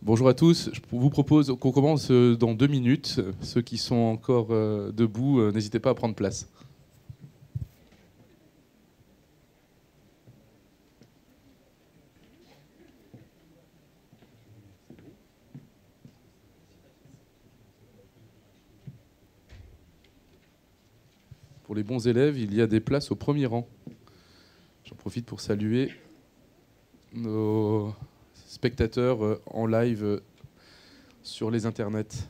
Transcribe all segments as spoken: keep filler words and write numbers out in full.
Bonjour à tous, je vous propose qu'on commence dans deux minutes. Ceux qui sont encore euh, debout, euh, n'hésitez pas à prendre place. Pour les bons élèves, il y a des places au premier rang. J'en profite pour saluer nos spectateurs euh, en live euh, sur les internets.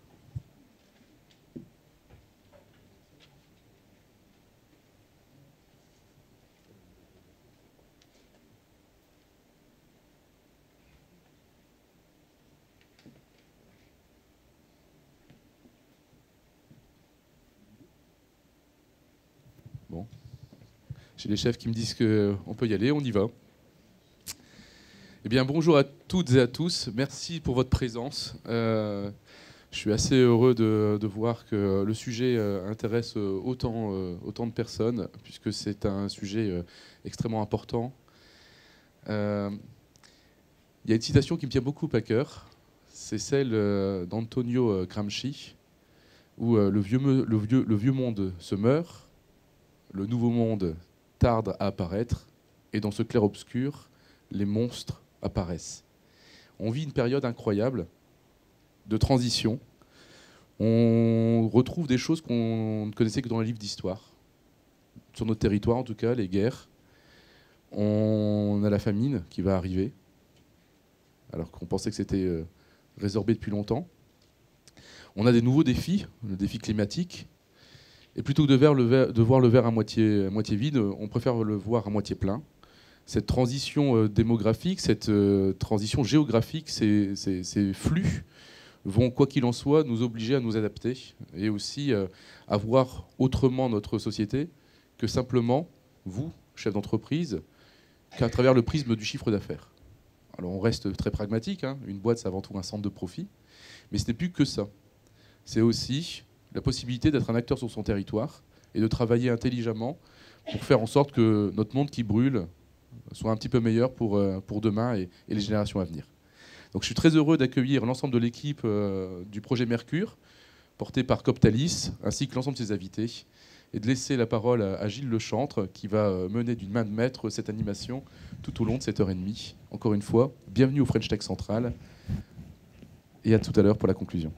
Bon. J'ai les chefs qui me disent qu'on peut y aller, on y va. Eh bien, bonjour à toutes et à tous. Merci pour votre présence. Euh, je suis assez heureux de, de voir que le sujet euh, intéresse autant, euh, autant de personnes, puisque c'est un sujet euh, extrêmement important. Euh, Il y a une citation qui me tient beaucoup à cœur. C'est celle euh, d'Antonio Gramsci, où euh, le, vieux me, le, vieux, le vieux monde se meurt, le nouveau monde tarde à apparaître, et dans ce clair-obscur, les monstres apparaissent. On vit une période incroyable de transition. On retrouve des choses qu'on ne connaissait que dans les livres d'histoire. Sur notre territoire, en tout cas, les guerres. On a la famine qui va arriver, alors qu'on pensait que c'était euh, résorbé depuis longtemps. On a des nouveaux défis, le défi climatique. Et plutôt que de, ver le verre, de voir le verre à moitié, à moitié vide, on préfère le voir à moitié plein. Cette transition euh, démographique, cette euh, transition géographique, ces, ces, ces flux vont, quoi qu'il en soit, nous obliger à nous adapter et aussi euh, à voir autrement notre société que simplement, vous, chef d'entreprise, qu'à travers le prisme du chiffre d'affaires. Alors on reste très pragmatique, hein. Une boîte c'est avant tout un centre de profit, mais ce n'est plus que ça. C'est aussi la possibilité d'être un acteur sur son territoire et de travailler intelligemment pour faire en sorte que notre monde qui brûle soit un petit peu meilleur pour, pour demain et, et les générations à venir. Donc je suis très heureux d'accueillir l'ensemble de l'équipe euh, du projet Mercure, porté par Coptalis, ainsi que l'ensemble de ses invités, et de laisser la parole à, à Gilles Lechantre, qui va mener d'une main de maître cette animation tout au long de cette heure et demie. Encore une fois, bienvenue au French Tech Central, et à tout à l'heure pour la conclusion.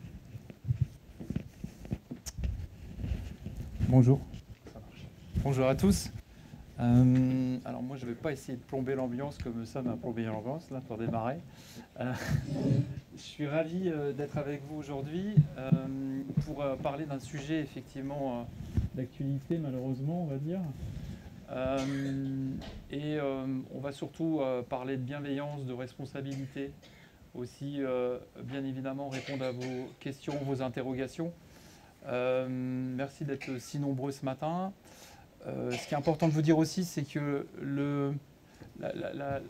Bonjour. Bonjour à tous. Euh, alors moi je ne vais pas essayer de plomber l'ambiance comme Sam a plombé l'ambiance là pour démarrer. Euh, je suis ravi euh, d'être avec vous aujourd'hui euh, pour euh, parler d'un sujet effectivement euh, d'actualité malheureusement on va dire. Euh, et euh, on va surtout euh, parler de bienveillance, de responsabilité, aussi euh, bien évidemment répondre à vos questions, vos interrogations. Euh, merci d'être si nombreux ce matin. Euh, ce qui est important de vous dire aussi, c'est que le, la, la, la,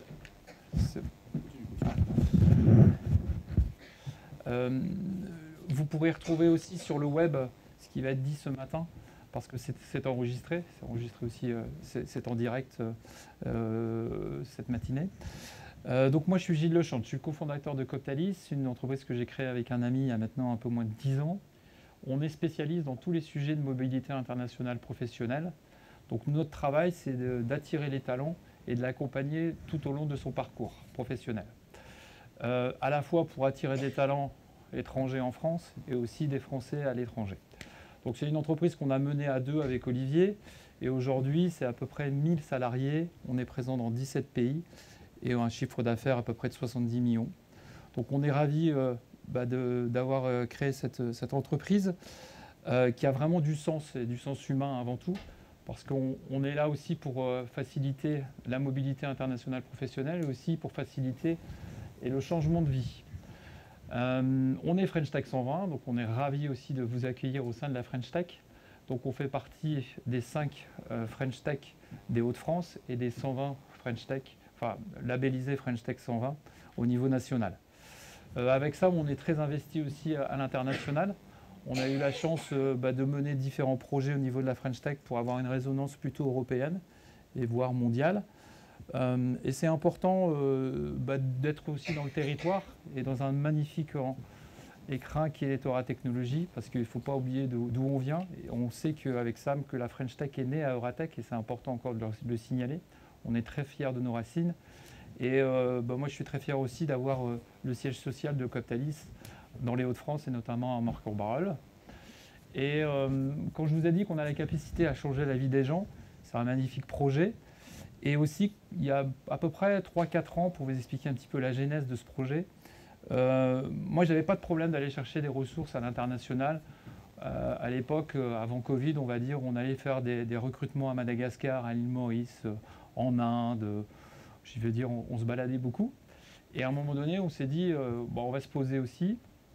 euh, vous pourrez retrouver aussi sur le web ce qui va être dit ce matin, parce que c'est enregistré, c'est enregistré aussi, euh, c'est en direct euh, cette matinée. Euh, donc moi je suis Gilles Lechantre, je suis cofondateur de Coptalis, une entreprise que j'ai créée avec un ami il y a maintenant un peu moins de dix ans. On est spécialiste dans tous les sujets de mobilité internationale professionnelle. Donc notre travail, c'est d'attirer les talents et de l'accompagner tout au long de son parcours professionnel. Euh, à la fois pour attirer des talents étrangers en France et aussi des Français à l'étranger. Donc c'est une entreprise qu'on a menée à deux avec Olivier. Et aujourd'hui, c'est à peu près mille salariés. On est présent dans dix-sept pays et un chiffre d'affaires à peu près de soixante-dix millions. Donc on est ravis euh, bah d'avoir euh, créé cette, cette entreprise euh, qui a vraiment du sens, et du sens humain avant tout. Parce qu'on on est là aussi pour euh, faciliter la mobilité internationale professionnelle et aussi pour faciliter et le changement de vie. Euh, on est French Tech cent vingt, donc on est ravis aussi de vous accueillir au sein de la French Tech. Donc on fait partie des cinq euh, French Tech des Hauts-de-France et des cent vingt French Tech, enfin labellisés French Tech cent vingt au niveau national. Euh, avec ça, on est très investi aussi à, à l'international. On a eu la chance euh, bah, de mener différents projets au niveau de la French Tech pour avoir une résonance plutôt européenne et voire mondiale. Euh, et c'est important euh, bah, d'être aussi dans le territoire et dans un magnifique écrin qui est Aura Technologies, parce qu'il ne faut pas oublier d'où on vient. Et on sait qu'avec Sam, que la French Tech est née à Euratech, et c'est important encore de le, de le signaler. On est très fiers de nos racines. Et euh, bah, moi, je suis très fier aussi d'avoir euh, le siège social de Coptalis dans les Hauts-de-France, et notamment à Marcourt-Barœul. Et euh, quand je vous ai dit qu'on a la capacité à changer la vie des gens, c'est un magnifique projet. Et aussi, il y a à peu près trois quatre ans, pour vous expliquer un petit peu la genèse de ce projet, euh, moi, je n'avais pas de problème d'aller chercher des ressources à l'international. Euh, à l'époque, euh, avant Covid, on va dire, on allait faire des, des recrutements à Madagascar, à l'île Maurice, euh, en Inde. Euh, je veux dire, on, on se baladait beaucoup. Et à un moment donné, on s'est dit, euh, bon, on va se poser aussi.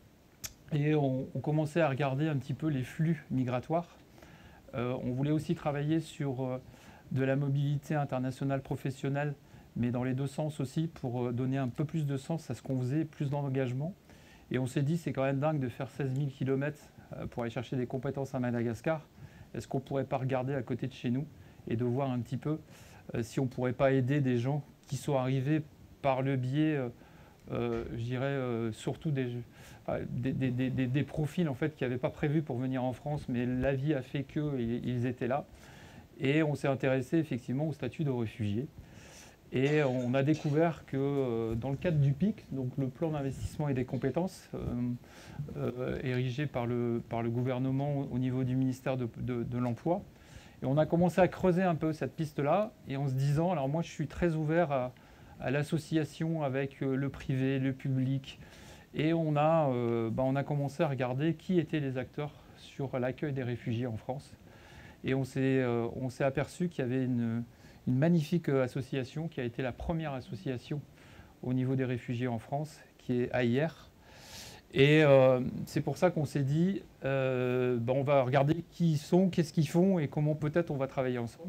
Et on, on commençait à regarder un petit peu les flux migratoires. Euh, on voulait aussi travailler sur euh, de la mobilité internationale professionnelle, mais dans les deux sens aussi, pour donner un peu plus de sens à ce qu'on faisait, plus d'engagement. Et on s'est dit, c'est quand même dingue de faire seize mille kilomètres pour aller chercher des compétences à Madagascar. Est-ce qu'on ne pourrait pas regarder à côté de chez nous et de voir un petit peu euh, si on ne pourrait pas aider des gens qui sont arrivés par le biais, euh, euh, je dirais, euh, surtout des, enfin, des, des, des, des profils en fait, qui n'avaient pas prévu pour venir en France, mais la vie a fait qu'ils étaient là. Et on s'est intéressé effectivement au statut de réfugié. Et on a découvert que euh, dans le cadre du P I C, donc le plan d'investissement et des compétences, euh, euh, érigé par le, par le gouvernement au niveau du ministère de, de, de l'Emploi, et on a commencé à creuser un peu cette piste-là, et en se disant, alors moi je suis très ouvert à, à l'association avec le privé, le public, et on a, euh, bah, on a commencé à regarder qui étaient les acteurs sur l'accueil des réfugiés en France. Et on s'est euh, on s'est aperçu qu'il y avait une, une magnifique association qui a été la première association au niveau des réfugiés en France, qui est A I R. Et euh, c'est pour ça qu'on s'est dit, euh, ben on va regarder qui ils sont, qu'est-ce qu'ils font et comment peut-être on va travailler ensemble.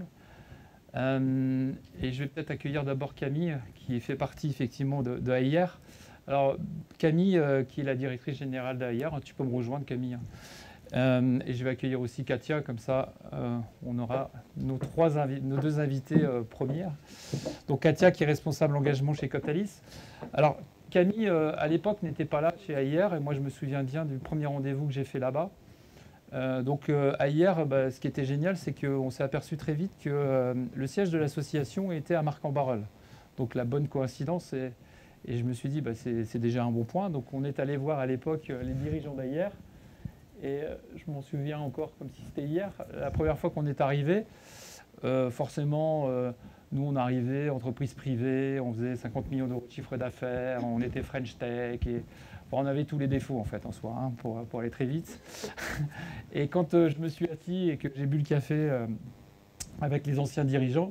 Euh, et je vais peut-être accueillir d'abord Camille, qui fait partie effectivement de, de A I R. Alors Camille, euh, qui est la directrice générale d'A I R, tu peux me rejoindre Camille. Euh, et je vais accueillir aussi Katia, comme ça euh, on aura nos, trois nos deux invités euh, premières. Donc Katia qui est responsable engagement chez Coptalis. Alors Camille euh, à l'époque n'était pas là chez A I R et moi je me souviens bien du premier rendez-vous que j'ai fait là-bas. Euh, donc euh, A I R, bah, ce qui était génial, c'est qu'on s'est aperçu très vite que euh, le siège de l'association était à Marcourt-Barœul. Donc la bonne coïncidence, et, et je me suis dit bah, c'est déjà un bon point. Donc on est allé voir à l'époque les dirigeants d'A I R. Et je m'en souviens encore comme si c'était hier. La première fois qu'on est arrivé, euh, forcément, euh, nous on arrivait, entreprise privée, on faisait cinquante millions d'euros de chiffre d'affaires, on était French Tech, et bon, on avait tous les défauts en fait en soi, hein, pour, pour aller très vite. Et quand euh, je me suis assis et que j'ai bu le café euh, avec les anciens dirigeants,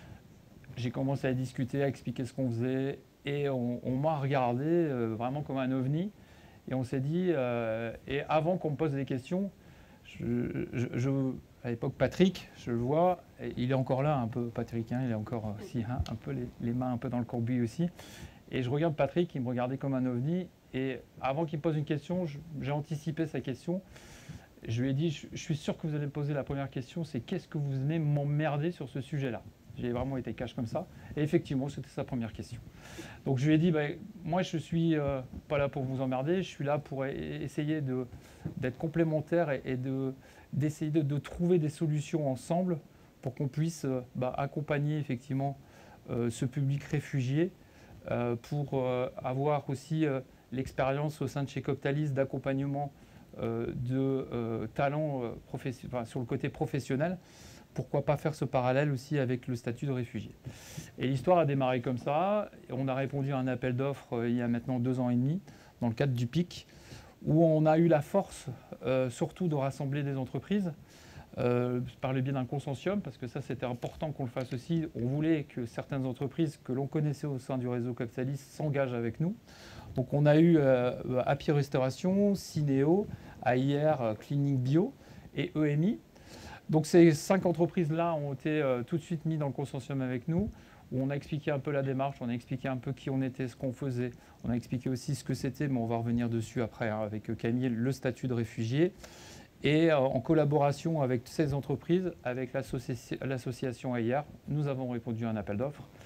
j'ai commencé à discuter, à expliquer ce qu'on faisait, et on, on m'a regardé euh, vraiment comme un ovni. Et on s'est dit, euh, et avant qu'on me pose des questions, je, je, je, à l'époque Patrick, je le vois, il est encore là un peu, Patrick, hein, il est encore aussi, hein, un peu les, les mains un peu dans le cambouis aussi. Et je regarde Patrick, il me regardait comme un ovni, et avant qu'il me pose une question, j'ai anticipé sa question. Je lui ai dit, je, je suis sûr que vous allez me poser la première question, c'est qu'est-ce que vous venez m'emmerder sur ce sujet-là? J'ai vraiment été cash comme ça. Et effectivement, c'était sa première question. Donc je lui ai dit, bah, moi je ne suis euh, pas là pour vous emmerder, je suis là pour essayer d'être complémentaire et, et d'essayer de, de, de trouver des solutions ensemble pour qu'on puisse euh, bah, accompagner effectivement euh, ce public réfugié euh, pour euh, avoir aussi euh, l'expérience au sein de chez Coptalis d'accompagnement euh, de euh, talents euh, enfin, sur le côté professionnel. Pourquoi pas faire ce parallèle aussi avec le statut de réfugié. Et l'histoire a démarré comme ça. On a répondu à un appel d'offres euh, il y a maintenant deux ans et demi, dans le cadre du P I C, où on a eu la force euh, surtout de rassembler des entreprises euh, par le biais d'un consortium, parce que ça c'était important qu'on le fasse aussi. On voulait que certaines entreprises que l'on connaissait au sein du réseau Coptalis s'engagent avec nous. Donc on a eu euh, Happy Restauration, Cinéo, A I R, Clinique Bio et E M I. Donc ces cinq entreprises-là ont été euh, tout de suite mis dans le consortium avec nous, où on a expliqué un peu la démarche, on a expliqué un peu qui on était, ce qu'on faisait, on a expliqué aussi ce que c'était, mais on va revenir dessus après hein, avec Camille, le statut de réfugié. Et euh, en collaboration avec ces entreprises, avec l'association A I R, nous avons répondu à un appel d'offres.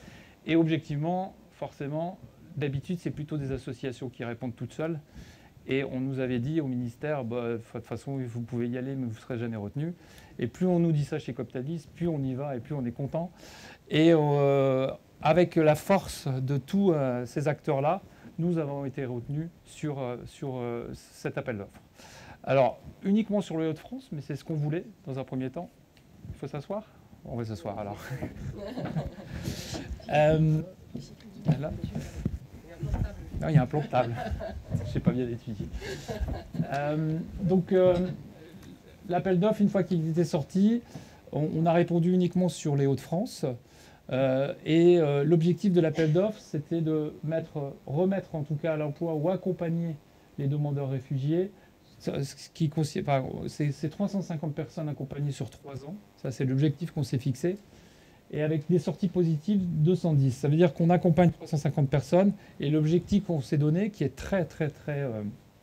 Et objectivement, forcément, d'habitude, c'est plutôt des associations qui répondent toutes seules. Et on nous avait dit au ministère, bah, de toute façon, vous pouvez y aller, mais vous ne serez jamais retenu. Et plus on nous dit ça chez Coptalis, plus on y va et plus on est content. Et euh, avec la force de tous euh, ces acteurs-là, nous avons été retenus sur, euh, sur euh, cet appel d'offres. Alors, uniquement sur le Hauts-de-France, mais c'est ce qu'on voulait dans un premier temps. Il faut s'asseoir ? On va s'asseoir alors. euh, là. Non, il y a un plan de table. Je n'ai pas bien étudié. Euh, donc, euh, l'appel d'offres, une fois qu'il était sorti, on, on a répondu uniquement sur les Hauts-de-France. Euh, et euh, l'objectif de l'appel d'offres, c'était de mettre, remettre en tout cas à l'emploi ou accompagner les demandeurs réfugiés. Ce qui, enfin, c'est, c'est trois cent cinquante personnes accompagnées sur trois ans. Ça, c'est l'objectif qu'on s'est fixé. Et avec des sorties positives, deux cent dix. Ça veut dire qu'on accompagne trois cent cinquante personnes. Et l'objectif qu'on s'est donné, qui est très, très, très, euh,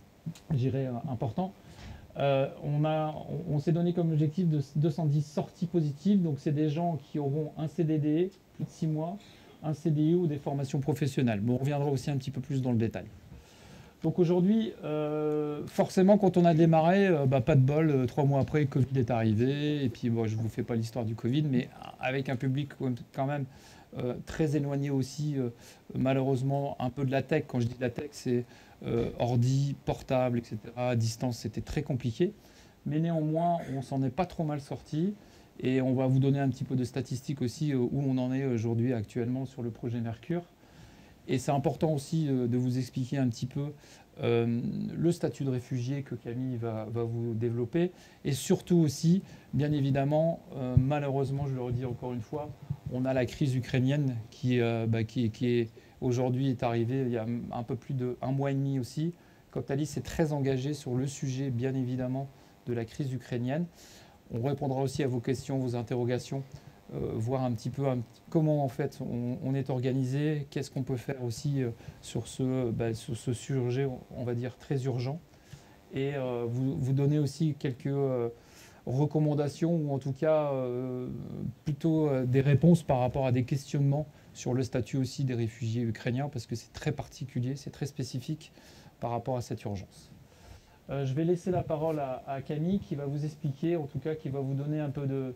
je dirais, important, euh, on, a, on, on s'est donné comme objectif de deux cent dix sorties positives. Donc, c'est des gens qui auront un C D D, plus de six mois, un C D I ou des formations professionnelles. Mais on reviendra aussi un petit peu plus dans le détail. Donc aujourd'hui, euh, forcément, quand on a démarré, euh, bah, pas de bol, euh, trois mois après, le Covid est arrivé. Et puis, bon, je ne vous fais pas l'histoire du Covid, mais avec un public quand même euh, très éloigné aussi, euh, malheureusement, un peu de la tech. Quand je dis de la tech, c'est euh, ordi, portable, et cetera. À distance, c'était très compliqué. Mais néanmoins, on s'en est pas trop mal sorti. Et on va vous donner un petit peu de statistiques aussi, euh, où on en est aujourd'hui actuellement sur le projet Mercure. Et c'est important aussi euh, de vous expliquer un petit peu euh, le statut de réfugié que Camille va, va vous développer. Et surtout aussi, bien évidemment, euh, malheureusement, je le redis encore une fois, on a la crise ukrainienne qui, euh, bah, qui, qui est, aujourd'hui est arrivée il y a un peu plus d'un mois et demi aussi. Coptalis est très engagé sur le sujet, bien évidemment, de la crise ukrainienne. On répondra aussi à vos questions, vos interrogations. Euh, voir un petit peu un, comment en fait on, on est organisé, qu'est-ce qu'on peut faire aussi euh, sur, ce, bah, sur ce sujet, on va dire, très urgent. Et euh, vous, vous donner aussi quelques euh, recommandations, ou en tout cas euh, plutôt euh, des réponses par rapport à des questionnements sur le statut aussi des réfugiés ukrainiens, parce que c'est très particulier, c'est très spécifique par rapport à cette urgence. Euh, je vais laisser la parole à, à Camille qui va vous expliquer, en tout cas qui va vous donner un peu de...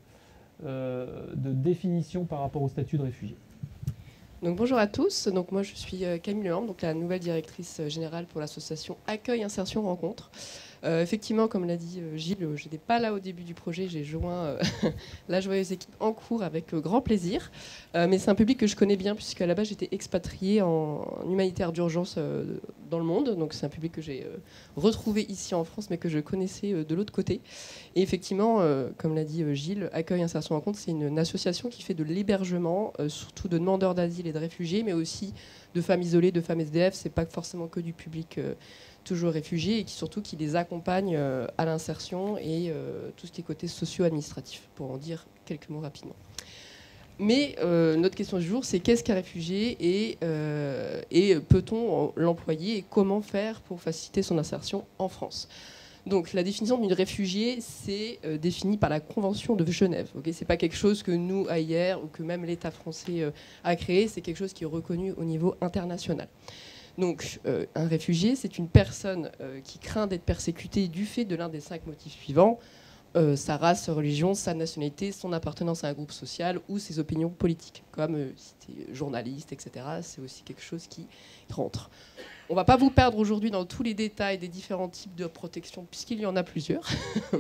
Euh, de définition par rapport au statut de réfugié. Donc, bonjour à tous, donc, moi je suis Camille Leham, donc la nouvelle directrice générale pour l'association Accueil, Insertion, Rencontre. Euh, effectivement, comme l'a dit euh, Gilles, euh, je n'étais pas là au début du projet, j'ai joint euh, la joyeuse équipe en cours avec euh, grand plaisir. Euh, mais c'est un public que je connais bien puisqu'à la base j'étais expatriée en, en humanitaire d'urgence euh, dans le monde. Donc c'est un public que j'ai euh, retrouvé ici en France mais que je connaissais euh, de l'autre côté. Et effectivement, euh, comme l'a dit euh, Gilles, Accueil, Insertion, Rencontre, c'est une, une association qui fait de l'hébergement, euh, surtout de demandeurs d'asile et de réfugiés, mais aussi de femmes isolées, de femmes S D F. C'est pas forcément que du public euh, toujours réfugiés et qui surtout qui les accompagne euh, à l'insertion et euh, tout ce qui est côté socio-administratif, pour en dire quelques mots rapidement. Mais euh, notre question du jour, c'est qu'est-ce qu'un réfugié et, euh, et peut-on l'employer et comment faire pour faciliter son insertion en France ? Donc la définition d'une réfugiée, c'est euh, défini par la Convention de Genève. Okay, ce n'est pas quelque chose que nous, A I R, ou que même l'État français euh, a créé, c'est quelque chose qui est reconnu au niveau international. Donc, euh, un réfugié, c'est une personne euh, qui craint d'être persécutée du fait de l'un des cinq motifs suivants, euh, sa race, sa religion, sa nationalité, son appartenance à un groupe social ou ses opinions politiques, comme euh, si tu es journaliste, et cetera. C'est aussi quelque chose qui rentre. On ne va pas vous perdre aujourd'hui dans tous les détails des différents types de protection, puisqu'il y en a plusieurs.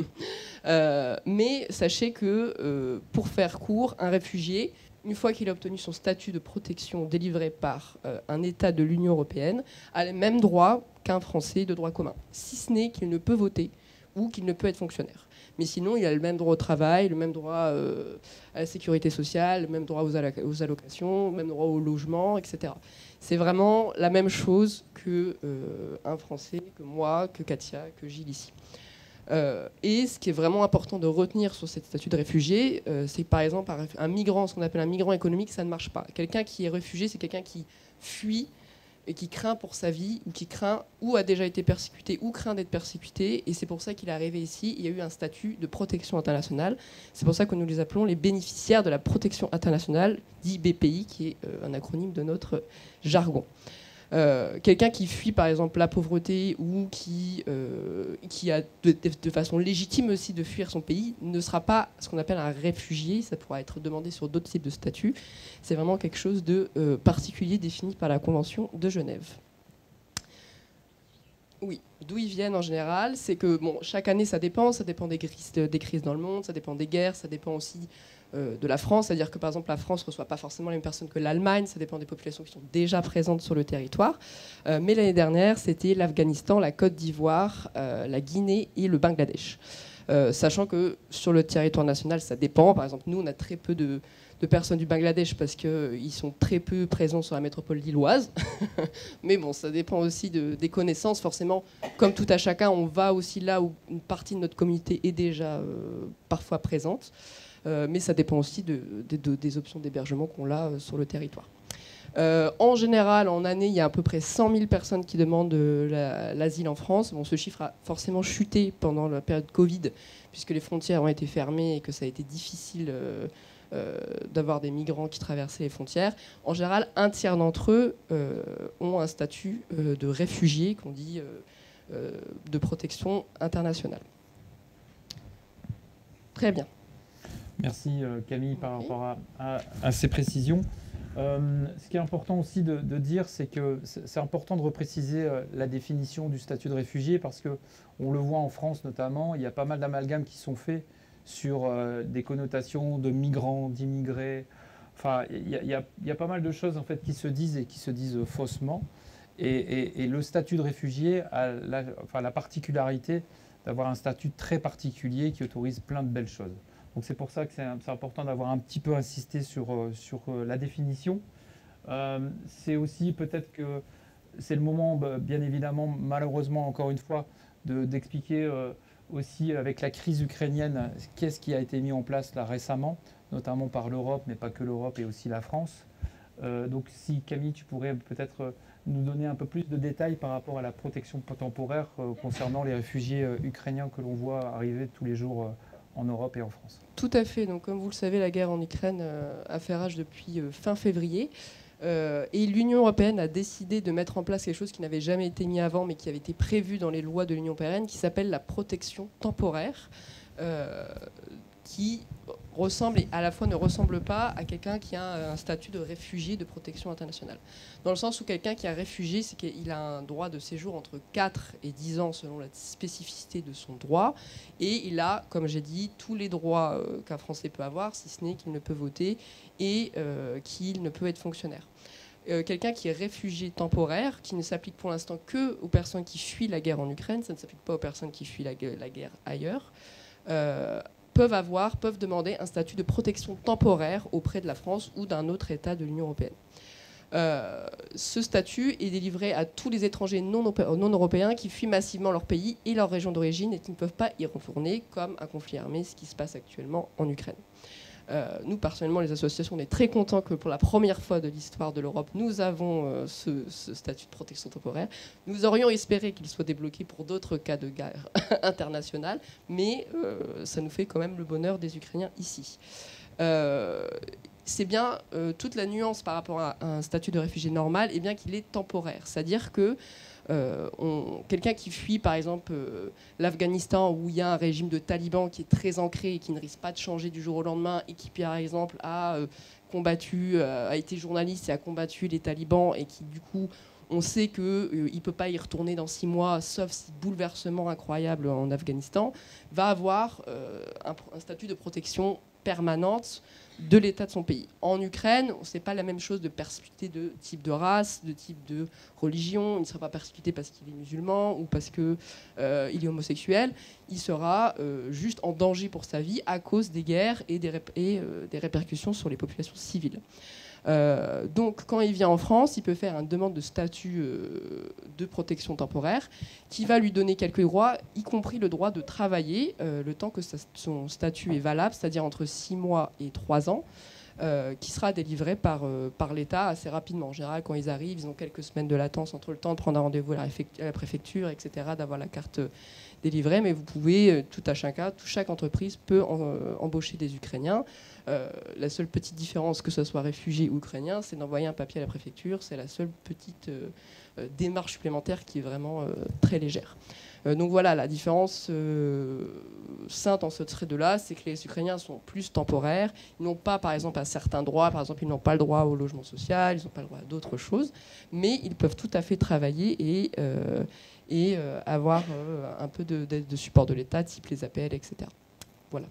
euh, mais sachez que, euh, pour faire court, un réfugié, une fois qu'il a obtenu son statut de protection délivré par euh, un État de l'Union européenne, a les mêmes droits qu'un Français de droit commun, si ce n'est qu'il ne peut voter ou qu'il ne peut être fonctionnaire. Mais sinon, il a le même droit au travail, le même droit euh, à la sécurité sociale, le même droit aux, alloc- aux allocations, le même droit au logement, et cetera. C'est vraiment la même chose qu'un euh, Français, que moi, que Katia, que Gilles ici. Euh, et ce qui est vraiment important de retenir sur cette statut de réfugié, euh, c'est que par exemple un migrant, ce qu'on appelle un migrant économique, ça ne marche pas. Quelqu'un qui est réfugié, c'est quelqu'un qui fuit et qui craint pour sa vie, ou qui craint, ou a déjà été persécuté, ou craint d'être persécuté, et c'est pour ça qu'il est arrivé ici. Il y a eu un statut de protection internationale. C'est pour ça que nous les appelons les bénéficiaires de la protection internationale, dit B P I, qui est euh, un acronyme de notre jargon. Euh, quelqu'un qui fuit par exemple la pauvreté ou qui, euh, qui a de, de, de façon légitime aussi de fuir son pays ne sera pas ce qu'on appelle un réfugié, ça pourra être demandé sur d'autres types de statuts. C'est vraiment quelque chose de euh, particulier défini par la Convention de Genève. Oui, d'où ils viennent en général, c'est que bon, chaque année ça dépend, ça dépend des crises, des crises dans le monde, ça dépend des guerres, ça dépend aussi euh, de la France, c'est-à-dire que par exemple la France ne reçoit pas forcément les mêmes personnes que l'Allemagne, ça dépend des populations qui sont déjà présentes sur le territoire. Euh, mais l'année dernière, c'était l'Afghanistan, la Côte d'Ivoire, euh, la Guinée et le Bangladesh. Euh, sachant que sur le territoire national, ça dépend. Par exemple, nous, on a très peu de, de personnes du Bangladesh parce qu'ils euh, sont très peu présents sur la métropole lilloise. Mais bon, ça dépend aussi de, des connaissances. Forcément, comme tout à chacun, on va aussi là où une partie de notre communauté est déjà euh, parfois présente. Euh, mais ça dépend aussi de, de, de, des options d'hébergement qu'on a euh, sur le territoire. Euh, en général, en année, il y a à peu près cent mille personnes qui demandent euh, l'asile la, en France. Bon, ce chiffre a forcément chuté pendant la période Covid, puisque les frontières ont été fermées et que ça a été difficile euh, euh, d'avoir des migrants qui traversaient les frontières. En général, un tiers d'entre eux euh, ont un statut euh, de réfugié, qu'on dit euh, euh, de protection internationale. Très bien. Merci Camille par rapport à, à, à ces précisions. Euh, ce qui est important aussi de, de dire, c'est que c'est important de repréciser euh, la définition du statut de réfugié parce qu'on le voit en France notamment, il y a pas mal d'amalgames qui sont faits sur euh, des connotations de migrants, d'immigrés. Enfin, il y, y, y a pas mal de choses en fait, qui se disent et qui se disent faussement. Et, et, et le statut de réfugié a la, enfin, la particularité d'avoir un statut très particulier qui autorise plein de belles choses. Donc c'est pour ça que c'est important d'avoir un petit peu insisté sur, sur la définition. Euh, c'est aussi peut-être que c'est le moment, bien évidemment, malheureusement, encore une fois, d'expliquer euh, aussi avec la crise ukrainienne, qu'est-ce qui a été mis en place là récemment, notamment par l'Europe, mais pas que l'Europe et aussi la France. Euh, donc si Camille, tu pourrais peut-être nous donner un peu plus de détails par rapport à la protection temporaire euh, concernant les réfugiés euh, ukrainiens que l'on voit arriver tous les jours euh, en Europe et en France. Tout à fait. Donc, comme vous le savez, la guerre en Ukraine euh, a fait rage depuis euh, fin février. Euh, et l'Union européenne a décidé de mettre en place quelque chose qui n'avait jamais été mis avant, mais qui avait été prévu dans les lois de l'Union européenne, qui s'appelle la protection temporaire, euh, qui ressemble et à la fois ne ressemble pas à quelqu'un qui a un statut de réfugié de protection internationale. Dans le sens où quelqu'un qui est réfugié, c'est qu'il a un droit de séjour entre quatre et dix ans selon la spécificité de son droit. Et il a, comme j'ai dit, tous les droits euh, qu'un Français peut avoir, si ce n'est qu'il ne peut voter et euh, qu'il ne peut être fonctionnaire. Euh, quelqu'un qui est réfugié temporaire, qui ne s'applique pour l'instant que aux personnes qui fuient la guerre en Ukraine, ça ne s'applique pas aux personnes qui fuient la, la guerre ailleurs, euh, peuvent avoir, peuvent demander un statut de protection temporaire auprès de la France ou d'un autre État de l'Union européenne. Euh, ce statut est délivré à tous les étrangers non, non européens qui fuient massivement leur pays et leur région d'origine et qui ne peuvent pas y retourner, comme un conflit armé, ce qui se passe actuellement en Ukraine. Euh, nous, personnellement, les associations, on est très contents que pour la première fois de l'histoire de l'Europe, nous avons euh, ce, ce statut de protection temporaire. Nous aurions espéré qu'il soit débloqué pour d'autres cas de guerre internationale, mais euh, ça nous fait quand même le bonheur des Ukrainiens ici. Euh, c'est bien euh, toute la nuance par rapport à un statut de réfugié normal, et bien qu'il est temporaire. C'est-à-dire que Euh, quelqu'un qui fuit par exemple euh, l'Afghanistan où il y a un régime de talibans qui est très ancré et qui ne risque pas de changer du jour au lendemain et qui par exemple a euh, combattu, euh, a été journaliste et a combattu les talibans et qui du coup on sait qu'il euh, ne peut pas y retourner dans six mois sauf si bouleversement incroyable en Afghanistan, va avoir euh, un, un statut de protection permanente de l'état de son pays. En Ukraine, ce n'est pas la même chose de persécuté de type de race, de type de religion. Il ne sera pas persécuté parce qu'il est musulman ou parce qu'il euh, est homosexuel. Il sera euh, juste en danger pour sa vie à cause des guerres et des, rép et, euh, des répercussions sur les populations civiles. Euh, donc, quand il vient en France, il peut faire une demande de statut euh, de protection temporaire qui va lui donner quelques droits, y compris le droit de travailler euh, le temps que sa, son statut est valable, c'est-à-dire entre six mois et trois ans. euh, qui sera délivré par, euh, par l'État assez rapidement. En général, quand ils arrivent, ils ont quelques semaines de latence entre le temps de prendre un rendez-vous à, à la préfecture, et cetera, d'avoir la carte délivrée. Mais vous pouvez, euh, tout à chacun, tout, chaque entreprise peut en, euh, embaucher des Ukrainiens. Euh, la seule petite différence, que ce soit réfugié ou ukrainien, c'est d'envoyer un papier à la préfecture. C'est la seule petite euh, euh, démarche supplémentaire qui est vraiment euh, très légère. Euh, donc voilà, la différence euh, sainte en ce trait-de-là, c'est que les Ukrainiens sont plus temporaires. Ils n'ont pas, par exemple, un certain droit. Par exemple, ils n'ont pas le droit au logement social, ils n'ont pas le droit à d'autres choses, mais ils peuvent tout à fait travailler et, euh, et euh, avoir euh, un peu de, de, de support de l'État, type les A P L, et cetera. Voilà.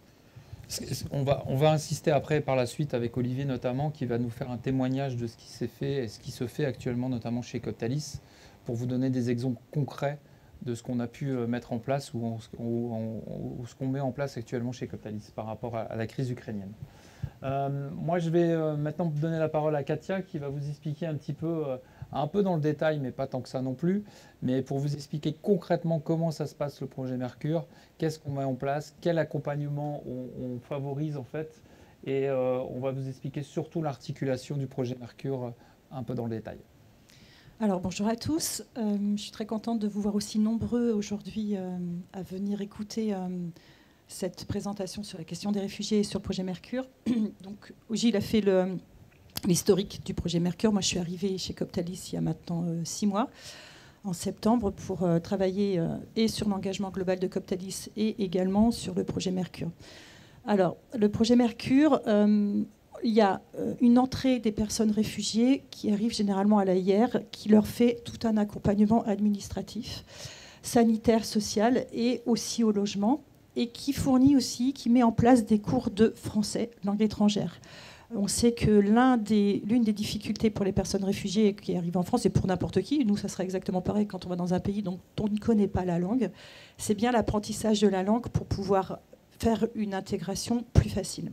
On va, on va insister après par la suite avec Olivier notamment, qui va nous faire un témoignage de ce qui s'est fait et ce qui se fait actuellement, notamment chez Coptalis, pour vous donner des exemples concrets de ce qu'on a pu mettre en place ou, en, ou, en, ou ce qu'on met en place actuellement chez Coptalis par rapport à, à la crise ukrainienne. Euh, moi, je vais euh, maintenant donner la parole à Katia qui va vous expliquer un petit peu, euh, un peu dans le détail, mais pas tant que ça non plus, mais pour vous expliquer concrètement comment ça se passe le projet Mercure, qu'est-ce qu'on met en place, quel accompagnement on, on favorise en fait, et euh, on va vous expliquer surtout l'articulation du projet Mercure euh, un peu dans le détail. Alors bonjour à tous, euh, je suis très contente de vous voir aussi nombreux aujourd'hui euh, à venir écouter euh, cette présentation sur la question des réfugiés et sur le projet Mercure. Donc Gilles a fait le, l'historique du projet Mercure. Moi je suis arrivée chez Coptalis il y a maintenant euh, six mois, en septembre, pour euh, travailler euh, et sur l'engagement global de Coptalis et également sur le projet Mercure. Alors le projet Mercure, euh, il y a une entrée des personnes réfugiées qui arrivent généralement à l'A I R, qui leur fait tout un accompagnement administratif, sanitaire, social et aussi au logement, et qui fournit aussi, qui met en place des cours de français, langue étrangère. On sait que l'un des, l'une des difficultés pour les personnes réfugiées qui arrivent en France, et pour n'importe qui, nous ça sera exactement pareil quand on va dans un pays dont on ne connaît pas la langue, c'est bien l'apprentissage de la langue pour pouvoir faire une intégration plus facile.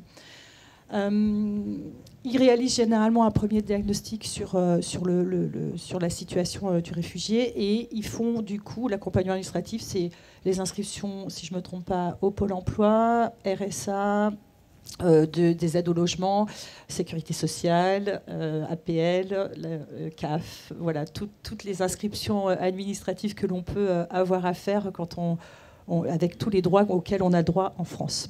Euh, ils réalisent généralement un premier diagnostic sur, euh, sur, le, le, le, sur la situation euh, du réfugié et ils font du coup l'accompagnement administratif, c'est les inscriptions, si je ne me trompe pas, au Pôle emploi, R S A, euh, de, des aides au logement, sécurité sociale, euh, A P L, la, euh, C A F, voilà, tout, toutes les inscriptions administratives que l'on peut euh, avoir à faire quand on, on, avec tous les droits auxquels on a droit en France.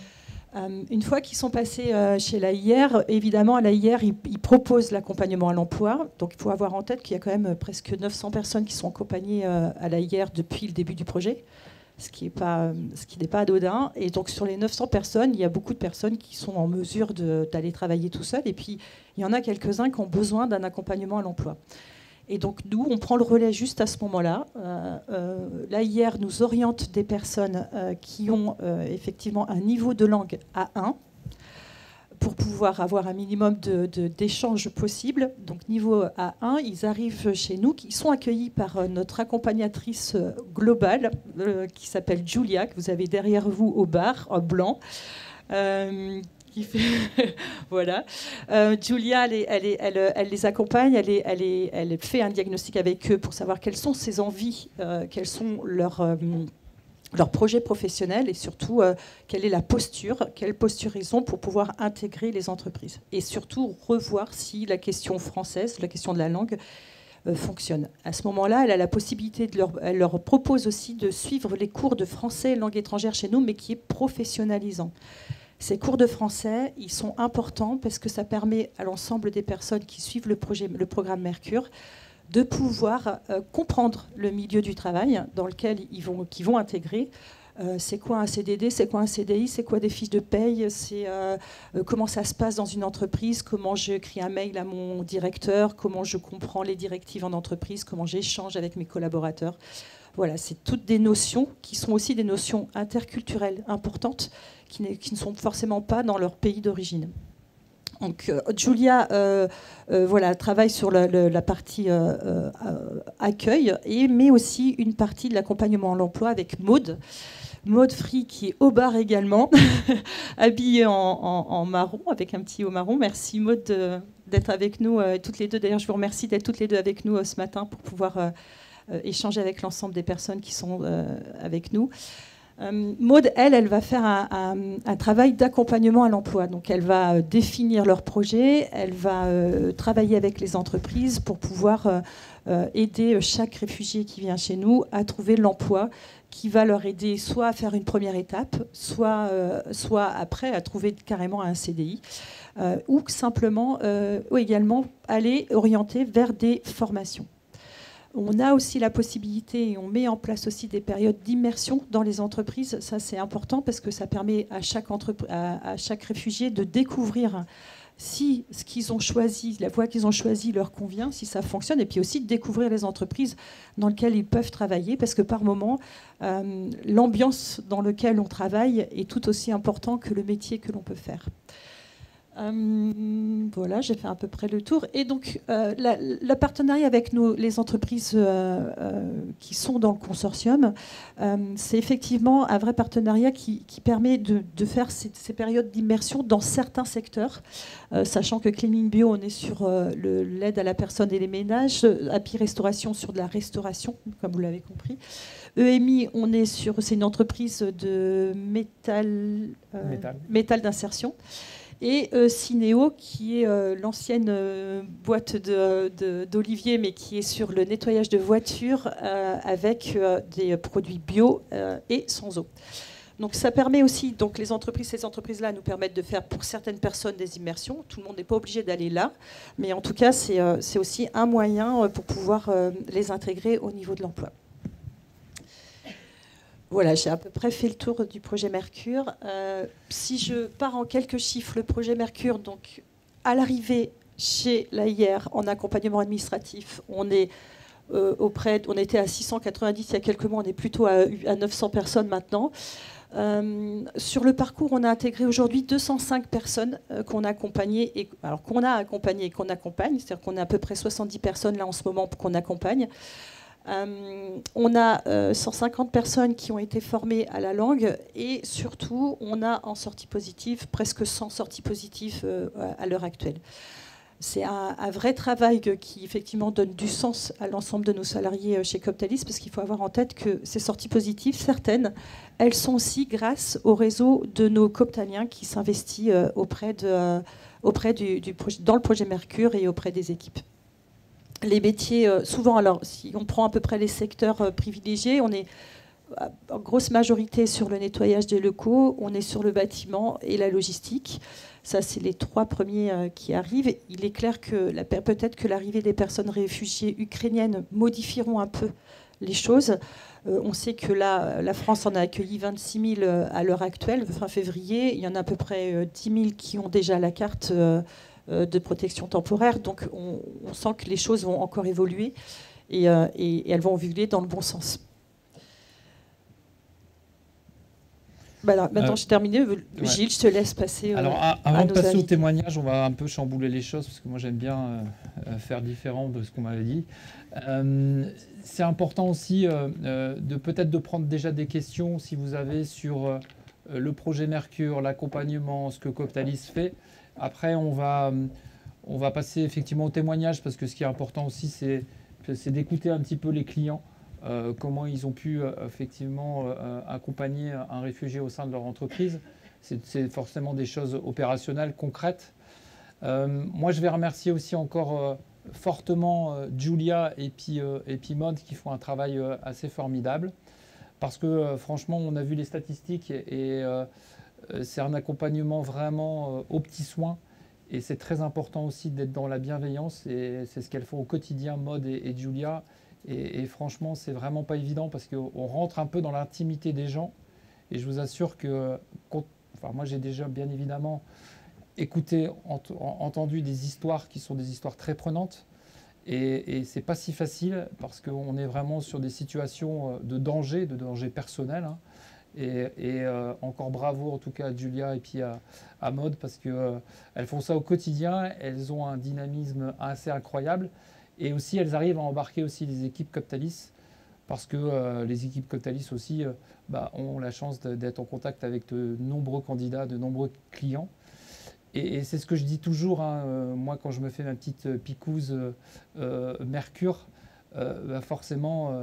Une fois qu'ils sont passés chez l'A I R, évidemment, à l'A I R, ils, ils proposent l'accompagnement à l'emploi. Donc, il faut avoir en tête qu'il y a quand même presque neuf cents personnes qui sont accompagnées à l'A I R depuis le début du projet, ce qui n'est pas, ce qui n'est pas anodin. Et donc, sur les neuf cents personnes, il y a beaucoup de personnes qui sont en mesure de, d'aller travailler tout seuls. Et puis, il y en a quelques-uns qui ont besoin d'un accompagnement à l'emploi. Et donc, nous, on prend le relais juste à ce moment-là. Euh, euh, L'A I R nous oriente des personnes euh, qui ont euh, effectivement un niveau de langue A un pour pouvoir avoir un minimum de, de, d'échanges possible. Donc, niveau A un, ils arrivent chez nous, ils sont accueillis par euh, notre accompagnatrice globale euh, qui s'appelle Julia, que vous avez derrière vous au bar, en blanc. Euh, Qui fait voilà. Euh, Julia, elle, est, elle, est, elle, elle les accompagne, elle, est, elle, est, elle fait un diagnostic avec eux pour savoir quelles sont ses envies, euh, quels sont leurs, euh, leurs projets professionnels et surtout euh, quelle est la posture, quelle posture ils ont pour pouvoir intégrer les entreprises. Et surtout revoir si la question française, la question de la langue, euh, fonctionne. À ce moment-là, elle a la possibilité, de leur, elle leur propose aussi de suivre les cours de français et langue étrangère chez nous, mais qui est professionnalisant. Ces cours de français, ils sont importants parce que ça permet à l'ensemble des personnes qui suivent le, projet, le programme Mercure de pouvoir euh, comprendre le milieu du travail dans lequel ils vont, qu'ils vont intégrer. Euh, c'est quoi un C D D, c'est quoi un C D I, c'est quoi des fiches de paye, c'est euh, euh, comment ça se passe dans une entreprise, comment j'écris un mail à mon directeur, comment je comprends les directives en entreprise, comment j'échange avec mes collaborateurs. Voilà, c'est toutes des notions qui sont aussi des notions interculturelles importantes qui, qui ne sont forcément pas dans leur pays d'origine. Donc, euh, Julia euh, euh, voilà, travaille sur la, la, la partie euh, euh, accueil, et, mais aussi une partie de l'accompagnement à l'emploi avec Maude. Maude Free qui est au bar également, habillée en, en, en marron, avec un petit haut marron. Merci Maude de, d'être avec nous euh, toutes les deux. D'ailleurs, je vous remercie d'être toutes les deux avec nous euh, ce matin pour pouvoir... Euh, Euh, échanger avec l'ensemble des personnes qui sont euh, avec nous. Euh, Maud, elle, elle va faire un, un, un travail d'accompagnement à l'emploi. Donc, elle va euh, définir leur projet, elle va euh, travailler avec les entreprises pour pouvoir euh, euh, aider chaque réfugié qui vient chez nous à trouver l'emploi qui va leur aider soit à faire une première étape, soit, euh, soit après à trouver carrément un C D I, euh, ou simplement, euh, ou également aller orienter vers des formations. On a aussi la possibilité, et on met en place aussi des périodes d'immersion dans les entreprises. Ça, c'est important parce que ça permet à chaque, à, à chaque réfugié de découvrir si ce qu'ils ont choisi, la voie qu'ils ont choisie leur convient, si ça fonctionne, et puis aussi de découvrir les entreprises dans lesquelles ils peuvent travailler, parce que par moment, euh, l'ambiance dans laquelle on travaille est tout aussi important que le métier que l'on peut faire. Euh, voilà, j'ai fait à peu près le tour. Et donc, euh, la, la partenariat avec nos, les entreprises euh, euh, qui sont dans le consortium, euh, c'est effectivement un vrai partenariat qui, qui permet de, de faire ces, ces périodes d'immersion dans certains secteurs, euh, sachant que Cleaning Bio, on est sur euh, l'aide à la personne et les ménages, Happy Restauration sur de la restauration, comme vous l'avez compris. E M I, on est sur, c'est une entreprise de métal, euh, métal. métal d'insertion. Et euh, Cinéo, qui est euh, l'ancienne euh, boîte d'Olivier, mais qui est sur le nettoyage de voitures euh, avec euh, des produits bio euh, et sans eau. Donc ça permet aussi, donc les entreprises, ces entreprises-là nous permettent de faire pour certaines personnes des immersions. Tout le monde n'est pas obligé d'aller là, mais en tout cas, c'est euh, c'est aussi un moyen pour pouvoir euh, les intégrer au niveau de l'emploi. Voilà, j'ai à peu près fait le tour du projet Mercure. Euh, si je pars en quelques chiffres, le projet Mercure, donc à l'arrivée chez l'A I R en accompagnement administratif, on est euh, auprès, on était à six cent quatre-vingt-dix il y a quelques mois, on est plutôt à, à neuf cents personnes maintenant. Euh, sur le parcours, on a intégré aujourd'hui deux cent cinq personnes euh, qu'on a accompagnées, et, alors qu'on a accompagnées et qu'on accompagne, c'est-à-dire qu'on a à peu près soixante-dix personnes là en ce moment qu'on accompagne. Euh, on a euh, cent cinquante personnes qui ont été formées à la langue et surtout, on a en sortie positive presque cent sorties positives euh, à l'heure actuelle. C'est un, un vrai travail qui effectivement donne du sens à l'ensemble de nos salariés chez Coptalis, parce qu'il faut avoir en tête que ces sorties positives, certaines, elles sont aussi grâce au réseau de nos Coptaliens qui s'investit euh, auprès de, euh, auprès du, du projet, dans le projet Mercure et auprès des équipes. Les métiers, euh, souvent, alors, si on prend à peu près les secteurs euh, privilégiés, on est en grosse majorité sur le nettoyage des locaux, on est sur le bâtiment et la logistique. Ça, c'est les trois premiers euh, qui arrivent. Il est clair que peut-être que l'arrivée des personnes réfugiées ukrainiennes modifieront un peu les choses. Euh, on sait que là, la France en a accueilli vingt-six mille euh, à l'heure actuelle, fin février. Il y en a à peu près euh, dix mille qui ont déjà la carte euh, de protection temporaire. Donc on, on sent que les choses vont encore évoluer et, euh, et, et elles vont évoluer dans le bon sens. Voilà, maintenant euh, j'ai terminé. Gilles, ouais. Je te laisse passer. Euh, Alors à, avant à de passer avis. Au témoignage, on va un peu chambouler les choses parce que moi j'aime bien euh, faire différent de ce qu'on m'avait dit. Euh, c'est important aussi euh, de peut-être de prendre déjà des questions si vous avez sur euh, le projet Mercure, l'accompagnement, ce que Coptalis fait. Après, on va, on va passer effectivement au témoignage parce que ce qui est important aussi, c'est, c'est d'écouter un petit peu les clients, euh, comment ils ont pu euh, effectivement euh, accompagner un réfugié au sein de leur entreprise. C'est, c'est forcément des choses opérationnelles, concrètes. Euh, moi, je vais remercier aussi encore euh, fortement euh, Julia et puis, euh, et puis Maud qui font un travail euh, assez formidable parce que euh, franchement, on a vu les statistiques et, et euh, c'est un accompagnement vraiment euh, aux petits soins et c'est très important aussi d'être dans la bienveillance et c'est ce qu'elles font au quotidien, Maud et, et Julia. Et, et franchement, c'est vraiment pas évident parce qu'on rentre un peu dans l'intimité des gens et je vous assure que, quand, enfin moi j'ai déjà bien évidemment écouté, ent, entendu des histoires qui sont des histoires très prenantes et, et c'est pas si facile parce qu'on est vraiment sur des situations de danger, de danger personnel. Hein. Et, et euh, encore bravo en tout cas à Julia et puis à, à Maud parce qu'elles euh, font ça au quotidien, elles ont un dynamisme assez incroyable et aussi elles arrivent à embarquer aussi les équipes Coptalis parce que euh, les équipes Coptalis aussi euh, bah, ont la chance de, d'être en contact avec de nombreux candidats, de nombreux clients. Et, et c'est ce que je dis toujours, hein, euh, moi quand je me fais ma petite picouse euh, euh, Mercure, euh, bah, forcément... Euh,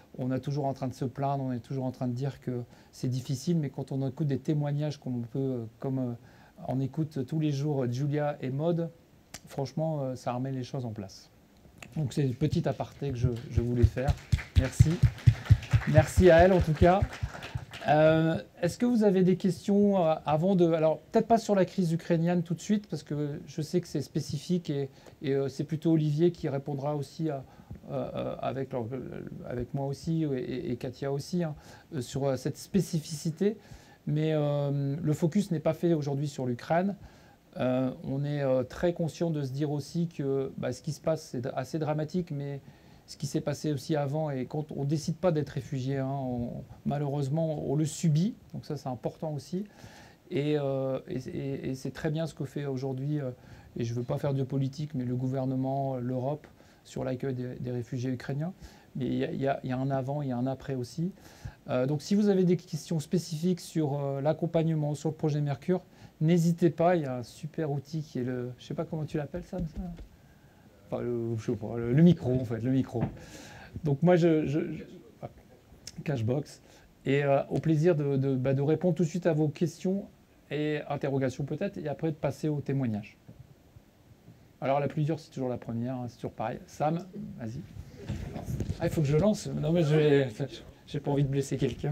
on est toujours en train de se plaindre, on est toujours en train de dire que c'est difficile, mais quand on écoute des témoignages comme on peut, comme euh, on écoute tous les jours Julia et Maud, franchement, euh, ça remet les choses en place. Donc c'est une petite aparté que je, je voulais faire. Merci. Merci à elle en tout cas. Euh, Est-ce que vous avez des questions euh, avant de... Alors, peut-être pas sur la crise ukrainienne tout de suite, parce que je sais que c'est spécifique et, et euh, c'est plutôt Olivier qui répondra aussi à, euh, avec, leur, avec moi aussi et, et Katia aussi hein, sur cette spécificité. Mais euh, le focus n'est pas fait aujourd'hui sur l'Ukraine. Euh, on est euh, très conscient de se dire aussi que bah, ce qui se passe, c'est assez dramatique, mais ce qui s'est passé aussi avant, et quand on ne décide pas d'être réfugié, hein, on, malheureusement, on le subit, donc ça c'est important aussi. Et, euh, et, et c'est très bien ce que fait aujourd'hui, euh, et je ne veux pas faire de politique, mais le gouvernement, l'Europe, sur l'accueil des, des réfugiés ukrainiens. Mais il y, a, il, y a, il y a un avant, il y a un après aussi. Euh, donc si vous avez des questions spécifiques sur euh, l'accompagnement, sur le projet Mercure, n'hésitez pas, il y a un super outil qui est le... Je ne sais pas comment tu l'appelles, Sam, ça Enfin, le, je sais pas, le, le micro, en fait, le micro. Donc moi, je... je, je Cashbox. Et euh, au plaisir de, de, bah, de répondre tout de suite à vos questions et interrogations peut-être, et après de passer au témoignage. Alors la plus dure, c'est toujours la première, hein, c'est toujours pareil. Sam, vas-y. Ah, il faut que je lance. Non, mais je j'ai pas envie de blesser quelqu'un.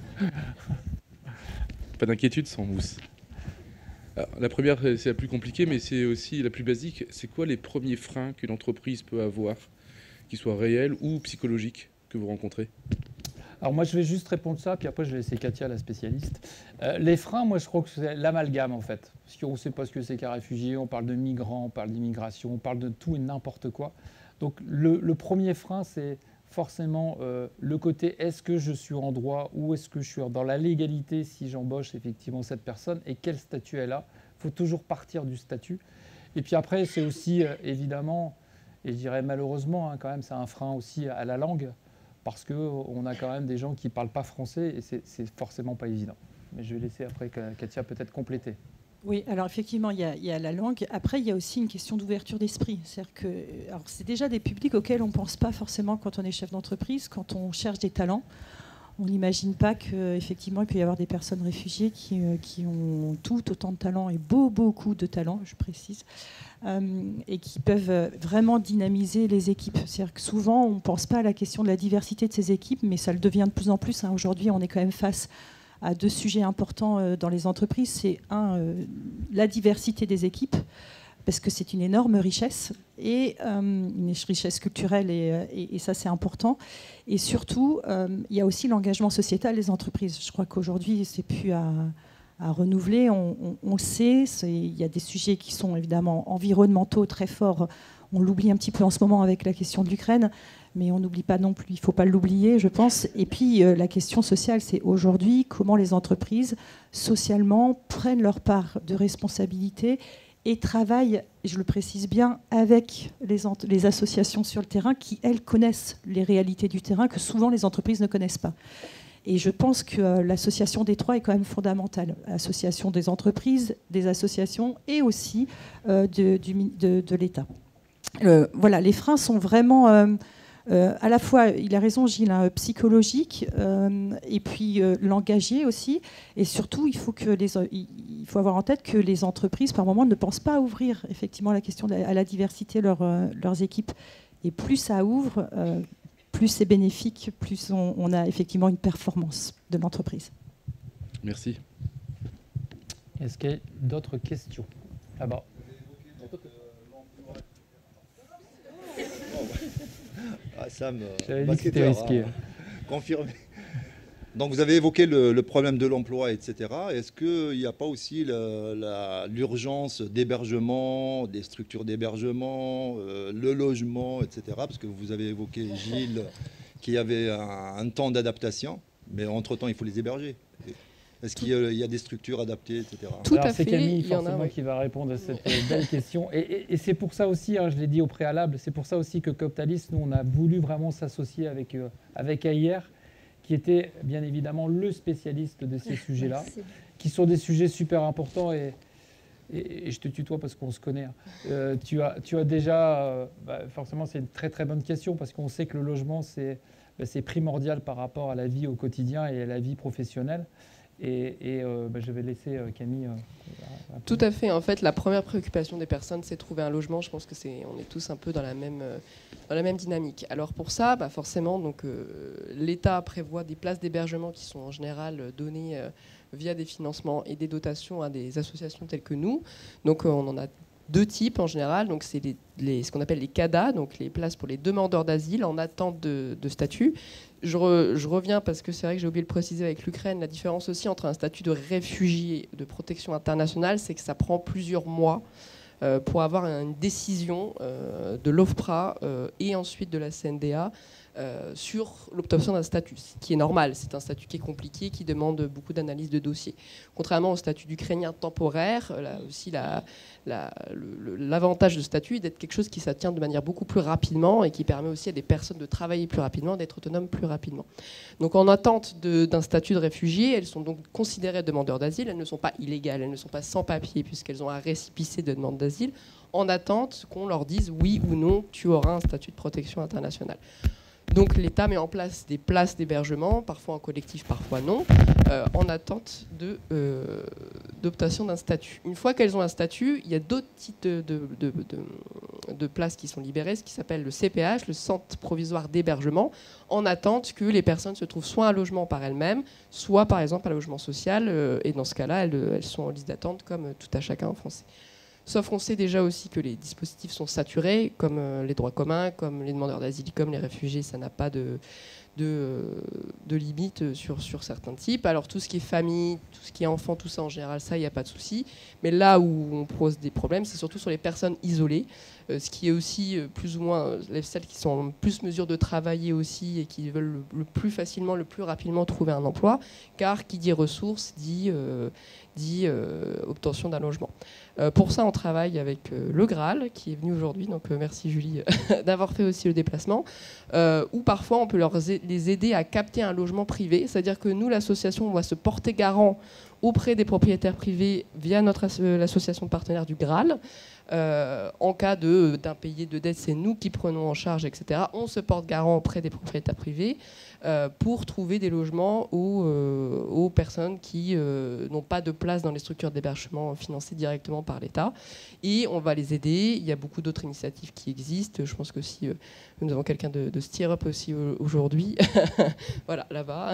Pas d'inquiétude, sans mousse. Alors, la première, c'est la plus compliquée, mais c'est aussi la plus basique. C'est quoi les premiers freins qu'une entreprise peut avoir, qu'ils soient réels ou psychologiques, que vous rencontrez? Alors moi, je vais juste répondre ça, puis après, je vais laisser Katia, la spécialiste. Euh, les freins, moi, je crois que c'est l'amalgame, en fait. Parce qu'on ne sait pas ce que c'est qu'un réfugié, on parle de migrants, on parle d'immigration, on parle de tout et n'importe quoi. Donc le, le premier frein, c'est forcément euh, le côté est-ce que je suis en droit ou est-ce que je suis dans la légalité si j'embauche effectivement cette personne et quel statut elle a. Il faut toujours partir du statut. Et puis après, c'est aussi euh, évidemment, et je dirais malheureusement, hein, quand même, c'est un frein aussi à la langue parce qu'on a quand même des gens qui ne parlent pas français et c'est, c'est forcément pas évident. Mais je vais laisser après Katia peut-être compléter. Oui, alors effectivement, il y, a, il y a la langue. Après, il y a aussi une question d'ouverture d'esprit. C'est-à-dire que, alors c'est déjà des publics auxquels on ne pense pas forcément quand on est chef d'entreprise, quand on cherche des talents. On n'imagine pas qu'effectivement, il peut y avoir des personnes réfugiées qui, qui ont tout autant de talent et beau, beaucoup de talent, je précise, euh, et qui peuvent vraiment dynamiser les équipes. C'est-à-dire que souvent, on ne pense pas à la question de la diversité de ces équipes, mais ça le devient de plus en plus. Hein. Aujourd'hui, on est quand même face à deux sujets importants dans les entreprises. C'est un, euh, la diversité des équipes, parce que c'est une énorme richesse, et euh, une richesse culturelle, et, et, et ça c'est important. Et surtout, euh, il y a aussi l'engagement sociétal des entreprises. Je crois qu'aujourd'hui, c'est plus à, à renouveler. On, on, on sait, il y a des sujets qui sont évidemment environnementaux très forts. On l'oublie un petit peu en ce moment avec la question de l'Ukraine, mais on n'oublie pas non plus, il ne faut pas l'oublier, je pense. Et puis, euh, la question sociale, c'est aujourd'hui comment les entreprises, socialement, prennent leur part de responsabilité et travaillent, et je le précise bien, avec les, les associations sur le terrain qui, elles, connaissent les réalités du terrain que souvent les entreprises ne connaissent pas. Et je pense que euh, l'association des trois est quand même fondamentale. L'association des entreprises, des associations et aussi euh, de, du, de, de l'État. Euh, voilà, les freins sont vraiment... Euh, Euh, à la fois, il a raison Gilles, hein, psychologique, euh, et puis euh, l'engager aussi. Et surtout, il faut, que les, il faut avoir en tête que les entreprises, par moment, ne pensent pas à ouvrir effectivement la question de la, à la diversité leur, euh, leurs équipes. Et plus ça ouvre, euh, plus c'est bénéfique, plus on, on a effectivement une performance de l'entreprise. Merci. Est-ce qu'il y a d'autres questions là-bas? Ah, Sam, j'avais dit que c'était risqué. Hein, confirmé. Donc vous avez évoqué le, le problème de l'emploi, et cetera. Est-ce qu'il n'y a pas aussi le, la, l'urgence d'hébergement, des structures d'hébergement, euh, le logement, et cetera. Parce que vous avez évoqué, Gilles, qu'il y avait un, un temps d'adaptation, mais entre-temps, il faut les héberger. Est-ce qu'il y a, il y a des structures adaptées, et cetera. Tout Alors, à c'est fait, Camille il y en a, forcément ouais. qui va répondre à cette belle question. Et, et, et c'est pour ça aussi, hein, je l'ai dit au préalable, c'est pour ça aussi que Coptalis, nous, on a voulu vraiment s'associer avec, euh, avec A I R, qui était bien évidemment le spécialiste de ces sujets-là, qui sont des sujets super importants. Et, et, et je te tutoie parce qu'on se connaît. Hein. Euh, tu, as, tu as déjà... Euh, bah, forcément, c'est une très très bonne question parce qu'on sait que le logement, c'est ben, c'est primordial par rapport à la vie au quotidien et à la vie professionnelle. Et, et euh, ben, je vais laisser euh, Camille. Euh, Tout à fait. En fait, la première préoccupation des personnes, c'est de trouver un logement. Je pense que c'est, on est tous un peu dans la même, euh, dans la même dynamique. Alors pour ça, bah forcément, donc euh, l'État prévoit des places d'hébergement qui sont en général données euh, via des financements et des dotations à des associations telles que nous. Donc euh, on en a deux types en général. Donc c'est les, les, ce qu'on appelle les C A D A, donc les places pour les demandeurs d'asile en attente de, de statut. Je, re, je reviens parce que c'est vrai que j'ai oublié de le préciser avec l'Ukraine. La différence aussi entre un statut de réfugié de protection internationale, c'est que ça prend plusieurs mois euh, pour avoir une décision euh, de l'OFPRA euh, et ensuite de la C N D A euh, sur l'obtention d'un statut, ce qui est normal. C'est un statut qui est compliqué, qui demande beaucoup d'analyse de dossier. Contrairement au statut d'Ukrainien temporaire, là aussi la, la, le, l'avantage de ce statut est d'être quelque chose qui s'atteint de manière beaucoup plus rapidement et qui permet aussi à des personnes de travailler plus rapidement, d'être autonomes plus rapidement. Donc en attente de, d'un statut de réfugié, elles sont donc considérées demandeurs d'asile. Elles ne sont pas illégales, elles ne sont pas sans papier puisqu'elles ont un récépissé de demande d'asile, en attente qu'on leur dise oui ou non, tu auras un statut de protection internationale. Donc l'État met en place des places d'hébergement, parfois en collectif, parfois non, euh, en attente de, euh, d'obtention d'un statut. Une fois qu'elles ont un statut, il y a d'autres types de, de, de, de, de places qui sont libérées, ce qui s'appelle le C P H, le Centre provisoire d'hébergement, en attente que les personnes se trouvent soit un logement par elles-mêmes, soit par exemple un logement social, euh, et dans ce cas-là, elles, elles sont en liste d'attente comme tout à chacun en français. Sauf qu'on sait déjà aussi que les dispositifs sont saturés, comme euh, les droits communs, comme les demandeurs d'asile, comme les réfugiés, ça n'a pas de, de, de limite sur, sur certains types. Alors tout ce qui est famille, tout ce qui est enfant, tout ça en général, ça, il n'y a pas de souci. Mais là où on pose des problèmes, c'est surtout sur les personnes isolées, euh, ce qui est aussi euh, plus ou moins euh, celles qui sont en plus mesure de travailler aussi et qui veulent le, le plus facilement, le plus rapidement trouver un emploi, car qui dit ressources, dit, euh, dit euh, obtention d'un logement. Euh, pour ça, on travaille avec euh, le Graal, qui est venu aujourd'hui, donc euh, merci Julie d'avoir fait aussi le déplacement, euh, où parfois on peut leur a- les aider à capter un logement privé, c'est-à-dire que nous, l'association, on va se porter garant auprès des propriétaires privés via notre as- l'association partenaire du Graal. Euh, en cas de, d'impayé de dette, c'est nous qui prenons en charge, et cetera. On se porte garant auprès des propriétaires privés euh, pour trouver des logements aux, euh, aux personnes qui euh, n'ont pas de place dans les structures d'hébergement financées directement par l'État. Et on va les aider. Il y a beaucoup d'autres initiatives qui existent. Je pense que si euh, nous avons quelqu'un de, de Steer Up aussi aujourd'hui, voilà, là-bas.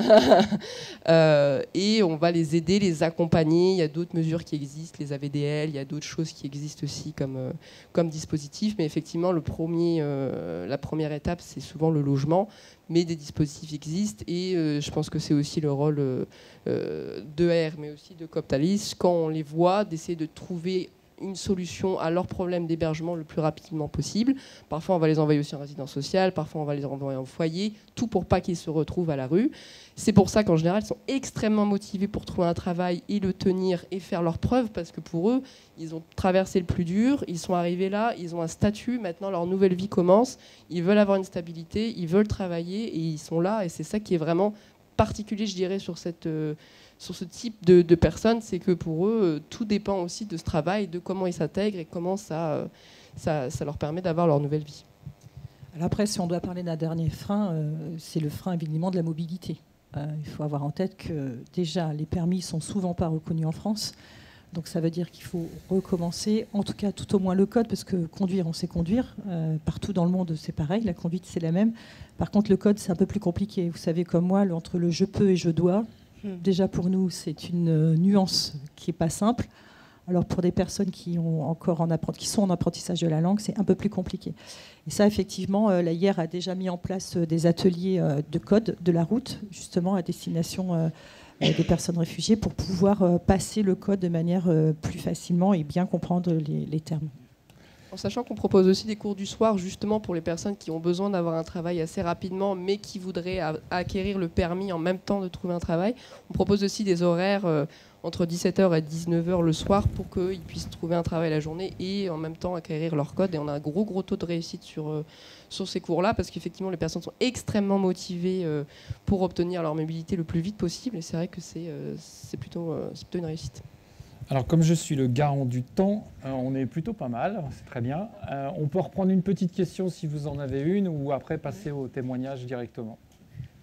euh, et on va les aider, les accompagner. Il y a d'autres mesures qui existent, les A V D L, il y a d'autres choses qui existent aussi comme, euh, comme dispositif. Mais effectivement, le premier, euh, la première étape, c'est souvent le logement. Mais des dispositifs existent et euh, je pense que c'est aussi le rôle euh, euh, de R, mais aussi de Coptalis, quand on les voit, d'essayer de trouver une solution à leurs problèmes d'hébergement le plus rapidement possible. Parfois, on va les envoyer aussi en résidence sociale, parfois, on va les envoyer en foyer, tout pour pas qu'ils se retrouvent à la rue. C'est pour ça qu'en général, ils sont extrêmement motivés pour trouver un travail et le tenir et faire leurs preuves, parce que pour eux, ils ont traversé le plus dur, ils sont arrivés là, ils ont un statut, maintenant leur nouvelle vie commence, ils veulent avoir une stabilité, ils veulent travailler et ils sont là. Et c'est ça qui est vraiment particulier, je dirais, sur cette... Euh, sur ce type de, de personnes, c'est que pour eux, tout dépend aussi de ce travail, de comment ils s'intègrent et comment ça, ça, ça leur permet d'avoir leur nouvelle vie. Alors après, si on doit parler d'un dernier frein, euh, c'est le frein évidemment de la mobilité. Euh, il faut avoir en tête que déjà, les permis sont souvent pas reconnus en France. Donc ça veut dire qu'il faut recommencer, en tout cas tout au moins le code, parce que conduire, on sait conduire. Euh, partout dans le monde, c'est pareil, la conduite, c'est la même. Par contre, le code, c'est un peu plus compliqué. Vous savez comme moi, entre le je peux et je dois, déjà pour nous, c'est une nuance qui n'est pas simple. Alors pour des personnes qui, ont encore en apprenti- qui sont en apprentissage de la langue, c'est un peu plus compliqué. Et ça, effectivement, euh, l'A I R a déjà mis en place euh, des ateliers euh, de code de la route, justement à destination euh, euh, des personnes réfugiées, pour pouvoir euh, passer le code de manière euh, plus facilement et bien comprendre les, les termes. En sachant qu'on propose aussi des cours du soir, justement pour les personnes qui ont besoin d'avoir un travail assez rapidement, mais qui voudraient a- acquérir le permis en même temps de trouver un travail. On propose aussi des horaires euh, entre dix-sept heures et dix-neuf heures le soir pour qu'ils puissent trouver un travail la journée et en même temps acquérir leur code. Et on a un gros, gros taux de réussite sur, euh, sur ces cours-là, parce qu'effectivement, les personnes sont extrêmement motivées euh, pour obtenir leur mobilité le plus vite possible. Et c'est vrai que c'est, euh, c'est plutôt, euh, c'est plutôt une réussite. Alors, comme je suis le garant du temps, euh, on est plutôt pas mal, c'est très bien. Euh, on peut reprendre une petite question si vous en avez une, ou après passer au témoignage directement.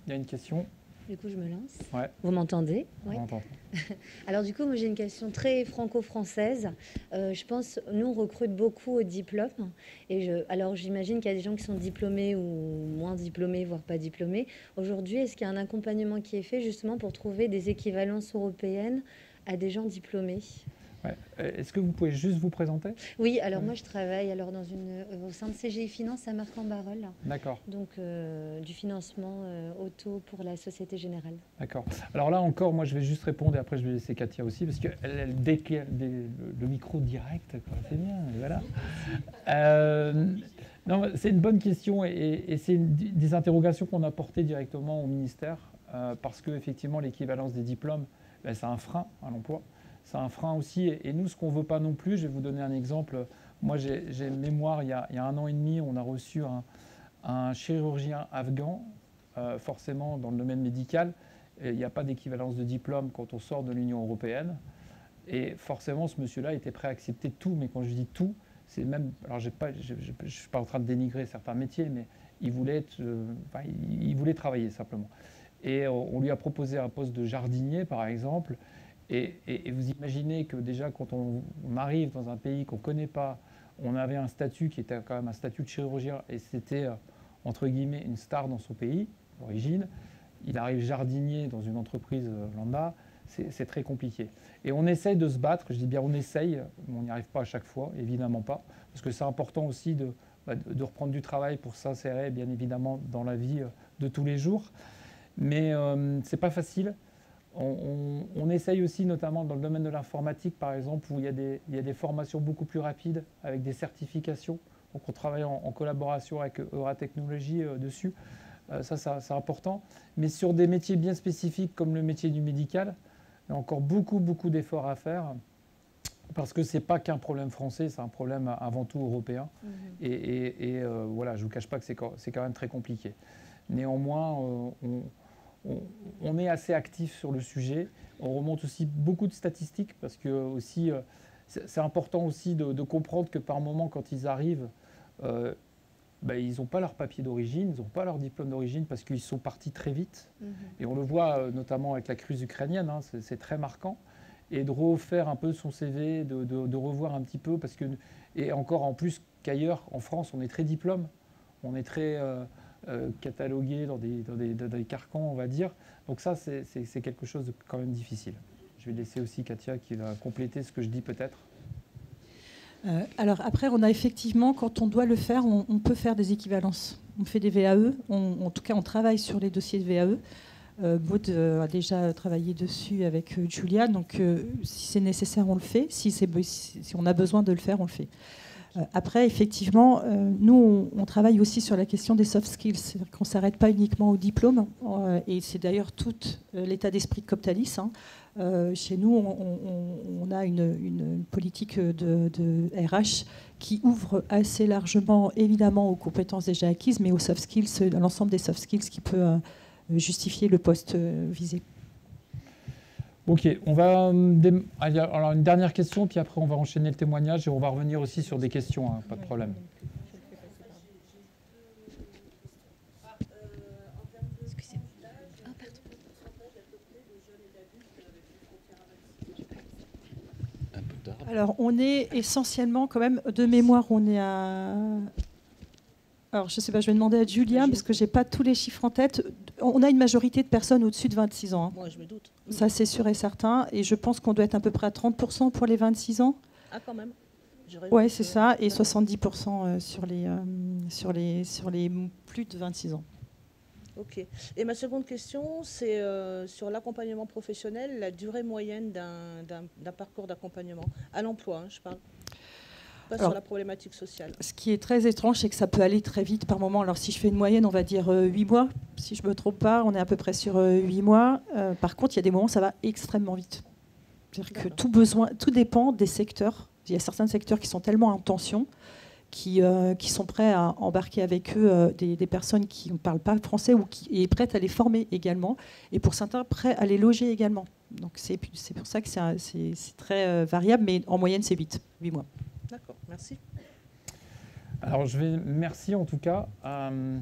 il y a une question. Du coup, je me lance. Ouais. Vous m'entendez? On Ouais. entend. Alors du coup, moi j'ai une question très franco-française. Euh, je pense, nous on recrute beaucoup au diplôme. Et je, alors j'imagine qu'il y a des gens qui sont diplômés ou moins diplômés, voire pas diplômés. Aujourd'hui, est-ce qu'il y a un accompagnement qui est fait justement pour trouver des équivalences européennes à des gens diplômés? Ouais. Est-ce que vous pouvez juste vous présenter? Oui, alors Oui. moi je travaille alors dans une, euh, au sein de C G I Finance à Marc-en-Barœul. D'accord. Donc euh, du financement euh, auto pour la Société Générale. D'accord. Alors là encore, moi je vais juste répondre et après je vais laisser Katia aussi parce qu'elle elle déclare des- le, le micro direct, quoi. C'est bien, et voilà. Euh, non, c'est une bonne question et, et c'est une- des interrogations qu'on a portées directement au ministère euh, parce que effectivement l'équivalence des diplômes, ben, c'est un frein à l'emploi. C'est un frein aussi et, et nous ce qu'on veut pas non plus, je vais vous donner un exemple. Moi j'ai j'ai mémoire, il y, a, il y a un an et demi, on a reçu un, un chirurgien afghan, euh, forcément dans le domaine médical. Et il n'y a pas d'équivalence de diplôme quand on sort de l'Union européenne. Et forcément, ce monsieur-là était prêt à accepter tout. Mais quand je dis tout, c'est même... Alors, j'ai pas, je ne suis pas en train de dénigrer certains métiers, mais il voulait, être, euh, enfin, il, il voulait travailler simplement. Et on, on lui a proposé un poste de jardinier, par exemple. Et, et, et vous imaginez que déjà, quand on, on arrive dans un pays qu'on ne connaît pas, on avait un statut qui était quand même un statut de chirurgien. Et c'était, euh, entre guillemets, une star dans son pays, d'origine. Il arrive jardinier dans une entreprise euh, lambda, c'est très compliqué. Et on essaye de se battre, je dis bien on essaye, mais on n'y arrive pas à chaque fois, évidemment pas, parce que c'est important aussi de, bah, de reprendre du travail pour s'insérer, bien évidemment, dans la vie euh, de tous les jours. Mais euh, c'est pas facile. On, on, on essaye aussi, notamment dans le domaine de l'informatique, par exemple, où il y, a des, il y a des formations beaucoup plus rapides, avec des certifications. Donc on travaille en, en collaboration avec Euratechnologie euh, dessus. Ça, ça c'est important. Mais sur des métiers bien spécifiques comme le métier du médical, il y a encore beaucoup, beaucoup d'efforts à faire parce que ce n'est pas qu'un problème français, c'est un problème avant tout européen. Mmh. Et, et, et euh, voilà, je ne vous cache pas que c'est quand même très compliqué. Néanmoins, euh, on, on, on est assez actif sur le sujet. On remonte aussi beaucoup de statistiques parce que aussi, euh, c'est important aussi de, de comprendre que par moment, quand ils arrivent, euh, ben, ils n'ont pas leur papier d'origine, ils n'ont pas leur diplôme d'origine parce qu'ils sont partis très vite. Mmh. Et on le voit euh, notamment avec la crise ukrainienne, hein, c'est très marquant. Et de refaire un peu son C V, de, de, de revoir un petit peu, parce que, et encore en plus qu'ailleurs, en France, on est très diplôme, on est très euh, euh, catalogué dans des, dans, des, dans des carcans, on va dire. Donc ça, c'est quelque chose de quand même difficile. Je vais laisser aussi Katia qui va compléter ce que je dis peut-être. Euh, alors après, on a effectivement, quand on doit le faire, on, on peut faire des équivalences. On fait des V A E, on, en tout cas on travaille sur les dossiers de V A E. Euh, Maud euh, a déjà travaillé dessus avec euh, Julia, donc euh, si c'est nécessaire, on le fait. Si, si, si on a besoin de le faire, on le fait. Euh, après, effectivement, euh, nous, on, on travaille aussi sur la question des soft skills. C'est-à-dire qu'on ne s'arrête pas uniquement au diplôme, euh, et c'est d'ailleurs tout euh, l'état d'esprit de Coptalis. Hein. Euh, chez nous, on, on, on a une, une, une politique de, de R H qui ouvre assez largement, évidemment, aux compétences déjà acquises, mais aux soft skills, à l'ensemble des soft skills qui peut euh, justifier le poste euh, visé. Ok, on va euh, alors une dernière question, puis après on va enchaîner le témoignage et on va revenir aussi sur des questions, hein, pas de problème. Alors, on est essentiellement, quand même, de mémoire, on est à... Alors, je ne sais pas, je vais demander à Julia, parce que je n'ai pas tous les chiffres en tête. On a une majorité de personnes au-dessus de vingt-six ans. Hein. Moi, je me doute. Ça, c'est sûr et certain. Et je pense qu'on doit être à peu près à trente pour cent pour les vingt-six ans. Ah, quand même. Oui, c'est ça. Et soixante-dix pour cent sur les, euh, sur, les, sur les plus de vingt-six ans. Ok. Et ma seconde question, c'est euh, sur l'accompagnement professionnel, la durée moyenne d'un parcours d'accompagnement à l'emploi, hein, je parle. Pas Alors, sur la problématique sociale. Ce qui est très étrange, c'est que ça peut aller très vite par moment. Alors, si je fais une moyenne, on va dire euh, huit mois. Si je ne me trompe pas, on est à peu près sur euh, huit mois. Euh, par contre, il y a des moments où ça va extrêmement vite. C'est-à-dire que tout, besoin, tout dépend des secteurs. Il y a certains secteurs qui sont tellement en tension Qui, euh, qui sont prêts à embarquer avec eux euh, des, des personnes qui ne parlent pas français ou qui est prêtes à les former également, et pour certains prêts à les loger également. Donc c'est pour ça que c'est très euh, variable, mais en moyenne c'est huit mois. D'accord, merci. Alors je vais, merci en tout cas. Euh,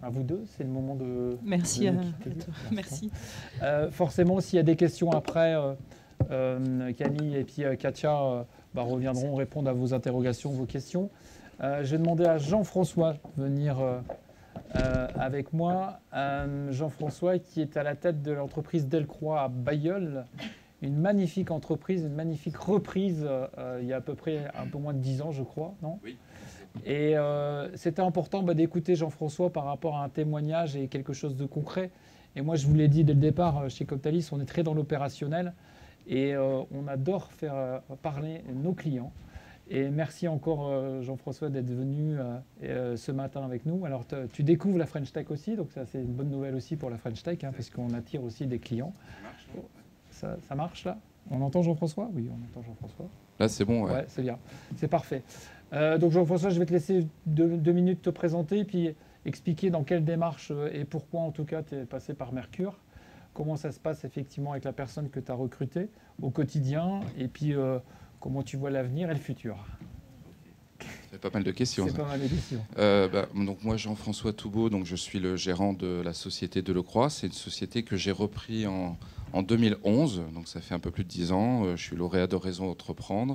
à vous deux. C'est le moment de... Merci. de À, nous à quitter. toi. Merci. Euh, forcément, s'il y a des questions après, euh, euh, Camille et puis euh, Katia euh, bah, reviendront répondre à vos interrogations, vos questions. Euh, J'ai demandé à Jean-François de venir euh, euh, avec moi. Euh, Jean-François qui est à la tête de l'entreprise Delcroix à Bailleul. Une magnifique entreprise, une magnifique reprise euh, il y a à peu près un peu moins de dix ans, je crois, non? Oui. Et euh, c'était important bah, d'écouter Jean-François par rapport à un témoignage et quelque chose de concret. Et moi, je vous l'ai dit dès le départ, chez Coptalis, on est très dans l'opérationnel et euh, on adore faire euh, parler nos clients. Et merci encore, euh, Jean-François, d'être venu euh, euh, ce matin avec nous. Alors, tu découvres la French Tech aussi, donc ça, c'est une bonne nouvelle aussi pour la French Tech, hein, parce qu'on attire aussi des clients. Ça, ça marche, là? On entend Jean-François? Oui, on entend Jean-François. Là, c'est bon, ouais. Ouais, c'est bien. C'est parfait. Euh, donc, Jean-François, je vais te laisser deux, deux minutes te présenter, puis expliquer dans quelle démarche et pourquoi, en tout cas, tu es passé par Mercure. Comment ça se passe, effectivement, avec la personne que tu as recrutée au quotidien, et puis euh, comment tu vois l'avenir et le futur. C'est pas mal de questions. C'est pas mal de questions. Euh, bah, donc moi, Jean-François Toubeau, donc je suis le gérant de la société Delcroix. C'est une société que j'ai repris en, en deux mille onze, donc ça fait un peu plus de dix ans. Euh, je suis lauréat de Raison d'entreprendre.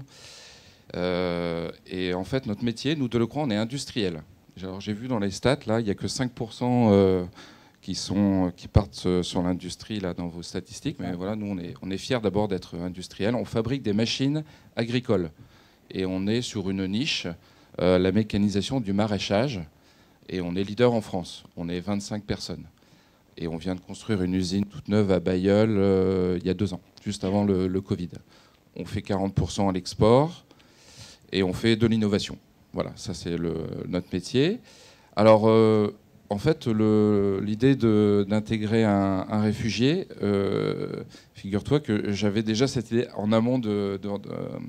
Euh, et en fait, notre métier, nous Delcroix, on est industriel. Alors j'ai vu dans les stats, là, il n'y a que cinq pour cent euh, qui, sont, qui partent sur l'industrie là, dans vos statistiques. Mais voilà, nous, on est, on est fiers d'abord d'être industriel. On fabrique des machines agricoles. Et on est sur une niche, euh, la mécanisation du maraîchage. Et on est leader en France. On est vingt-cinq personnes. Et on vient de construire une usine toute neuve à Bailleul euh, il y a deux ans, juste avant le, le Covid. On fait quarante pour cent à l'export et on fait de l'innovation. Voilà, ça c'est le, notre métier. Alors, euh, en fait, l'idée d'intégrer un, un réfugié, euh, figure-toi que j'avais déjà cette idée en amont d'entendre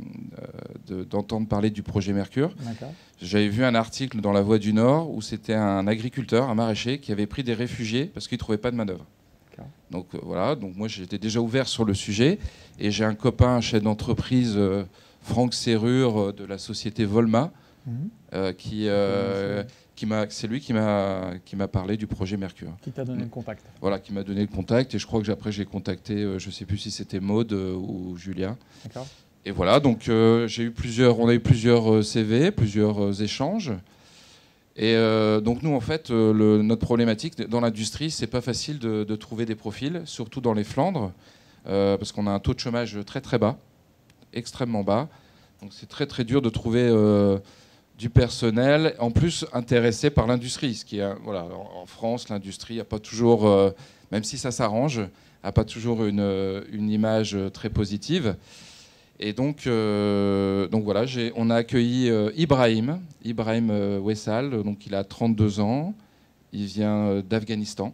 de, de, de, de, parler du projet Mercure. J'avais vu un article dans La Voix du Nord où c'était un agriculteur, un maraîcher, qui avait pris des réfugiés parce qu'il ne trouvait pas de main-d'œuvre. Donc euh, voilà, donc moi j'étais déjà ouvert sur le sujet et j'ai un copain, un chef d'entreprise, euh, Franck Serrure euh, de la société Volma, mmh. euh, qui, euh, qui m'a, c'est lui qui m'a qui m'a parlé du projet Mercure. Qui t'a donné le contact. Voilà, qui m'a donné le contact et je crois que après j'ai contacté, euh, je sais plus si c'était Maude euh, ou Julia. D'accord. Et voilà, donc euh, j'ai eu plusieurs, on a eu plusieurs euh, C V, plusieurs euh, échanges. Et euh, donc nous, en fait, euh, le, notre problématique dans l'industrie, c'est pas facile de, de trouver des profils, surtout dans les Flandres, euh, parce qu'on a un taux de chômage très très bas, extrêmement bas. Donc c'est très très dur de trouver euh, du personnel, en plus intéressé par l'industrie. Ce qui est, voilà, en, en France, l'industrie n'a pas toujours, euh, même si ça s'arrange, n'a pas toujours une, une image très positive. Et donc, euh, donc voilà, on a accueilli euh, Ibrahim, Ibrahim euh, Wessal, donc il a trente-deux ans, il vient euh, d'Afghanistan.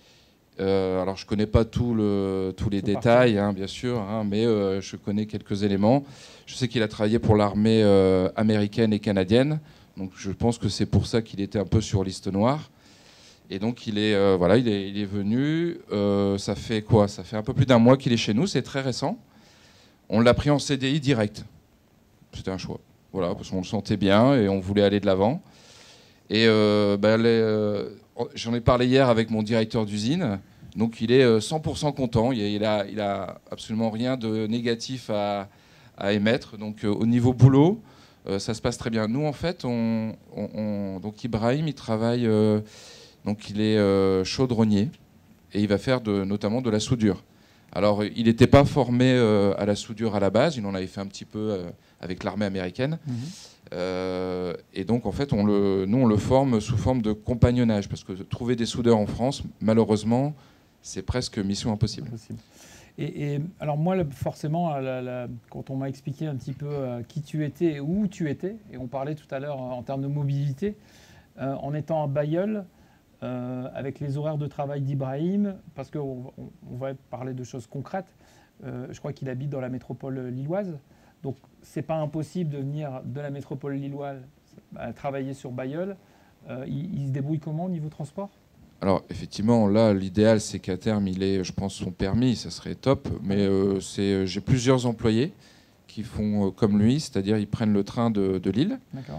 Euh, alors je ne connais pas tout le, tous les détails, hein, bien sûr, hein, mais euh, je connais quelques éléments. Je sais qu'il a travaillé pour l'armée euh, américaine et canadienne, donc je pense que c'est pour ça qu'il était un peu sur liste noire. Et donc il est, euh, voilà, il est, il est venu, euh, ça fait quoi? Ça fait un peu plus d'un mois qu'il est chez nous, c'est très récent. On l'a pris en C D I direct. C'était un choix. Voilà, parce qu'on le sentait bien et on voulait aller de l'avant. Et euh, bah, euh, j'en ai parlé hier avec mon directeur d'usine. Donc il est cent pour cent content. Il a, il a absolument rien de négatif à, à émettre. Donc euh, au niveau boulot, euh, ça se passe très bien. Nous, en fait, on, on, on, donc Ibrahim, il travaille. Euh, donc il est euh, chaudronnier et il va faire de, notamment de la soudure. Alors, il n'était pas formé euh, à la soudure à la base, il en avait fait un petit peu euh, avec l'armée américaine. Mmh. Euh, et donc, en fait, on le, nous, on le forme sous forme de compagnonnage, parce que trouver des soudeurs en France, malheureusement, c'est presque mission impossible. impossible. Et, et alors moi, forcément, la, la, quand on m'a expliqué un petit peu euh, qui tu étais et où tu étais, et on parlait tout à l'heure en termes de mobilité, euh, en étant à Bailleul, Euh, avec les horaires de travail d'Ibrahim, parce qu'on on, on va parler de choses concrètes, euh, je crois qu'il habite dans la métropole lilloise, donc c'est pas impossible de venir de la métropole lilloise à travailler sur Bailleul. Euh, il, il se débrouille comment au niveau transport? Alors effectivement, là, l'idéal, c'est qu'à terme, il ait, je pense, son permis, ça serait top, mais euh, c'est, j'ai plusieurs employés qui font euh, comme lui, c'est-à-dire ils prennent le train de, de Lille. D'accord.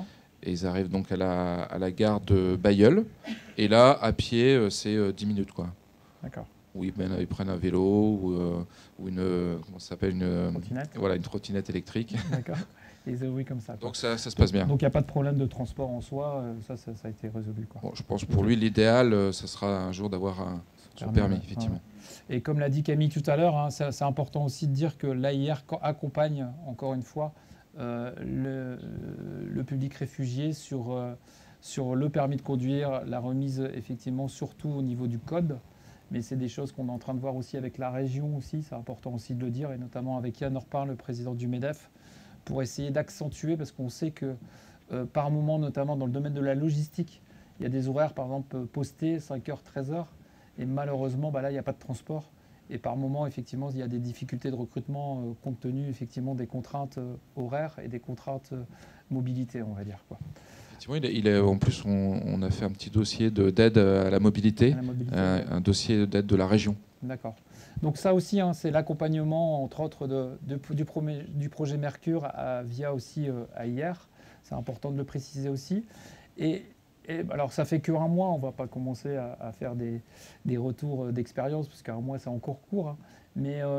Et ils arrivent donc à la, à la gare de Bailleul. Et là, à pied, euh, c'est euh, dix minutes, quoi. D'accord. Où ils, ben, ils prennent un vélo ou, euh, ou une, euh, comment ça s'appelle, une Trottinette. Voilà, une trottinette électrique. D'accord. Et ils oui comme ça. Quoi. Donc ça, ça se passe bien. Donc il n'y a pas de problème de transport en soi, euh, ça, ça, ça a été résolu. Quoi. Bon, je pense pour lui, l'idéal, euh, ça sera un jour d'avoir un, son permis, permis effectivement. Ouais. Et comme l'a dit Camille tout à l'heure, hein, c'est, c'est important aussi de dire que l'A I R accompagne, encore une fois, euh, le, le public réfugié sur, euh, sur le permis de conduire, la remise effectivement surtout au niveau du code. Mais c'est des choses qu'on est en train de voir aussi avec la région aussi, c'est important aussi de le dire, et notamment avec Yann Orpin, le président du MEDEF, pour essayer d'accentuer, parce qu'on sait que euh, par moment, notamment dans le domaine de la logistique, il y a des horaires par exemple postés, cinq heures, treize heures, et malheureusement bah là il n'y a pas de transport. Et par moment, effectivement, il y a des difficultés de recrutement euh, compte tenu effectivement des contraintes euh, horaires et des contraintes euh, mobilité, on va dire, quoi. Effectivement, il est, il est, en plus, on, on a fait un petit dossier de, d'aide à la mobilité, à la mobilité un, ouais. un dossier d'aide de la région. D'accord. Donc ça aussi, hein, c'est l'accompagnement, entre autres, de, de, du, premier, du projet Mercure à, via aussi euh, A I R. C'est important de le préciser aussi. Et, et alors, ça fait qu'un mois, on ne va pas commencer à, à faire des, des retours d'expérience, parce qu'un mois, c'est encore court. Hein. Mais euh,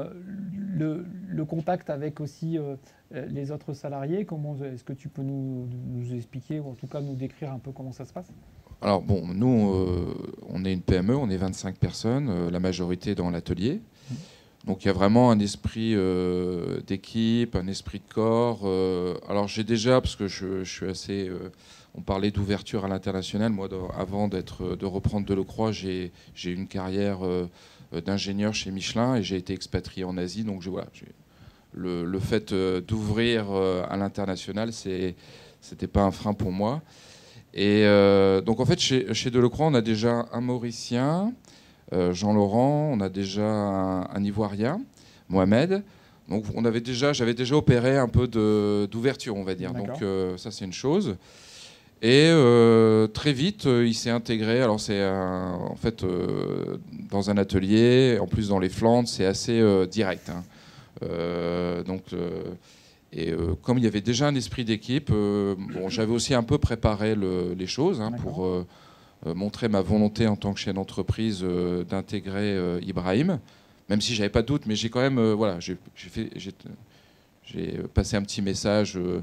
le, le contact avec aussi euh, les autres salariés, comment est-ce que tu peux nous, nous expliquer, ou en tout cas nous décrire un peu comment ça se passe ? Alors bon, nous, euh, on est une P M E, on est vingt-cinq personnes, euh, la majorité dans l'atelier. Mmh. Donc il y a vraiment un esprit euh, d'équipe, un esprit de corps. Euh, alors j'ai déjà, parce que je, je suis assez... Euh, on parlait d'ouverture à l'international. Moi, de, avant d'être, de reprendre Delacroix, j'ai, j'ai une carrière euh, d'ingénieur chez Michelin et j'ai été expatrié en Asie. Donc je, voilà, j'ai, le, le fait euh, d'ouvrir euh, à l'international, c'est, c'était pas un frein pour moi. Et euh, donc en fait, chez, chez Delacroix, on a déjà un Mauricien, euh, Jean-Laurent, on a déjà un, un Ivoirien, Mohamed. Donc on avait déjà, j'avais déjà opéré un peu de, d'ouverture, on va dire. D'accord. Donc euh, ça, c'est une chose. Et euh, très vite, euh, il s'est intégré. Alors c'est un, en fait euh, dans un atelier, en plus dans les Flandres, c'est assez euh, direct. Hein. Euh, donc euh, Et euh, comme il y avait déjà un esprit d'équipe, euh, bon, j'avais aussi un peu préparé le, les choses hein, pour euh, euh, montrer ma volonté en tant que chef d'entreprise euh, d'intégrer euh, Ibrahim, même si j'avais pas de doute, mais j'ai quand même, euh, voilà, j'ai, j'ai, fait, j'ai, j'ai passé un petit message euh,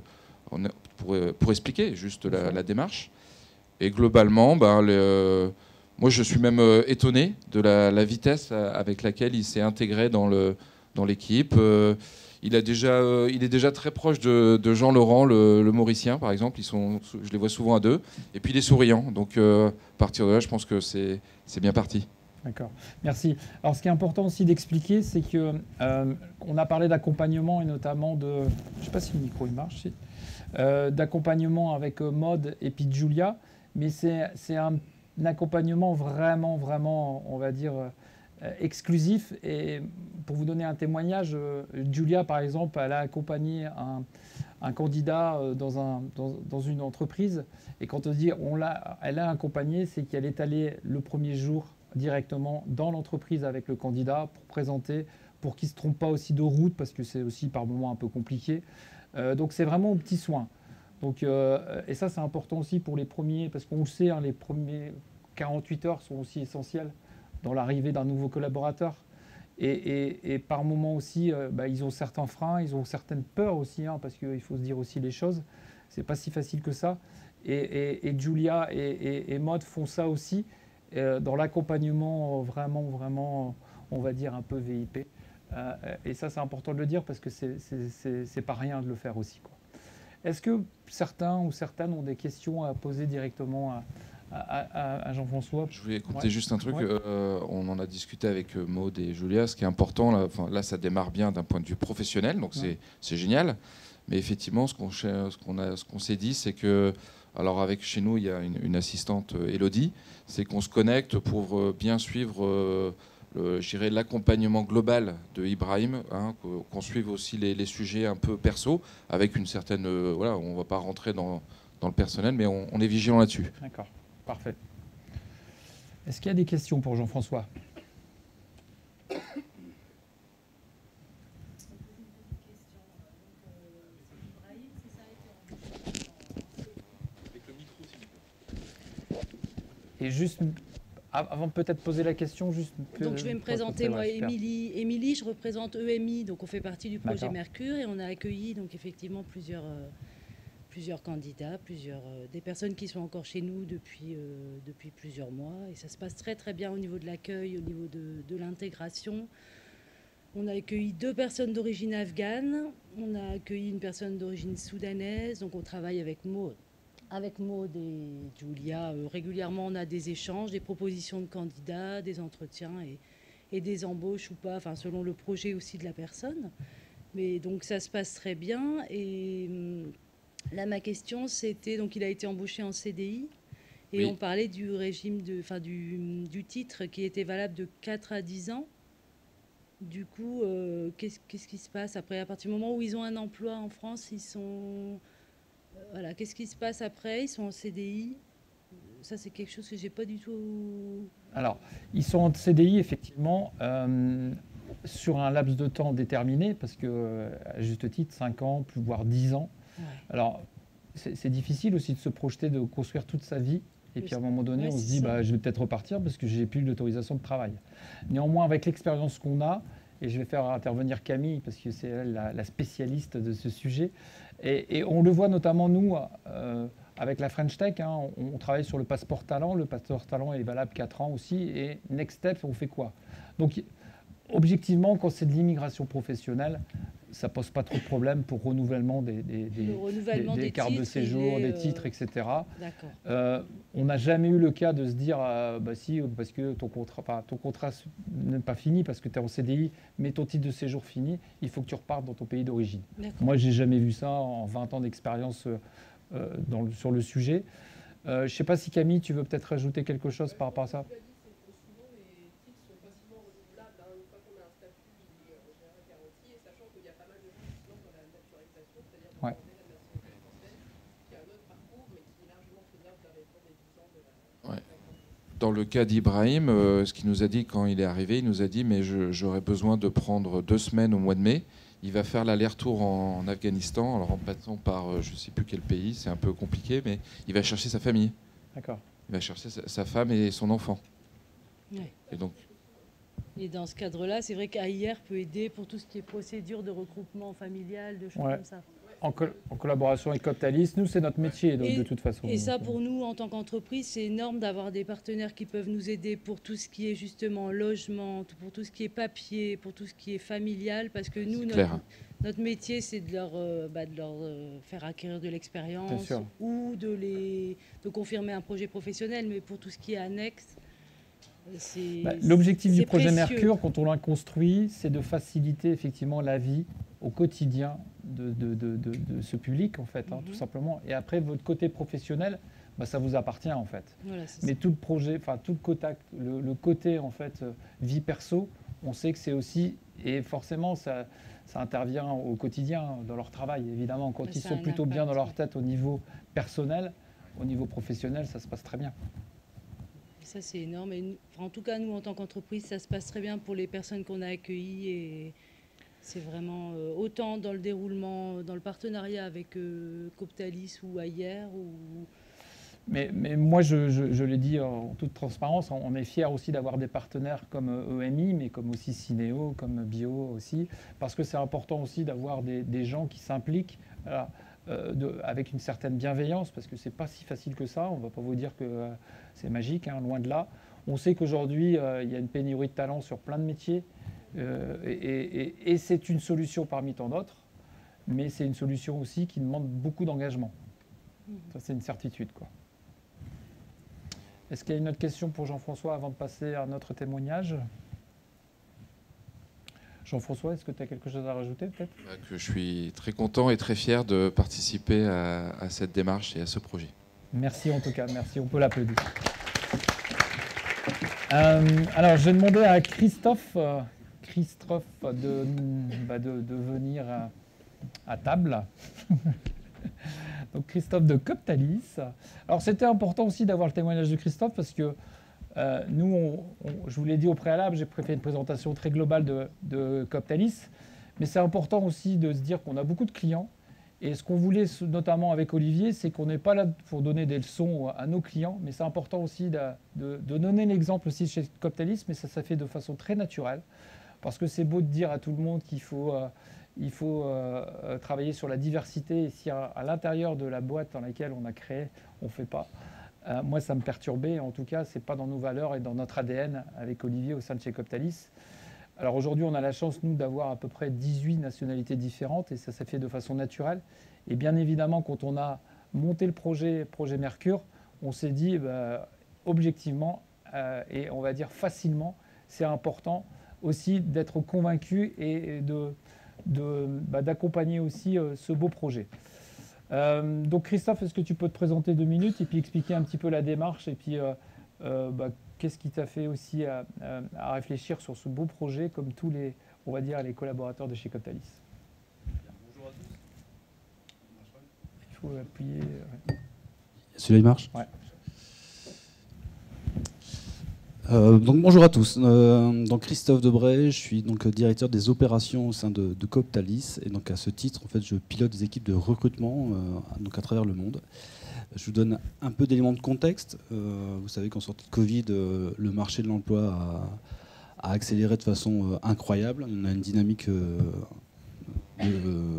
pour, pour expliquer juste la, la démarche. Et globalement, ben, les, euh, moi je suis même euh, étonné de la, la vitesse avec laquelle il s'est intégré dans, le, dans l'équipe. Euh, Il, a déjà, euh, il est déjà très proche de, de Jean-Laurent, le, le Mauricien, par exemple. Ils sont, je les vois souvent à deux. Et puis il est souriant. Donc euh, à partir de là, je pense que c'est, c'est bien parti. D'accord. Merci. Alors ce qui est important aussi d'expliquer, c'est qu'on euh, a parlé d'accompagnement et notamment de... Je ne sais pas si le micro il marche. Si. Euh, d'accompagnement avec euh, Maud et puis Julia. Mais c'est, c'est un, un accompagnement vraiment, vraiment, on va dire... Euh, exclusif. Et pour vous donner un témoignage, Julia, par exemple, elle a accompagné un, un candidat dans, un, dans, dans une entreprise. Et quand on dit on l'a, elle a accompagné, c'est qu'elle est allée le premier jour directement dans l'entreprise avec le candidat pour présenter, pour qu'il ne se trompe pas aussi de route, parce que c'est aussi par moments un peu compliqué. Euh, donc c'est vraiment au petit soin. Donc, euh, et ça, c'est important aussi pour les premiers, parce qu'on le sait, hein, les premiers quarante-huit heures sont aussi essentielles dans l'arrivée d'un nouveau collaborateur. Et, et, et par moment aussi, euh, bah, ils ont certains freins, ils ont certaines peurs aussi, hein, parce qu'il faut se dire aussi les choses. C'est pas si facile que ça. Et, et, et Julia et, et, et Maud font ça aussi, euh, dans l'accompagnement vraiment, vraiment, on va dire, un peu V I P. Euh, et ça, c'est important de le dire, parce que c'est, c'est, c'est, c'est pas rien de le faire aussi, quoi. Est-ce que certains ou certaines ont des questions à poser directement à À, à, à Jean-François? Je voulais compter ouais. juste un truc. Ouais. Euh, on en a discuté avec Maud et Julia. Ce qui est important, là, là ça démarre bien d'un point de vue professionnel, donc ouais. c'est, c'est génial. Mais effectivement, ce qu'on, ce qu'on, a, ce qu'on s'est dit, c'est que, alors avec chez nous, il y a une, une assistante, Elodie, c'est qu'on se connecte pour bien suivre euh, le, je dirais, l'accompagnement global de Ibrahim, hein, qu'on suive aussi les, les sujets un peu perso, avec une certaine... Euh, voilà, on ne va pas rentrer dans, dans le personnel, mais on, on est vigilant là-dessus. D'accord. Parfait. Est-ce qu'il y a des questions pour Jean-François? et juste, avant de peut-être poser la question, juste... Donc je vais me présenter, moi, Émilie. Émilie, je représente E M I, donc on fait partie du projet Mercure, et on a accueilli donc effectivement plusieurs, euh, plusieurs candidats, plusieurs, euh, des personnes qui sont encore chez nous depuis, euh, depuis plusieurs mois, et ça se passe très très bien au niveau de l'accueil, au niveau de, de l'intégration. On a accueilli deux personnes d'origine afghane, on a accueilli une personne d'origine soudanaise, donc on travaille avec Maud. Avec Maud et Julia, euh, régulièrement, on a des échanges, des propositions de candidats, des entretiens et, et des embauches ou pas, enfin, selon le projet aussi de la personne. Mais donc, ça se passe très bien. Et là, ma question, c'était, donc, il a été embauché en C D I. Et oui. On parlait du régime, de, enfin, du, du titre qui était valable de quatre à dix ans. Du coup, euh, qu'est-ce, qu'est-ce qui se passe après? À partir du moment où ils ont un emploi en France, ils sont... Voilà, qu'est-ce qui se passe après? Ils sont en C D I. Ça, c'est quelque chose que j'ai pas du tout... Alors, ils sont en C D I, effectivement, euh, sur un laps de temps déterminé, parce que, à juste titre, cinq ans, plus voire dix ans. Ouais. Alors, c'est, c'est difficile aussi de se projeter, de construire toute sa vie. Et puis, à un moment donné, ouais, on se dit, bah, je vais peut-être repartir parce que j'ai plus l'autorisation de travail. Néanmoins, avec l'expérience qu'on a, et je vais faire intervenir Camille, parce que c'est elle la, la spécialiste de ce sujet. Et, et on le voit notamment, nous, euh, avec la French Tech, hein, on, on travaille sur le passeport talent. Le passeport talent est valable quatre ans aussi. Et Next Step, on fait quoi? Donc, objectivement, quand c'est de l'immigration professionnelle, ça ne pose pas trop de problèmes pour renouvellement des, des, des, renouvellement des, des, des cartes de séjour, des titres, euh... et cetera. Euh, on n'a jamais eu le cas de se dire, euh, bah si, parce que ton contrat, enfin, ton contrat n'est pas fini, parce que tu es en C D I, mais ton titre de séjour fini, il faut que tu repartes dans ton pays d'origine. Moi, je n'ai jamais vu ça en vingt ans d'expérience euh, dans le, sur le sujet. Euh, je ne sais pas si Camille, tu veux peut-être rajouter quelque chose par rapport à ça? Ouais. Ouais. Dans le cas d'Ibrahim, euh, ce qu'il nous a dit quand il est arrivé, il nous a dit mais je, j'aurais besoin de prendre deux semaines au mois de mai. Il va faire l'aller-retour en, en Afghanistan, alors en passant par euh, je ne sais plus quel pays, c'est un peu compliqué, mais il va chercher sa famille. D'accord. Il va chercher sa, sa femme et son enfant. Ouais. Et donc. Et dans ce cadre-là, c'est vrai qu'A I R peut aider pour tout ce qui est procédure de regroupement familial, de choses ouais. comme ça. En, col- en collaboration avec Coptalis, nous, c'est notre métier, donc, et, de toute façon. Et ça, pour nous, en tant qu'entreprise, c'est énorme d'avoir des partenaires qui peuvent nous aider pour tout ce qui est justement logement, pour tout ce qui est papier, pour tout ce qui est familial, parce que nous, notre, notre métier, c'est de leur, euh, bah, de leur euh, faire acquérir de l'expérience ou de, les, de confirmer un projet professionnel, mais pour tout ce qui est annexe, c'est... Bah, l'objectif c'est du projet précieux. Mercure, quand on l'a construit, c'est de faciliter effectivement la vie au quotidien de, de, de, de, de ce public, en fait, hein, mm-hmm. tout simplement. Et après, votre côté professionnel, bah, ça vous appartient, en fait. Voilà, mais tout le projet, enfin, tout le côté, le, le côté, en fait, euh, vie perso, on sait que c'est aussi, et forcément, ça, ça intervient au quotidien, dans leur travail, évidemment. Quand mais ils sont plutôt impact, bien dans leur tête au niveau personnel, au niveau professionnel, ça se passe très bien. Ça, c'est énorme. Et, en tout cas, nous, en tant qu'entreprise, ça se passe très bien pour les personnes qu'on a accueillies. Et c'est vraiment euh, autant dans le déroulement, dans le partenariat avec euh, Coptalis ou A I R. Ou... Mais, mais moi, je, je, je l'ai dit en toute transparence, on est fiers aussi d'avoir des partenaires comme E M I, mais comme aussi Cinéo, comme Bio aussi, parce que c'est important aussi d'avoir des, des gens qui s'impliquent. Voilà. Euh, de, avec une certaine bienveillance, parce que c'est pas si facile que ça. On va pas vous dire que euh, c'est magique, hein, loin de là. On sait qu'aujourd'hui, euh, il y a une pénurie de talents sur plein de métiers, euh, et, et, et c'est une solution parmi tant d'autres, mais c'est une solution aussi qui demande beaucoup d'engagement. Mmh. Ça, c'est une certitude, quoi. Est-ce qu'il y a une autre question pour Jean-François avant de passer à notre témoignage ? Jean-François, est-ce que tu as quelque chose à rajouter peut-être ? Que je suis très content et très fier de participer à, à cette démarche et à ce projet. Merci en tout cas, merci, on peut l'applaudir. Euh, alors, je vais demander à Christophe, euh, Christophe de, bah de, de venir à, à table. Donc Christophe de Coptalis. Alors, c'était important aussi d'avoir le témoignage de Christophe parce que Euh, nous, on, on, je vous l'ai dit au préalable, j'ai fait une présentation très globale de, de Coptalis, mais c'est important aussi de se dire qu'on a beaucoup de clients Et ce qu'on voulait notamment avec Olivier, c'est qu'on n'est pas là pour donner des leçons à nos clients, mais c'est important aussi de, de, de donner l'exemple aussi chez Coptalis, mais ça ça fait de façon très naturelle, parce que c'est beau de dire à tout le monde qu'il faut, euh, il faut euh, travailler sur la diversité, et si à, à l'intérieur de la boîte dans laquelle on a créé, on ne fait pas. Euh, moi, ça me perturbait, en tout cas, ce n'est pas dans nos valeurs et dans notre A D N avec Olivier au sein de chez Coptalis. Alors aujourd'hui, on a la chance, nous, d'avoir à peu près dix-huit nationalités différentes et ça s'est fait de façon naturelle. Et bien évidemment, quand on a monté le projet, projet Mercure, on s'est dit, bah, objectivement, euh, et on va dire facilement, c'est important aussi d'être convaincu et de, de, bah, d'accompagner aussi euh, ce beau projet. Euh, donc Christophe, est-ce que tu peux te présenter deux minutes et puis expliquer un petit peu la démarche et puis euh, euh, bah, qu'est-ce qui t'a fait aussi à, à réfléchir sur ce beau projet, comme tous les, on va dire, les collaborateurs de chez Coptalis. Bonjour à tous. Il faut appuyer. Ouais. Celui-là, il marche ? Ouais. Euh, donc bonjour à tous. Euh, donc Christophe Debray, je suis donc directeur des opérations au sein de, de Coptalis et donc à ce titre, en fait, je pilote des équipes de recrutement euh, donc à travers le monde. Je vous donne un peu d'éléments de contexte. Euh, vous savez qu'en sortie de Covid, euh, le marché de l'emploi a, a accéléré de façon euh, incroyable. On a une dynamique, euh, de, euh,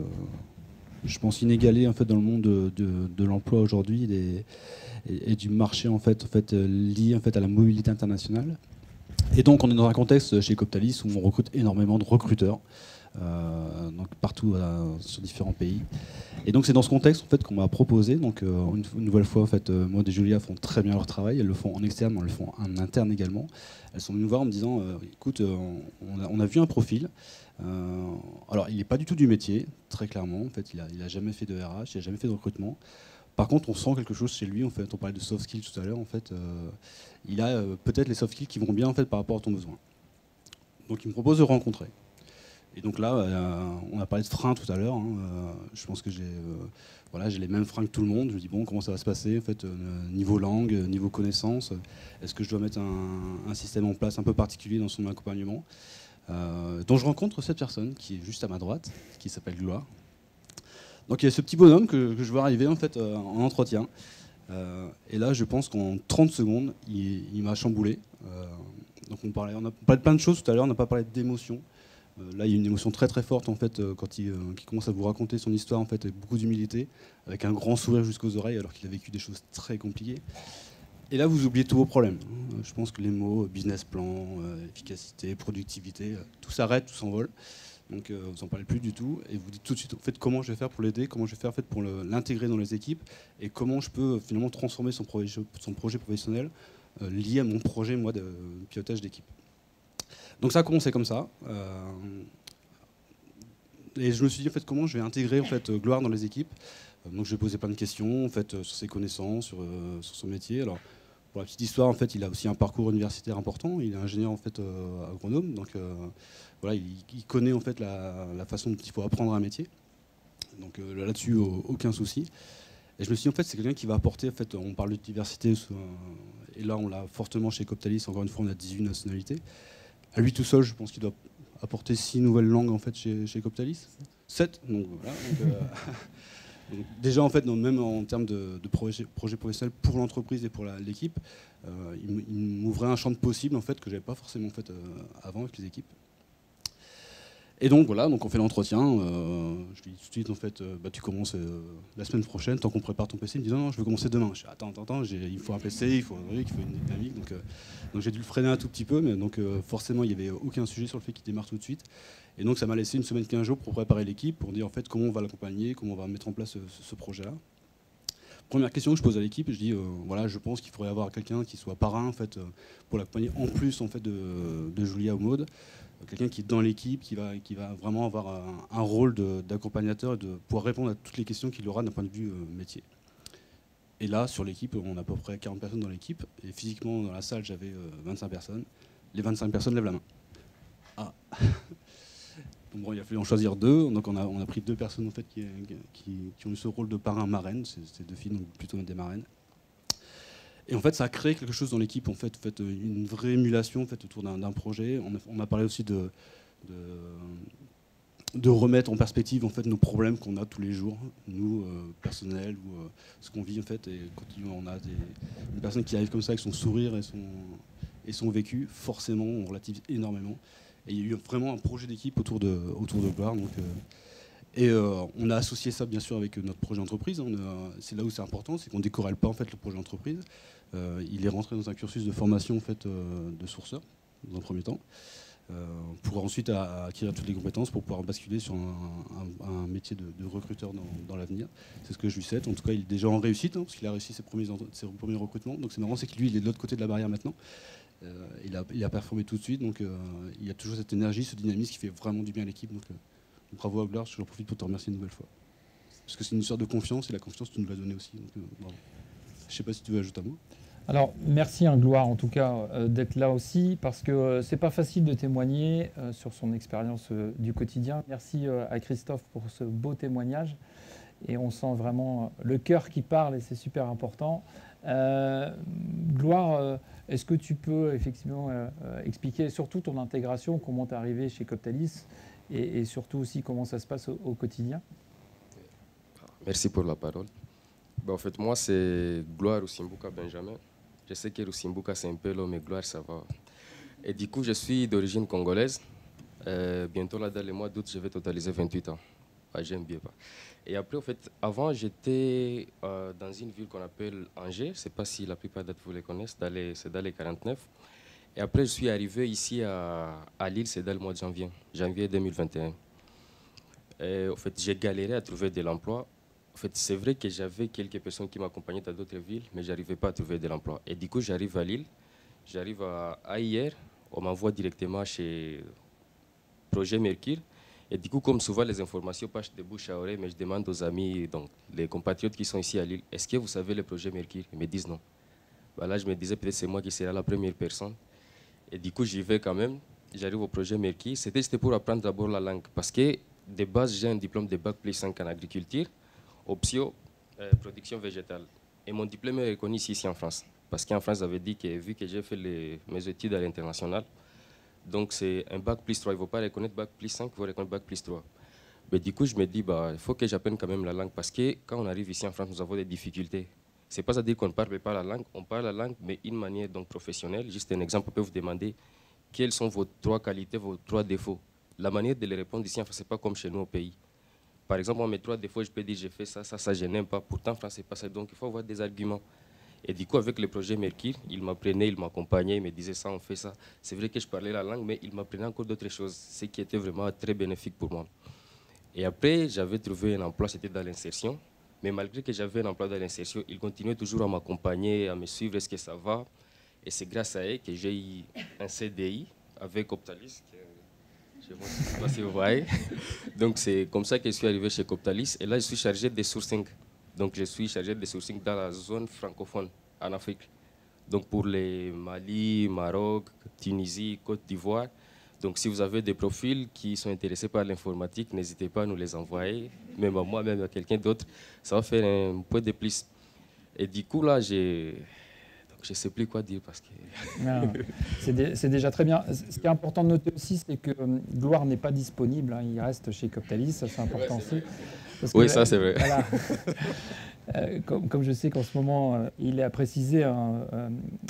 je pense, inégalée en fait, dans le monde de, de, de l'emploi aujourd'hui et, et, et du marché en fait, en fait, lié en fait, à la mobilité internationale. Et donc on est dans un contexte chez Coptalis où on recrute énormément de recruteurs. Euh, donc partout euh, sur différents pays. Et donc c'est dans ce contexte en fait qu'on m'a proposé. Donc euh, une, une nouvelle fois en fait, euh, Maud et Julia font très bien leur travail. Elles le font en externe, mais elles le font en interne également. Elles sont venues me voir en me disant, euh, écoute, euh, on, a, on a vu un profil. Euh, alors il n'est pas du tout du métier, très clairement. En fait, il a, il a jamais fait de R H, il a jamais fait de recrutement. Par contre, on sent quelque chose chez lui. En fait, on parlait de soft skills tout à l'heure. En fait, euh, il a euh, peut-être les soft skills qui vont bien en fait par rapport à ton besoin. Donc il me propose de rencontrer. Et donc là, euh, on a parlé de freins tout à l'heure. Hein, euh, je pense que j'ai euh, voilà, j'ai les mêmes freins que tout le monde. Je me dis, bon, comment ça va se passer en fait, euh, niveau langue, niveau connaissance. Est-ce que je dois mettre un, un système en place un peu particulier dans son accompagnement euh, Donc je rencontre cette personne qui est juste à ma droite, qui s'appelle Gloire. Donc il y a ce petit bonhomme que, que je vois arriver en, fait, euh, en entretien. Euh, et là, je pense qu'en trente secondes, il, il m'a chamboulé. Euh, donc on, parlait, on a parlé de plein de choses tout à l'heure, on n'a pas parlé d'émotion. Euh, là, il y a une émotion très très forte en fait, euh, quand il, euh, il commence à vous raconter son histoire en fait, avec beaucoup d'humilité, avec un grand sourire jusqu'aux oreilles, alors qu'il a vécu des choses très compliquées. Et là, vous oubliez tous vos problèmes. Euh, je pense que les mots business plan, euh, efficacité, productivité, euh, tout s'arrête, tout s'envole. Donc, euh, vous n'en parlez plus du tout. Et vous dites tout de suite en fait, comment je vais faire pour l'aider, comment je vais faire en fait, pour le, l'intégrer dans les équipes, et comment je peux finalement transformer son projet, son projet professionnel euh, lié à mon projet moi, de pilotage d'équipe. Donc ça a commencé comme ça. Euh, et je me suis dit en fait, comment je vais intégrer en fait, Gloire dans les équipes. Euh, donc je vais poser plein de questions en fait, sur ses connaissances, sur, euh, sur son métier. Alors, pour la petite histoire, en fait, il a aussi un parcours universitaire important. Il est ingénieur en fait, euh, agronome. Donc euh, voilà, il, il connaît en fait, la, la façon dont il faut apprendre un métier. Donc euh, là-dessus, aucun souci. Et je me suis dit, en fait, c'est quelqu'un qui va apporter, en fait, on parle de diversité, euh, et là on l'a fortement chez Coptalis, encore une fois on a dix-huit nationalités. À lui tout seul, je pense qu'il doit apporter six nouvelles langues en fait, chez, chez Coptalis. sept donc, voilà, donc, euh, donc, déjà, en fait, non, même en termes de, de projet, projet professionnel pour l'entreprise et pour la, l'équipe, euh, il, il m'ouvrait un champ de possibles en fait, que je n'avais pas forcément fait euh, avant avec les équipes. Et donc voilà, donc on fait l'entretien. Euh, je lui dis tout de suite, en fait, euh, bah, tu commences euh, la semaine prochaine, tant qu'on prépare ton P C. Il me dit non, non, je veux commencer demain. Je dis attends, attends, attends, j'ai, il faut un P C, il faut, il faut une dynamique. Donc, euh, donc j'ai dû le freiner un tout petit peu, mais donc euh, forcément, il n'y avait aucun sujet sur le fait qu'il démarre tout de suite. Et donc ça m'a laissé une semaine, quinze jours pour préparer l'équipe, pour dire en fait comment on va l'accompagner, comment on va mettre en place ce, ce projet-là. Première question que je pose à l'équipe, je dis euh, voilà, je pense qu'il faudrait avoir quelqu'un qui soit parrain en fait, euh, pour l'accompagner en plus en fait, de, de Julia ou Maud. Quelqu'un qui est dans l'équipe, qui va, qui va vraiment avoir un, un rôle de, d'accompagnateur et de pouvoir répondre à toutes les questions qu'il aura d'un point de vue euh, métier. Et là, sur l'équipe, on a à peu près quarante personnes dans l'équipe. Et physiquement, dans la salle, j'avais euh, vingt-cinq personnes. Les vingt-cinq personnes lèvent la main. Ah. Donc bon, il a fallu en choisir deux. Donc on a, on a pris deux personnes en fait, qui, qui, qui ont eu ce rôle de parrain-marraine. C'est, c'est deux filles, donc plutôt des marraines. Et en fait, ça a créé quelque chose dans l'équipe, en fait, en fait une vraie émulation en fait, autour d'un, d'un projet. On a, on a parlé aussi de, de, de remettre en perspective en fait, nos problèmes qu'on a tous les jours, nous, euh, personnels, ou euh, ce qu'on vit en fait. Et quand on a des, une personne qui arrive comme ça avec son sourire et son, et son vécu, forcément, on relativise énormément. Et il y a eu vraiment un projet d'équipe autour de, autour de Gloire. Donc, euh, et euh, on a associé ça bien sûr avec notre projet d'entreprise. C'est là où c'est important, c'est qu'on ne décorrèle pas en fait, le projet d'entreprise. Euh, il est rentré dans un cursus de formation en fait, euh, de sourceur, dans un premier temps, euh, pour ensuite à, à acquérir toutes les compétences pour pouvoir basculer sur un, un, un métier de, de recruteur dans, dans l'avenir. C'est ce que je lui souhaite. En tout cas, il est déjà en réussite, hein, parce qu'il a réussi ses premiers, ses premiers recrutements. Donc c'est marrant, c'est que lui, il est de l'autre côté de la barrière maintenant. Euh, il, a, il a performé tout de suite, donc euh, il y a toujours cette énergie, ce dynamisme qui fait vraiment du bien à l'équipe. Donc, euh, bravo à Gloire, j'en profite pour te remercier une nouvelle fois. Parce que c'est une histoire de confiance, et la confiance, tu nous l'as donnée aussi. Donc, euh, bravo. Je ne sais pas si tu veux ajouter un mot. Alors, merci à Gloire, en tout cas, euh, d'être là aussi, parce que euh, c'est pas facile de témoigner euh, sur son expérience euh, du quotidien. Merci euh, à Christophe pour ce beau témoignage. Et on sent vraiment le cœur qui parle, et c'est super important. Euh, Gloire, euh, est-ce que tu peux effectivement euh, expliquer surtout ton intégration, comment tu es arrivé chez Coptalis, et, et surtout aussi comment ça se passe au, au quotidien? Merci pour la parole. Ben, en fait, moi, c'est Gloire Rusimbuka Benjamin. Je sais que Rusimbuka, c'est un peu long, mais Gloire, ça va. Et du coup, je suis d'origine congolaise. Euh, bientôt, là, dans le mois d'août, je vais totaliser vingt-huit ans. Ah, j'aime bien. Et après, en fait, avant, j'étais euh, dans une ville qu'on appelle Angers. Je ne sais pas si la plupart d'entre vous les connaissent. C'est dans les quarante-neuf. Et après, je suis arrivé ici à, à Lille, c'est dans le mois de janvier, janvier deux mille vingt et un. Et, en fait, j'ai galéré à trouver de l'emploi. En fait, c'est vrai que j'avais quelques personnes qui m'accompagnaient dans d'autres villes, mais je n'arrivais pas à trouver de l'emploi. Et du coup, j'arrive à Lille, j'arrive à, à hier, on m'envoie directement chez Projet Mercure. Et du coup, comme souvent, les informations passent de bouche à oreille, mais je demande aux amis, donc les compatriotes qui sont ici à Lille, est-ce que vous savez le projet Mercure? Ils me disent non. Ben là, je me disais peut-être c'est moi qui serai la première personne. Et du coup, j'y vais quand même. J'arrive au projet Mercure. C'était pour apprendre d'abord la langue, parce que de base, j'ai un diplôme de bac plus cinq en agriculture. Option, euh, production végétale. Et mon diplôme est reconnu ici, ici en France. Parce qu'en France, j'avais dit que vu que j'ai fait les, mes études à l'international, donc c'est un bac plus trois. Il ne faut pas reconnaître bac plus cinq, il faut reconnaître bac plus trois. Mais du coup, je me dis, bah, il faut que j'apprenne quand même la langue. Parce que quand on arrive ici en France, nous avons des difficultés. Ce n'est pas à dire qu'on ne parle pas la langue, on parle la langue, mais d'une manière donc professionnelle. Juste un exemple, on peut vous demander quelles sont vos trois qualités, vos trois défauts. La manière de les répondre ici en France, ce n'est pas comme chez nous au pays. Par exemple, moi, mes trois défauts, je peux dire j'ai fait ça, ça, ça, je n'aime pas. Pourtant, en France, c'est pas ça. Donc, il faut avoir des arguments. Et du coup, avec le projet Mercure, il m'apprenait, il m'accompagnait, il me disait ça, on fait ça. C'est vrai que je parlais la langue, mais il m'apprenait encore d'autres choses, ce qui était vraiment très bénéfique pour moi. Et après, j'avais trouvé un emploi, c'était dans l'insertion. Mais malgré que j'avais un emploi dans l'insertion, il continuait toujours à m'accompagner, à me suivre, est-ce que ça va? Et c'est grâce à eux que j'ai eu un C D I avec Coptalis. Je ne sais pas si vous voyez. Donc c'est comme ça que je suis arrivé chez Coptalis. Et là, je suis chargé de sourcing. Donc je suis chargé de sourcing dans la zone francophone en Afrique. Donc pour les Mali, Maroc, Tunisie, Côte d'Ivoire. Donc si vous avez des profils qui sont intéressés par l'informatique, n'hésitez pas à nous les envoyer. Même à moi, même à quelqu'un d'autre. Ça va faire un peu de plus. Et du coup, là, j'ai... Je ne sais plus quoi dire parce que... C'est déjà très bien. Ce qui est important de noter aussi, c'est que Gloire n'est pas disponible. Hein. Il reste chez Coptalis, ça c'est important ouais, aussi. Parce oui, que, ça c'est vrai. Voilà. euh, comme, comme je sais qu'en ce moment, euh, il est à préciser, hein, euh,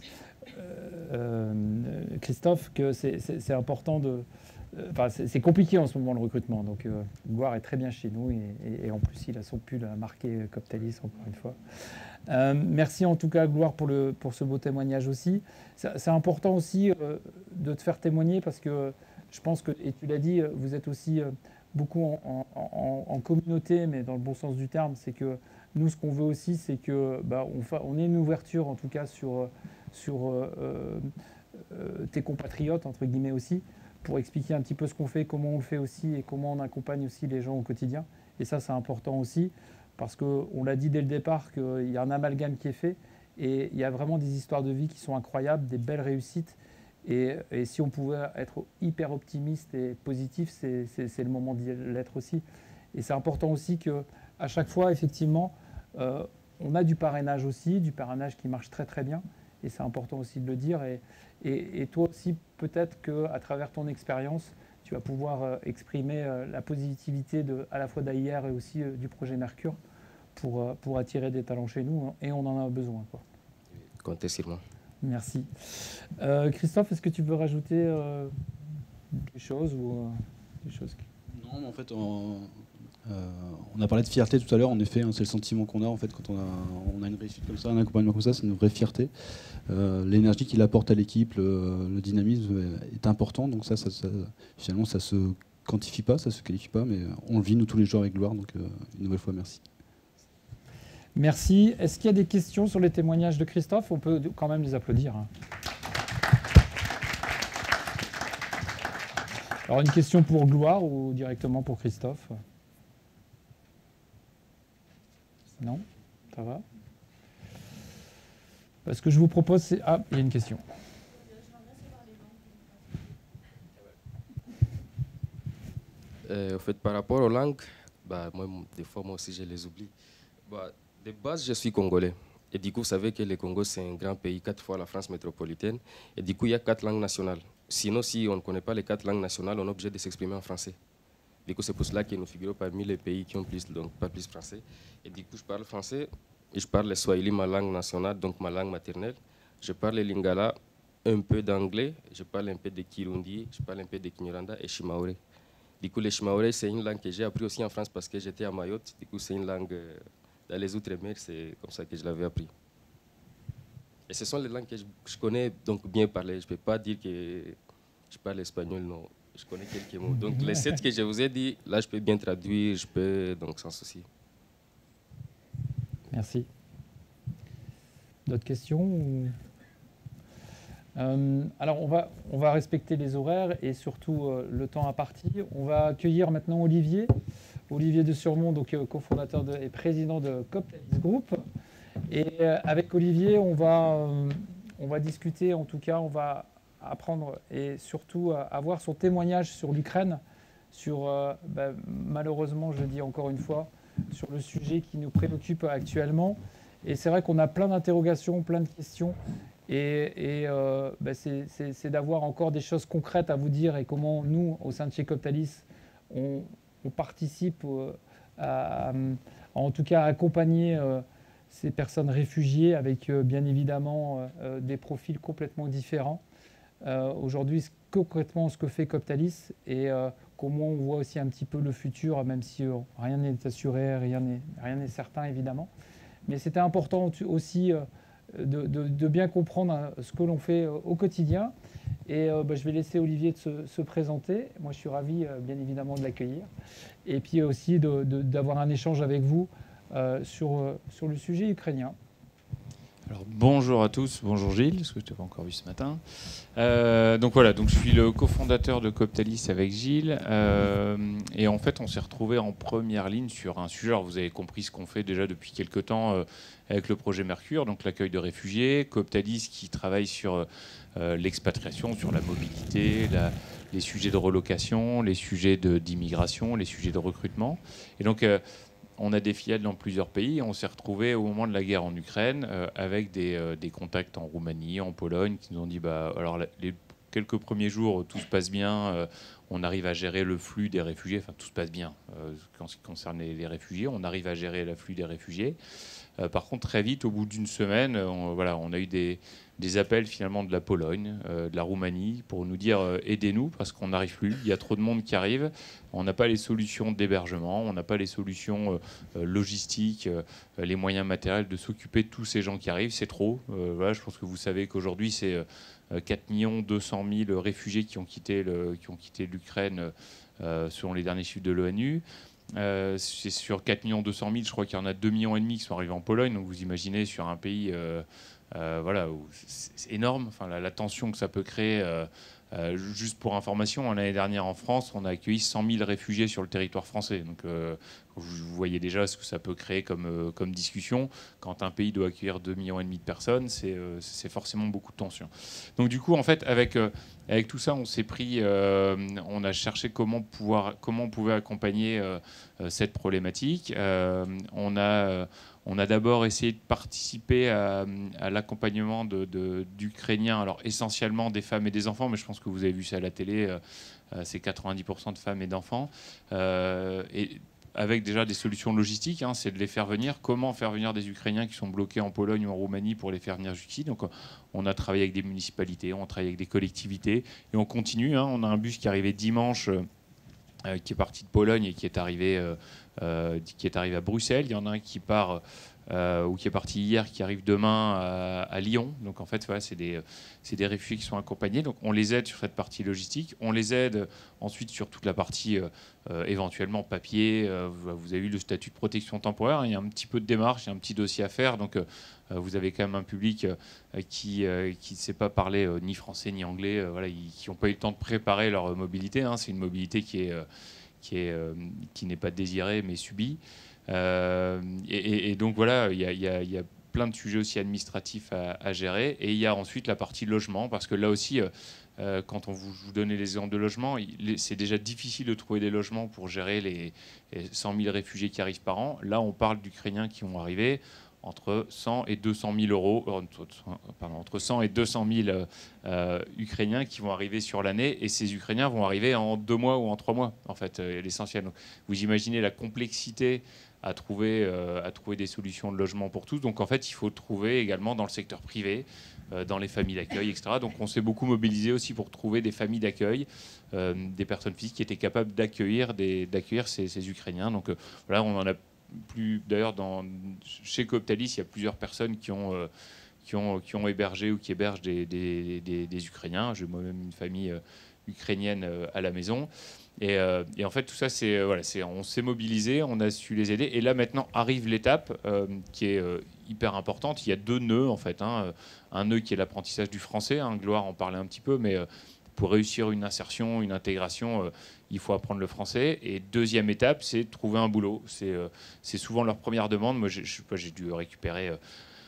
euh, Christophe, que c'est important de... Enfin, c'est compliqué en ce moment le recrutement. Donc euh, Gloire est très bien chez nous et, et, et en plus, il a son pull marqué Coptalis, encore une fois. Euh, merci en tout cas Gloire pour, le, pour ce beau témoignage aussi. C'est important aussi euh, de te faire témoigner parce que je pense que, et tu l'as dit, vous êtes aussi euh, beaucoup en, en, en communauté, mais dans le bon sens du terme. C'est que nous, ce qu'on veut aussi, c'est que bah, on, fa, on ait une ouverture en tout cas sur, sur euh, euh, tes compatriotes, entre guillemets aussi, pour expliquer un petit peu ce qu'on fait, comment on le fait aussi et comment on accompagne aussi les gens au quotidien. Et ça, c'est important aussi. Parce qu'on l'a dit dès le départ qu'il y a un amalgame qui est fait et il y a vraiment des histoires de vie qui sont incroyables, des belles réussites. Et, et si on pouvait être hyper optimiste et positif, c'est le moment d'y l'être aussi. Et c'est important aussi qu'à chaque fois, effectivement, euh, on a du parrainage aussi, du parrainage qui marche très très bien. Et c'est important aussi de le dire. Et, et, et toi aussi, peut-être qu'à travers ton expérience, tu vas pouvoir euh, exprimer euh, la positivité de, à la fois d'A I R et aussi euh, du projet Mercure pour, euh, pour attirer des talents chez nous, et on en a besoin, quoi. Comptez sur moi. Merci. Euh, Christophe, est-ce que tu veux rajouter euh, des choses ou euh, des choses qui... Non, mais en fait, on, euh, on a parlé de fierté tout à l'heure. En effet, hein, c'est le sentiment qu'on a en fait quand on a, on a une réussite comme ça, un accompagnement comme ça, c'est une vraie fierté. Euh, l'énergie qu'il apporte à l'équipe, le, le dynamisme est important. Donc ça, ça, ça, finalement, ça se quantifie pas, ça se qualifie pas, mais on le vit nous tous les jours avec gloire. Donc euh, une nouvelle fois, merci. Merci. Est-ce qu'il y a des questions sur les témoignages de Christophe? On peut quand même les applaudir. Hein. Alors, une question pour Gloire ou directement pour Christophe? Non? Ça va? Ce que je vous propose, c'est... Ah, il y a une question. Euh, en fait, par rapport aux langues, bah, moi, des fois, moi aussi, je les oublie. Bah, de base, je suis congolais. Et du coup, vous savez que le Congo, c'est un grand pays, quatre fois la France métropolitaine. Et du coup, il y a quatre langues nationales. Sinon, si on ne connaît pas les quatre langues nationales, on est obligé de s'exprimer en français. Du coup, c'est pour cela que nous figurons parmi les pays qui ont plus, donc, pas plus français. Et du coup, je parle français et je parle le Swahili, ma langue nationale, donc ma langue maternelle. Je parle le Lingala, un peu d'anglais, je parle un peu de Kirundi, je parle un peu de Kinyarwanda et Shimaore. Du coup, le Shimaore, c'est une langue que j'ai appris aussi en France parce que j'étais à Mayotte. Du coup, c'est une langue... Euh, dans les Outre-mer, c'est comme ça que je l'avais appris. Et ce sont les langues que je, je connais donc bien parler. Je ne peux pas dire que je parle espagnol, non. Je connais quelques mots. Donc les sept que je vous ai dit, là, je peux bien traduire, je peux, donc sans souci. Merci. D'autres questions ou... euh, Alors, on va, on va respecter les horaires et surtout euh, le temps imparti. On va accueillir maintenant Olivier. Olivier de Surmont, donc euh, cofondateur de, et président de Coptalis Group. Et euh, avec Olivier, on va, euh, on va discuter, en tout cas, on va apprendre et surtout euh, avoir son témoignage sur l'Ukraine, sur, euh, bah, malheureusement, je dis encore une fois, sur le sujet qui nous préoccupe actuellement. Et c'est vrai qu'on a plein d'interrogations, plein de questions. Et, et euh, bah, c'est d'avoir encore des choses concrètes à vous dire et comment nous, au sein de chez Coptalis, on... on participe à, à, en tout cas à accompagner euh, ces personnes réfugiées avec euh, bien évidemment euh, des profils complètement différents. Euh, Aujourd'hui, concrètement ce que fait Coptalis et euh, comment on voit aussi un petit peu le futur, même si euh, rien n'est assuré, rien n'est rien n'est certain évidemment. Mais c'était important aussi euh, de, de, de bien comprendre ce que l'on fait euh, au quotidien. Et euh, bah, je vais laisser Olivier de se, se présenter. Moi, je suis ravi, euh, bien évidemment, de l'accueillir. Et puis aussi d'avoir un échange avec vous euh, sur, euh, sur le sujet ukrainien. Alors, bonjour à tous, bonjour Gilles, parce que je ne t'ai pas encore vu ce matin. Euh, donc voilà, donc je suis le cofondateur de Coptalis avec Gilles. Euh, et en fait, on s'est retrouvés en première ligne sur un sujet. Alors, vous avez compris ce qu'on fait déjà depuis quelques temps euh, avec le projet Mercure, donc l'accueil de réfugiés. Coptalis qui travaille sur euh, l'expatriation, sur la mobilité, la, les sujets de relocation, les sujets d'immigration, les sujets de recrutement. Et donc... Euh, on a des filiales dans plusieurs pays. On s'est retrouvé au moment de la guerre en Ukraine euh, avec des, euh, des contacts en Roumanie, en Pologne, qui nous ont dit bah, alors les quelques premiers jours, tout se passe bien, euh, on arrive à gérer le flux des réfugiés, enfin tout se passe bien euh, en ce qui concerne les, les réfugiés, on arrive à gérer le flux des réfugiés. Euh, par contre, très vite, au bout d'une semaine, on, voilà, on a eu des, des appels finalement de la Pologne, euh, de la Roumanie, pour nous dire euh, aidez-nous parce qu'on n'arrive plus, il y a trop de monde qui arrive, on n'a pas les solutions d'hébergement, on n'a pas les solutions euh, logistiques, euh, les moyens matériels de s'occuper de tous ces gens qui arrivent, c'est trop. Euh, voilà, je pense que vous savez qu'aujourd'hui, c'est euh, quatre millions deux cent mille réfugiés qui ont quitté le, qui ont quitté l'Ukraine euh, selon les derniers chiffres de l'ONU. Euh, c'est sur quatre millions deux cent mille, je crois qu'il y en a deux virgule cinq millions qui sont arrivés en Pologne. Donc vous imaginez sur un pays euh, euh, voilà, c'est énorme, enfin, la, la tension que ça peut créer. Euh, euh, juste pour information, l'année dernière en France, on a accueilli cent mille réfugiés sur le territoire français. Donc euh, vous voyez déjà ce que ça peut créer comme, euh, comme discussion. Quand un pays doit accueillir deux virgule cinq millions de personnes, c'est euh, forcément beaucoup de tension. Donc du coup, en fait, avec, euh, avec tout ça, on s'est pris, euh, on a cherché comment pouvoir, comment on pouvait accompagner euh, cette problématique. Euh, on a, euh, on a d'abord essayé de participer à, à l'accompagnement de, de, d'Ukrainiens, alors essentiellement des femmes et des enfants, mais je pense que vous avez vu ça à la télé, euh, c'est quatre-vingt-dix pour cent de femmes et d'enfants. Euh, et avec déjà des solutions logistiques, hein, c'est de les faire venir. Comment faire venir des Ukrainiens qui sont bloqués en Pologne ou en Roumanie pour les faire venir jusqu'ici? Donc, on a travaillé avec des municipalités, on a travaillé avec des collectivités, et on continue. Hein. On a un bus qui est arrivé dimanche, euh, qui est parti de Pologne et qui est arrivé, euh, euh, qui est arrivé à Bruxelles. Il y en a un qui part euh, ou qui est parti hier, qui arrive demain à, à Lyon. Donc, en fait, voilà, c'est des, c'est des réfugiés qui sont accompagnés. Donc, on les aide sur cette partie logistique. On les aide ensuite sur toute la partie euh, Euh, éventuellement papier. Euh, vous avez eu le statut de protection temporaire, hein, il y a un petit peu de démarche, il y a un petit dossier à faire, donc euh, vous avez quand même un public euh, qui euh, qui ne sait pas parler euh, ni français ni anglais, euh, voilà, ils, qui n'ont pas eu le temps de préparer leur mobilité, hein. C'est une mobilité qui est euh, qui est euh, qui n'est pas désirée mais subie, euh, et, et, et donc voilà, il y a, il y a, il y a plein de sujets aussi administratifs à, à gérer, et il y a ensuite la partie logement, parce que là aussi euh, Euh, quand on vous, vous donnait les exemples de logements, c'est déjà difficile de trouver des logements pour gérer les, les cent mille réfugiés qui arrivent par an. Là, on parle d'Ukrainiens qui vont arriver entre cent et deux cent mille euros, entre, pardon, entre cent et deux cent mille euh, Ukrainiens qui vont arriver sur l'année, et ces Ukrainiens vont arriver en deux mois ou en trois mois, en fait, euh, l'essentiel. Donc, vous imaginez la complexité à trouver, euh, à trouver des solutions de logement pour tous. Donc, en fait, il faut trouver également dans le secteur privé, dans les familles d'accueil, et cetera. Donc on s'est beaucoup mobilisé aussi pour trouver des familles d'accueil, euh, des personnes physiques qui étaient capables d'accueillir, des, d'accueillir ces, ces Ukrainiens. Donc euh, voilà, on en a plus. D'ailleurs, dans, chez Cooptalis, il y a plusieurs personnes qui ont, euh, qui ont, qui ont hébergé ou qui hébergent des, des, des, des Ukrainiens. J'ai moi-même une famille euh, ukrainienne euh, à la maison. Et, euh, et en fait, tout ça, c'est euh, voilà, c'est on s'est mobilisé, on a su les aider. Et là, maintenant, arrive l'étape euh, qui est euh, hyper importante. Il y a deux nœuds, en fait. Hein. Un nœud qui est l'apprentissage du français. Hein. Gloire en parlait un petit peu, mais euh, pour réussir une insertion, une intégration, euh, il faut apprendre le français. Et deuxième étape, c'est trouver un boulot. C'est euh, c'est souvent leur première demande. Moi, j'ai, je sais pas, j'ai dû récupérer... Euh,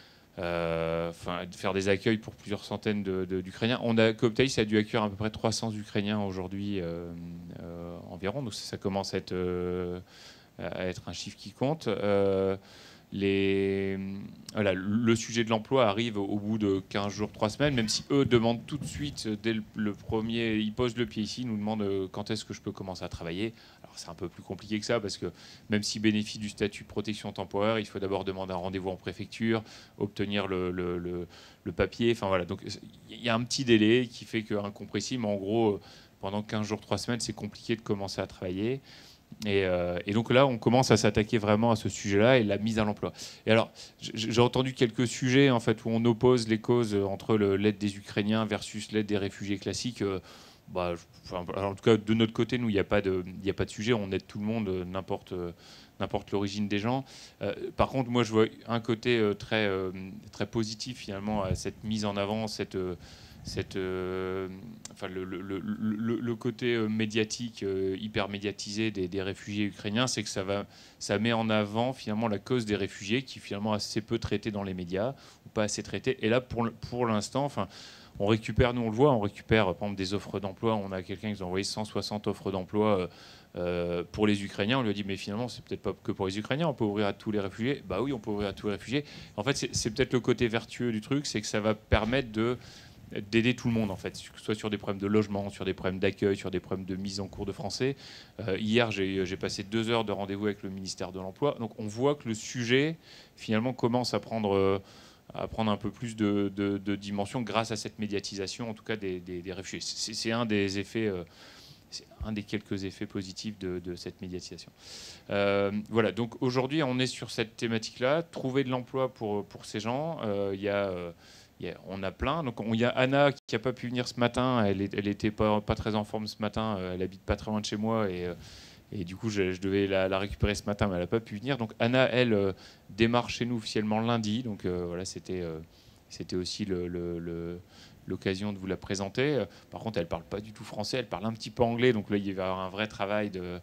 Euh, enfin, faire des accueils pour plusieurs centaines de, de, d'Ukrainiens. On a, Cooptalis a dû accueillir à peu près trois cents Ukrainiens aujourd'hui euh, euh, environ, donc ça, ça commence à être, euh, à être un chiffre qui compte. Euh, les, voilà, le sujet de l'emploi arrive au bout de quinze jours, trois semaines, même si eux demandent tout de suite, dès le, le premier, ils posent le pied ici, ils nous demandent quand est-ce que je peux commencer à travailler. Alors c'est un peu plus compliqué que ça, parce que même s'ils bénéficient du statut de protection temporaire, il faut d'abord demander un rendez-vous en préfecture, obtenir le, le, le, le papier, enfin voilà, donc il y a un petit délai qui fait qu'incompressible, mais en gros, pendant quinze jours, trois semaines, c'est compliqué de commencer à travailler. Et, euh, et donc là, on commence à s'attaquer vraiment à ce sujet-là et la mise à l'emploi. Et alors, j'ai entendu quelques sujets en fait où on oppose les causes entre le, l'aide des Ukrainiens versus l'aide des réfugiés classiques. Euh, bah, enfin, en tout cas, de notre côté, nous, il n'y a pas de, il n'y a pas de sujet. On aide tout le monde, n'importe, n'importe l'origine des gens. Euh, par contre, moi, je vois un côté euh, très, euh, très positif finalement à cette mise en avant, cette euh, Cette, euh, enfin, le, le, le, le, le côté médiatique, euh, hyper médiatisé des, des réfugiés ukrainiens, c'est que ça, va, ça met en avant finalement la cause des réfugiés qui est finalement assez peu traitée dans les médias ou pas assez traitée. Et là, pour, pour l'instant, enfin, on récupère, nous on le voit, on récupère par exemple des offres d'emploi. On a quelqu'un qui nous a envoyé cent soixante offres d'emploi euh, pour les Ukrainiens. On lui a dit mais finalement c'est peut-être pas que pour les Ukrainiens, on peut ouvrir à tous les réfugiés. Bah oui, on peut ouvrir à tous les réfugiés. En fait, c'est, c'est peut-être le côté vertueux du truc, c'est que ça va permettre de d'aider tout le monde en fait, que ce soit sur des problèmes de logement, sur des problèmes d'accueil, sur des problèmes de mise en cours de français. Euh, hier, j'ai, j'ai passé deux heures de rendez-vous avec le ministère de l'Emploi. Donc on voit que le sujet finalement commence à prendre, euh, à prendre un peu plus de, de, de dimension grâce à cette médiatisation, en tout cas des, des, des réfugiés. C'est, c'est un des effets, euh, c'est un des quelques effets positifs de, de cette médiatisation. Euh, voilà, donc aujourd'hui on est sur cette thématique-là, trouver de l'emploi pour, pour ces gens. Il euh, y a... Euh, Yeah, on a plein. Donc, il y a Anna qui n'a pas pu venir ce matin. Elle n'était pas, pas très en forme ce matin. Elle habite pas très loin de chez moi. Et, et du coup, je, je devais la, la récupérer ce matin, mais elle n'a pas pu venir. Donc, Anna, elle, euh, démarre chez nous officiellement lundi. Donc, euh, voilà, c'était euh, c'était aussi le, le, le, l'occasion de vous la présenter. Par contre, elle ne parle pas du tout français. Elle parle un petit peu anglais. Donc, là, il va y avoir un vrai travail de,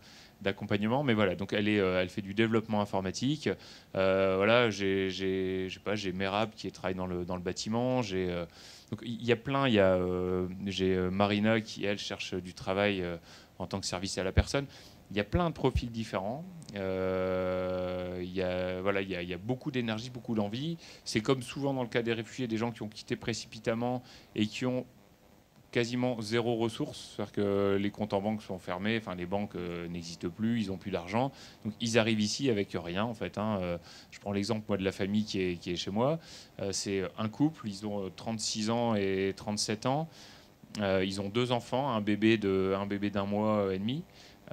d'accompagnement, mais voilà, donc elle, est, euh, elle fait du développement informatique. Euh, voilà, j'ai, j'ai, je sais pas, j'ai Merab qui travaille dans le, dans le bâtiment. J'ai, euh, donc il y a plein, il y a, euh, j'ai Marina qui, elle, cherche du travail euh, en tant que service à la personne. Il y a plein de profils différents. Euh, il, y a, voilà, il, y a, il y a beaucoup d'énergie, beaucoup d'envie. C'est comme souvent dans le cas des réfugiés, des gens qui ont quitté précipitamment et qui ont quasiment zéro ressource, c'est-à-dire que les comptes en banque sont fermés, enfin les banques euh, n'existent plus, ils n'ont plus d'argent, donc ils arrivent ici avec rien en fait. Hein. Euh, je prends l'exemple moi de la famille qui est, qui est chez moi, euh, c'est un couple, ils ont trente-six ans et trente-sept ans, euh, ils ont deux enfants, un bébé de, un bébé d'un mois et demi.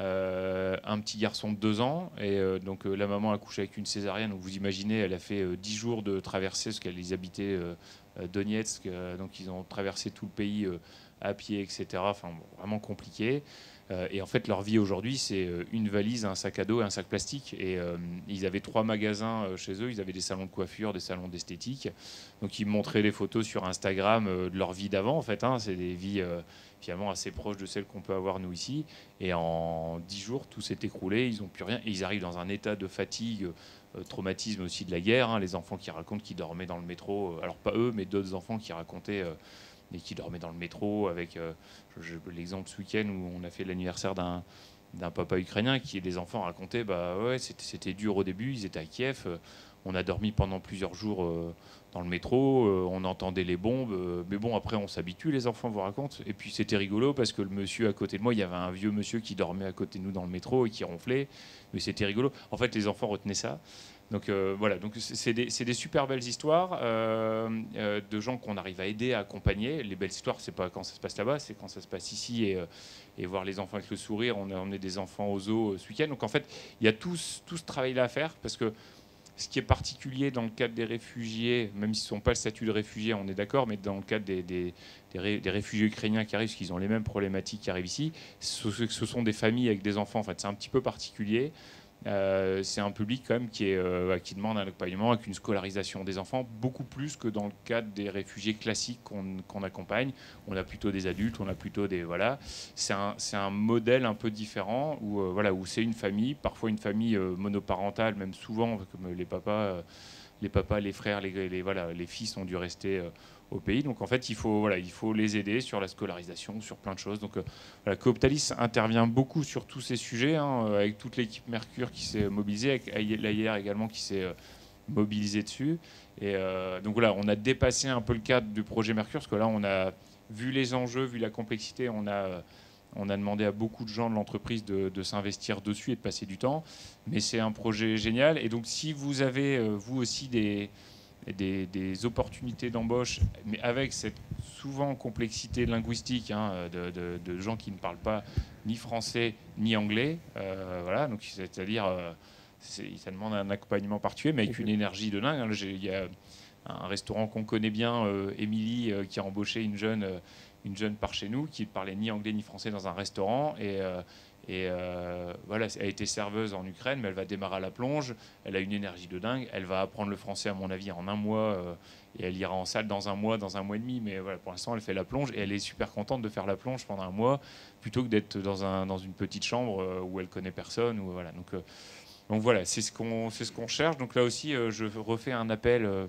Euh, un petit garçon de deux ans et euh, donc euh, la maman a couché avec une césarienne, donc vous imaginez elle a fait euh, dix jours de traversée parce qu'elles habitaient euh, Donetsk, euh, donc ils ont traversé tout le pays euh, à pied, et cetera. Enfin, bon, vraiment compliqué. Euh, et en fait, leur vie aujourd'hui, c'est une valise, un sac à dos et un sac plastique. Et euh, ils avaient trois magasins euh, chez eux. Ils avaient des salons de coiffure, des salons d'esthétique. Donc, ils montraient des photos sur Instagram euh, de leur vie d'avant. En fait, hein. C'est des vies euh, finalement assez proches de celles qu'on peut avoir nous ici. Et en dix jours, tout s'est écroulé. Ils n'ont plus rien. Et ils arrivent dans un état de fatigue, euh, traumatisme aussi de la guerre. Hein. Les enfants qui racontent qu'ils dormaient dans le métro. Alors, pas eux, mais d'autres enfants qui racontaient. Euh, et qui dormaient dans le métro avec euh, l'exemple ce week-end où on a fait l'anniversaire d'un, d'un papa ukrainien qui, des enfants racontaient bah ouais, c'était, c'était dur au début, ils étaient à Kiev, euh, on a dormi pendant plusieurs jours euh, dans le métro, euh, on entendait les bombes, euh, mais bon après on s'habitue, les enfants vous racontent. Et puis c'était rigolo parce que le monsieur à côté de moi, il y avait un vieux monsieur qui dormait à côté de nous dans le métro et qui ronflait, mais c'était rigolo. En fait les enfants retenaient ça. Donc euh, voilà, donc c'est des, c'est des super belles histoires euh, euh, de gens qu'on arrive à aider, à accompagner. Les belles histoires, c'est pas quand ça se passe là-bas, c'est quand ça se passe ici et, euh, et voir les enfants avec le sourire. On a emmené des enfants au zoo ce week-end. Donc en fait, il y a tout, tout ce travail-là à faire parce que ce qui est particulier dans le cadre des réfugiés, même s'ils ne sont pas le statut de réfugiés, on est d'accord, mais dans le cadre des, des, des, ré, des réfugiés ukrainiens qui arrivent, parce qu'ils ont les mêmes problématiques qui arrivent ici, ce, ce sont des familles avec des enfants. En fait, c'est un petit peu particulier. Euh, c'est un public quand même qui, est, euh, qui demande un accompagnement avec une scolarisation des enfants beaucoup plus que dans le cadre des réfugiés classiques qu'on, qu'on accompagne. On a plutôt des adultes, on a plutôt des voilà. C'est un, c'est un modèle un peu différent où euh, voilà où c'est une famille, parfois une famille euh, monoparentale, même souvent comme les papas, euh, les papas, les frères, les, les voilà, les fils ont dû rester euh, au pays. Donc en fait, il faut, voilà, il faut les aider sur la scolarisation, sur plein de choses. Donc euh, voilà, Cooptalis intervient beaucoup sur tous ces sujets, hein, avec toute l'équipe Mercure qui s'est mobilisée, avec l'A I R également qui s'est euh, mobilisée dessus. Et euh, donc voilà, on a dépassé un peu le cadre du projet Mercure, parce que là, on a vu les enjeux, vu la complexité, on a, euh, on a demandé à beaucoup de gens de l'entreprise de, de s'investir dessus et de passer du temps. Mais c'est un projet génial. Et donc si vous avez, euh, vous aussi, des... Des, des opportunités d'embauche, mais avec cette souvent complexité linguistique hein, de, de, de gens qui ne parlent pas ni français ni anglais. Euh, voilà, donc c'est-à-dire, euh, c'est, ça demande un accompagnement particulier, mais avec une énergie de dingue. Il y a un restaurant qu'on connaît bien, euh, Émilie, euh, qui a embauché une jeune, euh, une jeune par chez nous, qui ne parlait ni anglais ni français dans un restaurant. Et euh, Et euh, voilà, elle a été serveuse en Ukraine, mais elle va démarrer à la plonge. Elle a une énergie de dingue. Elle va apprendre le français, à mon avis, en un mois. Euh, et elle ira en salle dans un mois, dans un mois et demi. Mais voilà, pour l'instant, elle fait la plonge. Et elle est super contente de faire la plonge pendant un mois, plutôt que d'être dans, un, dans une petite chambre euh, où elle connaît personne. Ou, voilà. Donc, euh, donc voilà, c'est ce qu'on, c'est ce qu'on cherche. Donc là aussi, euh, je refais un appel euh,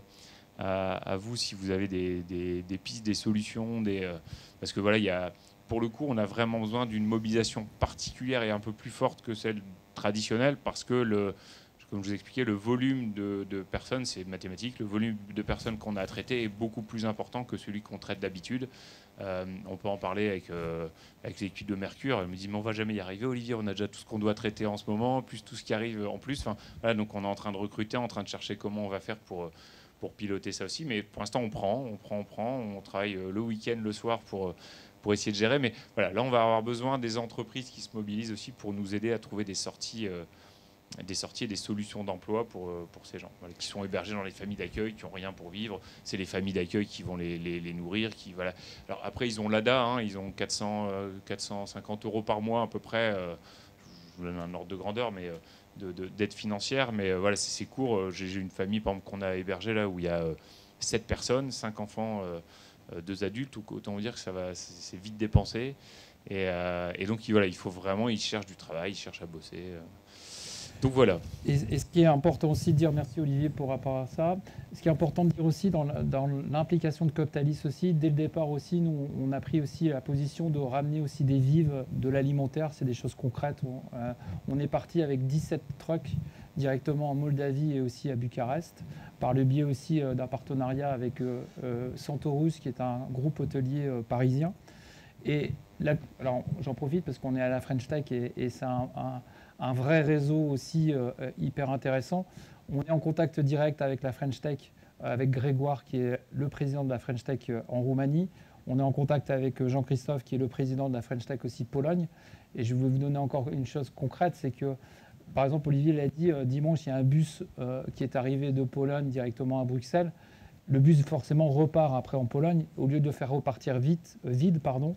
à, à vous si vous avez des, des, des pistes, des solutions. Des, euh, parce que voilà, il y a... Pour le coup, on a vraiment besoin d'une mobilisation particulière et un peu plus forte que celle traditionnelle parce que, le, comme je vous expliquais, le volume de, de personnes, c'est mathématique, le volume de personnes qu'on a à traiter est beaucoup plus important que celui qu'on traite d'habitude. Euh, on peut en parler avec, euh, avec l'équipe de Mercure. Elle me dit, mais on va jamais y arriver, Olivier, on a déjà tout ce qu'on doit traiter en ce moment, plus tout ce qui arrive en plus. Enfin, voilà, donc on est en train de recruter, en train de chercher comment on va faire pour... pour piloter ça aussi, mais pour l'instant on prend, on prend, on prend, on travaille le week-end, le soir pour, pour essayer de gérer, mais voilà, là on va avoir besoin des entreprises qui se mobilisent aussi pour nous aider à trouver des sorties, euh, des sorties et des solutions d'emploi pour, pour ces gens, voilà, qui sont hébergés dans les familles d'accueil, qui n'ont rien pour vivre, c'est les familles d'accueil qui vont les, les, les nourrir, qui, voilà. Alors après ils ont l'A D A, hein, ils ont quatre cents, euh, quatre cent cinquante euros par mois à peu près, euh, je vous donne un ordre de grandeur, mais... Euh, De, de, d'aide financière, mais euh, voilà, c'est, c'est court. Euh, j'ai, j'ai une famille, par exemple, qu'on a hébergée là, où il y a euh, sept personnes, cinq enfants, euh, euh, deux adultes, donc autant vous dire que ça va, c'est, c'est vite dépensé. Et, euh, et donc voilà, il faut vraiment, ils cherchent du travail, ils cherchent à bosser. Euh. Donc voilà. Et, et ce qui est important aussi de dire, merci Olivier pour rapport à ça, ce qui est important de dire aussi dans l'implication de Coptalis aussi, dès le départ aussi, nous on a pris aussi la position de ramener aussi des vives, de l'alimentaire, c'est des choses concrètes. On, euh, on est parti avec dix-sept trucks directement en Moldavie et aussi à Bucarest, par le biais aussi euh, d'un partenariat avec euh, euh, Santorus, qui est un groupe hôtelier euh, parisien. Et là, alors j'en profite parce qu'on est à la French Tech et, et c'est un, un un vrai réseau aussi euh, hyper intéressant. On est en contact direct avec la French Tech, euh, avec Grégoire qui est le président de la French Tech euh, en Roumanie. On est en contact avec Jean-Christophe qui est le président de la French Tech aussi Pologne. Et je vais vous donner encore une chose concrète, c'est que par exemple Olivier l'a dit, euh, dimanche il y a un bus euh, qui est arrivé de Pologne directement à Bruxelles. Le bus forcément repart après en Pologne. Au lieu de faire repartir vite, euh, vide, pardon,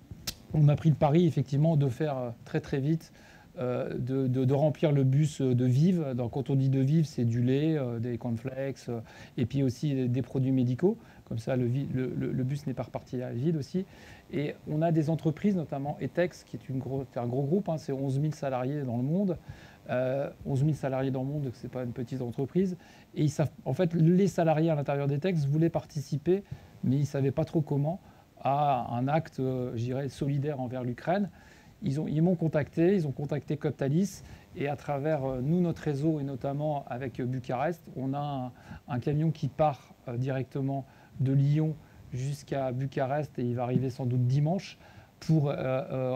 on a pris le pari effectivement de faire euh, très très vite Euh, de, de, de remplir le bus de vives. Donc, quand on dit de vives, c'est du lait, euh, des cornflakes, euh, et puis aussi des, des produits médicaux. Comme ça, le, le, le bus n'est pas reparti à vide aussi. Et on a des entreprises, notamment Etex, qui est une gros, un gros groupe, hein, c'est onze mille salariés dans le monde. Euh, onze mille salariés dans le monde, ce n'est pas une petite entreprise. Et ils savent, en fait, les salariés à l'intérieur d'Etex voulaient participer, mais ils ne savaient pas trop comment, à un acte, euh, je dirais, solidaire envers l'Ukraine. Ils, ont, ils m'ont contacté, ils ont contacté Coptalis et à travers euh, nous, notre réseau et notamment avec euh, Bucarest, on a un, un camion qui part euh, directement de Lyon jusqu'à Bucarest et il va arriver sans doute dimanche pour euh,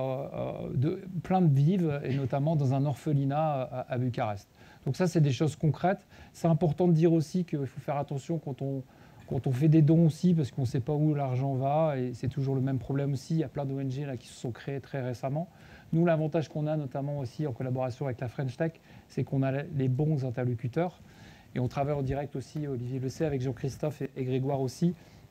euh, de, plein de vives et notamment dans un orphelinat à, à Bucarest. Donc ça, c'est des choses concrètes. C'est important de dire aussi qu'il faut faire attention quand on, quand on fait des dons aussi, parce qu'on ne sait pas où l'argent va, et c'est toujours le même problème aussi. Il y a plein d'O N G là, qui se sont créées très récemment. Nous, l'avantage qu'on a, notamment aussi en collaboration avec la French Tech, c'est qu'on a les bons interlocuteurs. Et on travaille en direct aussi, Olivier le sait, avec Jean-Christophe et, et Grégoire aussi,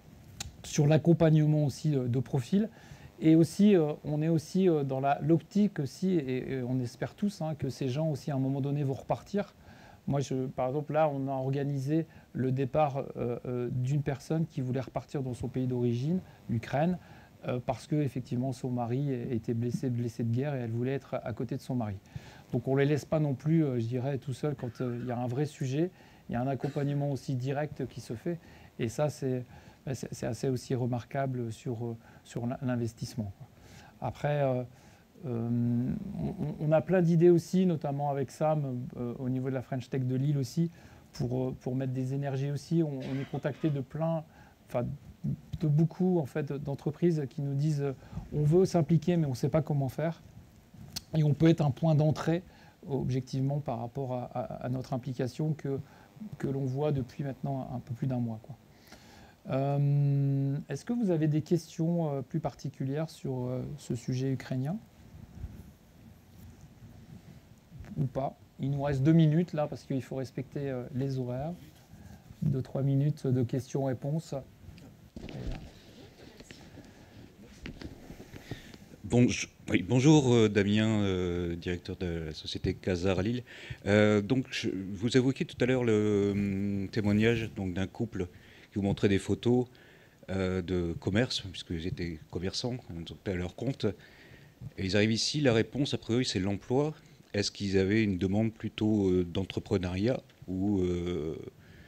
sur l'accompagnement aussi de, de profil. Et aussi, euh, on est aussi euh, dans l'optique aussi, et, et on espère tous hein, que ces gens aussi, à un moment donné, vont repartir. Moi, je, par exemple, là, on a organisé le départ euh, euh, d'une personne qui voulait repartir dans son pays d'origine, l'Ukraine, euh, parce qu'effectivement, son mari était blessé, blessé de guerre et elle voulait être à côté de son mari. Donc, on ne les laisse pas non plus, euh, je dirais, tout seuls quand il euh, y a un vrai sujet. Il y a un accompagnement aussi direct qui se fait. Et ça, c'est assez aussi remarquable sur, sur l'investissement. Après... Euh, Euh, on, on a plein d'idées aussi, notamment avec Sam, euh, au niveau de la French Tech de Lille aussi, pour, pour mettre des énergies aussi. On, on est contacté de plein, enfin de beaucoup en fait, d'entreprises qui nous disent euh, on veut s'impliquer mais on ne sait pas comment faire. Et on peut être un point d'entrée, objectivement, par rapport à, à, à notre implication que, que l'on voit depuis maintenant un peu plus d'un mois, quoi. Euh, Est-ce que vous avez des questions euh, plus particulières sur euh, ce sujet ukrainien ? Ou pas. Il nous reste deux minutes là parce qu'il faut respecter euh, les horaires. Deux, trois minutes de questions-réponses. Bonjour, oui, bonjour euh, Damien, euh, directeur de la société Casar à Lille. Euh, donc, je, vous évoquiez tout à l'heure le hum, témoignage d'un couple qui vous montrait des photos euh, de commerce, puisqu'ils étaient commerçants, donc à leur compte. Et ils arrivent ici, la réponse, a priori, c'est l'emploi. Est-ce qu'ils avaient une demande plutôt euh, d'entrepreneuriat ou euh...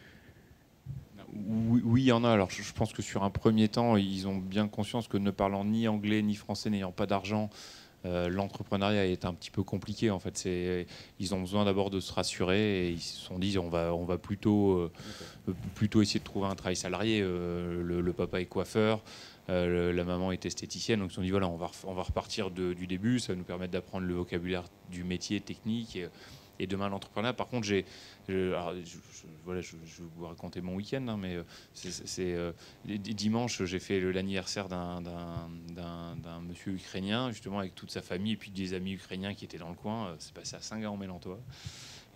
oui, oui, il y en a. Alors, je, je pense que sur un premier temps, ils ont bien conscience que ne parlant ni anglais ni français, n'ayant pas d'argent, euh, l'entrepreneuriat est un petit peu compliqué. En fait, c'est, ils ont besoin d'abord de se rassurer et ils se sont dit on va, on va plutôt, euh, plutôt essayer de trouver un travail salarié. Euh, le, le papa est coiffeur. Euh, la maman est esthéticienne, donc ils se sont dit voilà, on va, on va repartir de, du début, ça va nous permettre d'apprendre le vocabulaire du métier technique et, et demain l'entrepreneuriat. Par contre, j'ai, je, alors, je, je, voilà, je, je vais vous raconter mon week-end, hein, mais c'est, c'est, euh, dimanche, j'ai fait l'anniversaire d'un, d'un, d'un, d'un monsieur ukrainien, justement avec toute sa famille et puis des amis ukrainiens qui étaient dans le coin. C'est passé à Saint-Gall-en-Mélantois.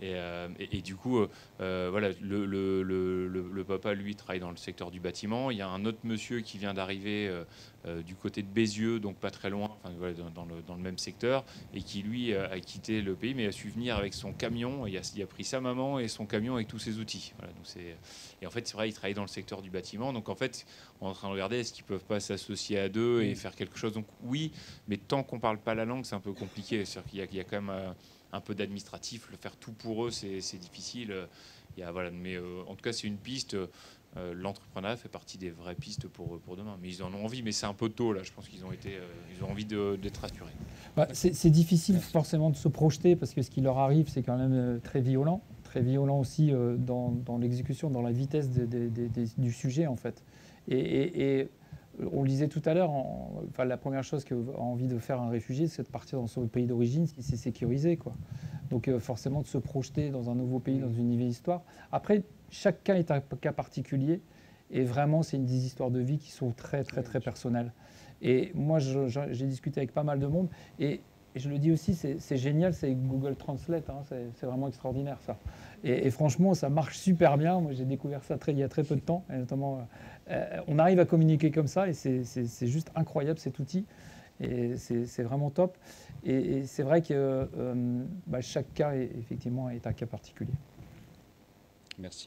Et, euh, et, et du coup, euh, voilà, le, le, le, le papa, lui, travaille dans le secteur du bâtiment. Il y a un autre monsieur qui vient d'arriver euh, euh, du côté de Bézieux, donc pas très loin, enfin, voilà, dans, dans, le, dans le même secteur, et qui, lui, a quitté le pays, mais a su venir avec son camion. Il a, il a pris sa maman et son camion avec tous ses outils. Voilà, donc c'est, et en fait, c'est vrai, il travaille dans le secteur du bâtiment. Donc en fait, on est en train de regarder est-ce qu'ils peuvent pas s'associer à deux et faire quelque chose. Donc oui, mais tant qu'on parle pas la langue, c'est un peu compliqué. C'est-à-dire qu'il y a, il y a quand même... Euh, un peu d'administratif, le faire tout pour eux, c'est, c'est difficile. Il y a, voilà, mais euh, en tout cas, c'est une piste. Euh, l'entrepreneuriat fait partie des vraies pistes pour, pour demain. Mais ils en ont envie, mais c'est un peu tôt, là. Je pense qu'ils ont, été, euh, ils ont envie de, d'être rassurés. Bah, c'est, c'est difficile forcément de se projeter, parce que ce qui leur arrive, c'est quand même euh, très violent. Très violent aussi euh, dans, dans l'exécution, dans la vitesse de, de, de, de, du sujet, en fait. Et... et, et on le disait tout à l'heure, en, enfin, la première chose qu'a envie de faire un réfugié, c'est de partir dans son pays d'origine si c'est sécurisé, quoi. Donc euh, forcément de se projeter dans un nouveau pays, dans une nouvelle histoire. Après, chaque cas est un cas particulier et vraiment, c'est une des histoires de vie qui sont très, très, très personnelles. Et moi, je, je, j'ai discuté avec pas mal de monde et, et je le dis aussi, c'est, c'est génial, c'est Google Translate, hein, c'est, c'est vraiment extraordinaire ça. Et, et franchement, ça marche super bien. Moi, j'ai découvert ça très, il y a très peu de temps, et notamment... Euh, on arrive à communiquer comme ça et c'est, c'est, c'est juste incroyable cet outil et c'est, c'est vraiment top. Et, et c'est vrai que euh, bah, chaque cas est, effectivement est un cas particulier. Merci.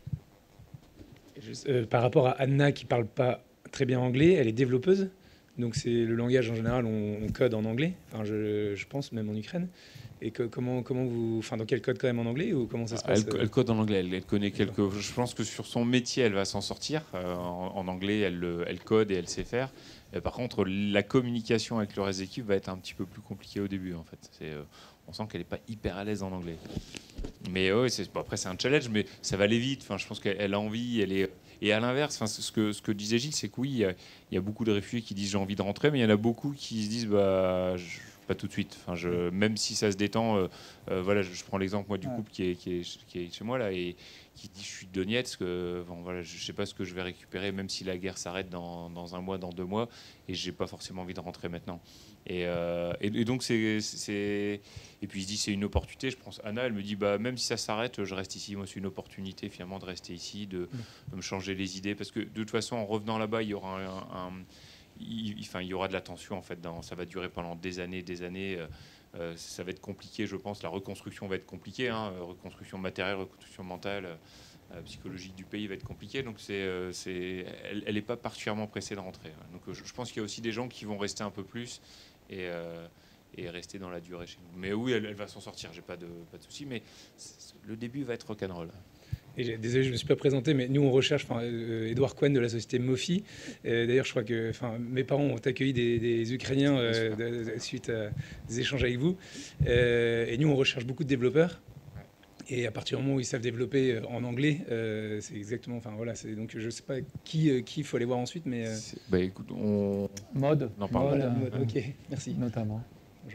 Juste, euh, par rapport à Anna qui ne parle pas très bien anglais, elle est développeuse. Donc c'est le langage en général, on, on code en anglais. Enfin, je, je pense même en Ukraine. Et que, comment, comment vous, enfin, donc elle code quand même en anglais ou comment ça se passe? Elle, elle code en anglais. Elle, elle connaît quelques. Je pense que sur son métier, elle va s'en sortir. Euh, en, en anglais, elle, elle code et elle sait faire. Et par contre, la communication avec le reste des équipes va être un petit peu plus compliquée au début. En fait, c'est, euh, on sent qu'elle n'est pas hyper à l'aise en anglais. Mais ouais, c'est, bon, après c'est un challenge, mais ça va aller vite. Enfin, je pense qu'elle a envie. Elle est. Et à l'inverse, enfin, ce que ce que disait Gilles, c'est que oui, il y, a, il y a beaucoup de réfugiés qui disent j'ai envie de rentrer, mais il y en a beaucoup qui se disent bah. Je, pas tout de suite. Enfin, je, même si ça se détend, euh, euh, voilà, je, je prends l'exemple moi du ouais. couple qui est, qui, est, qui est chez moi là et qui dit je suis de Donetsk, que bon, voilà, je sais pas ce que je vais récupérer, même si la guerre s'arrête dans, dans un mois, dans deux mois, et j'ai pas forcément envie de rentrer maintenant. Et, euh, et, et donc c'est, c'est, et puis il se dit c'est une opportunité. Je pense Anna, elle me dit bah même si ça s'arrête, je reste ici. Moi, c'est une opportunité finalement de rester ici, de, de me changer les idées, parce que de toute façon, en revenant là-bas, il y aura un, un Il, enfin, il y aura de la tension en fait. Dans, ça va durer pendant des années, des années. Euh, ça va être compliqué, je pense. La reconstruction va être compliquée. Hein, reconstruction matérielle, reconstruction mentale, euh, psychologique du pays va être compliquée. Donc, c'est, euh, c'est, elle n'est pas particulièrement pressée de rentrer. Donc, je, je pense qu'il y a aussi des gens qui vont rester un peu plus et, euh, et rester dans la durée chez nous. Mais oui, elle, elle va s'en sortir. J'ai pas de pas de souci. Mais le début va être rock'n'roll. Et désolé, je ne me suis pas présenté, mais nous, on recherche euh, Edouard Cohen de la société Mofi. Euh, d'ailleurs, je crois que mes parents ont accueilli des, des Ukrainiens euh, de, de, suite à des échanges avec vous. Euh, et nous, on recherche beaucoup de développeurs. Et à partir du moment où ils savent développer en anglais, euh, c'est exactement... Enfin, voilà, c'est, donc je ne sais pas qui il qui faut aller voir ensuite, mais... Euh... Bah, écoute, on... Mode. On en parle. Mode, mode, mode, ok, merci. Notamment. Bonjour.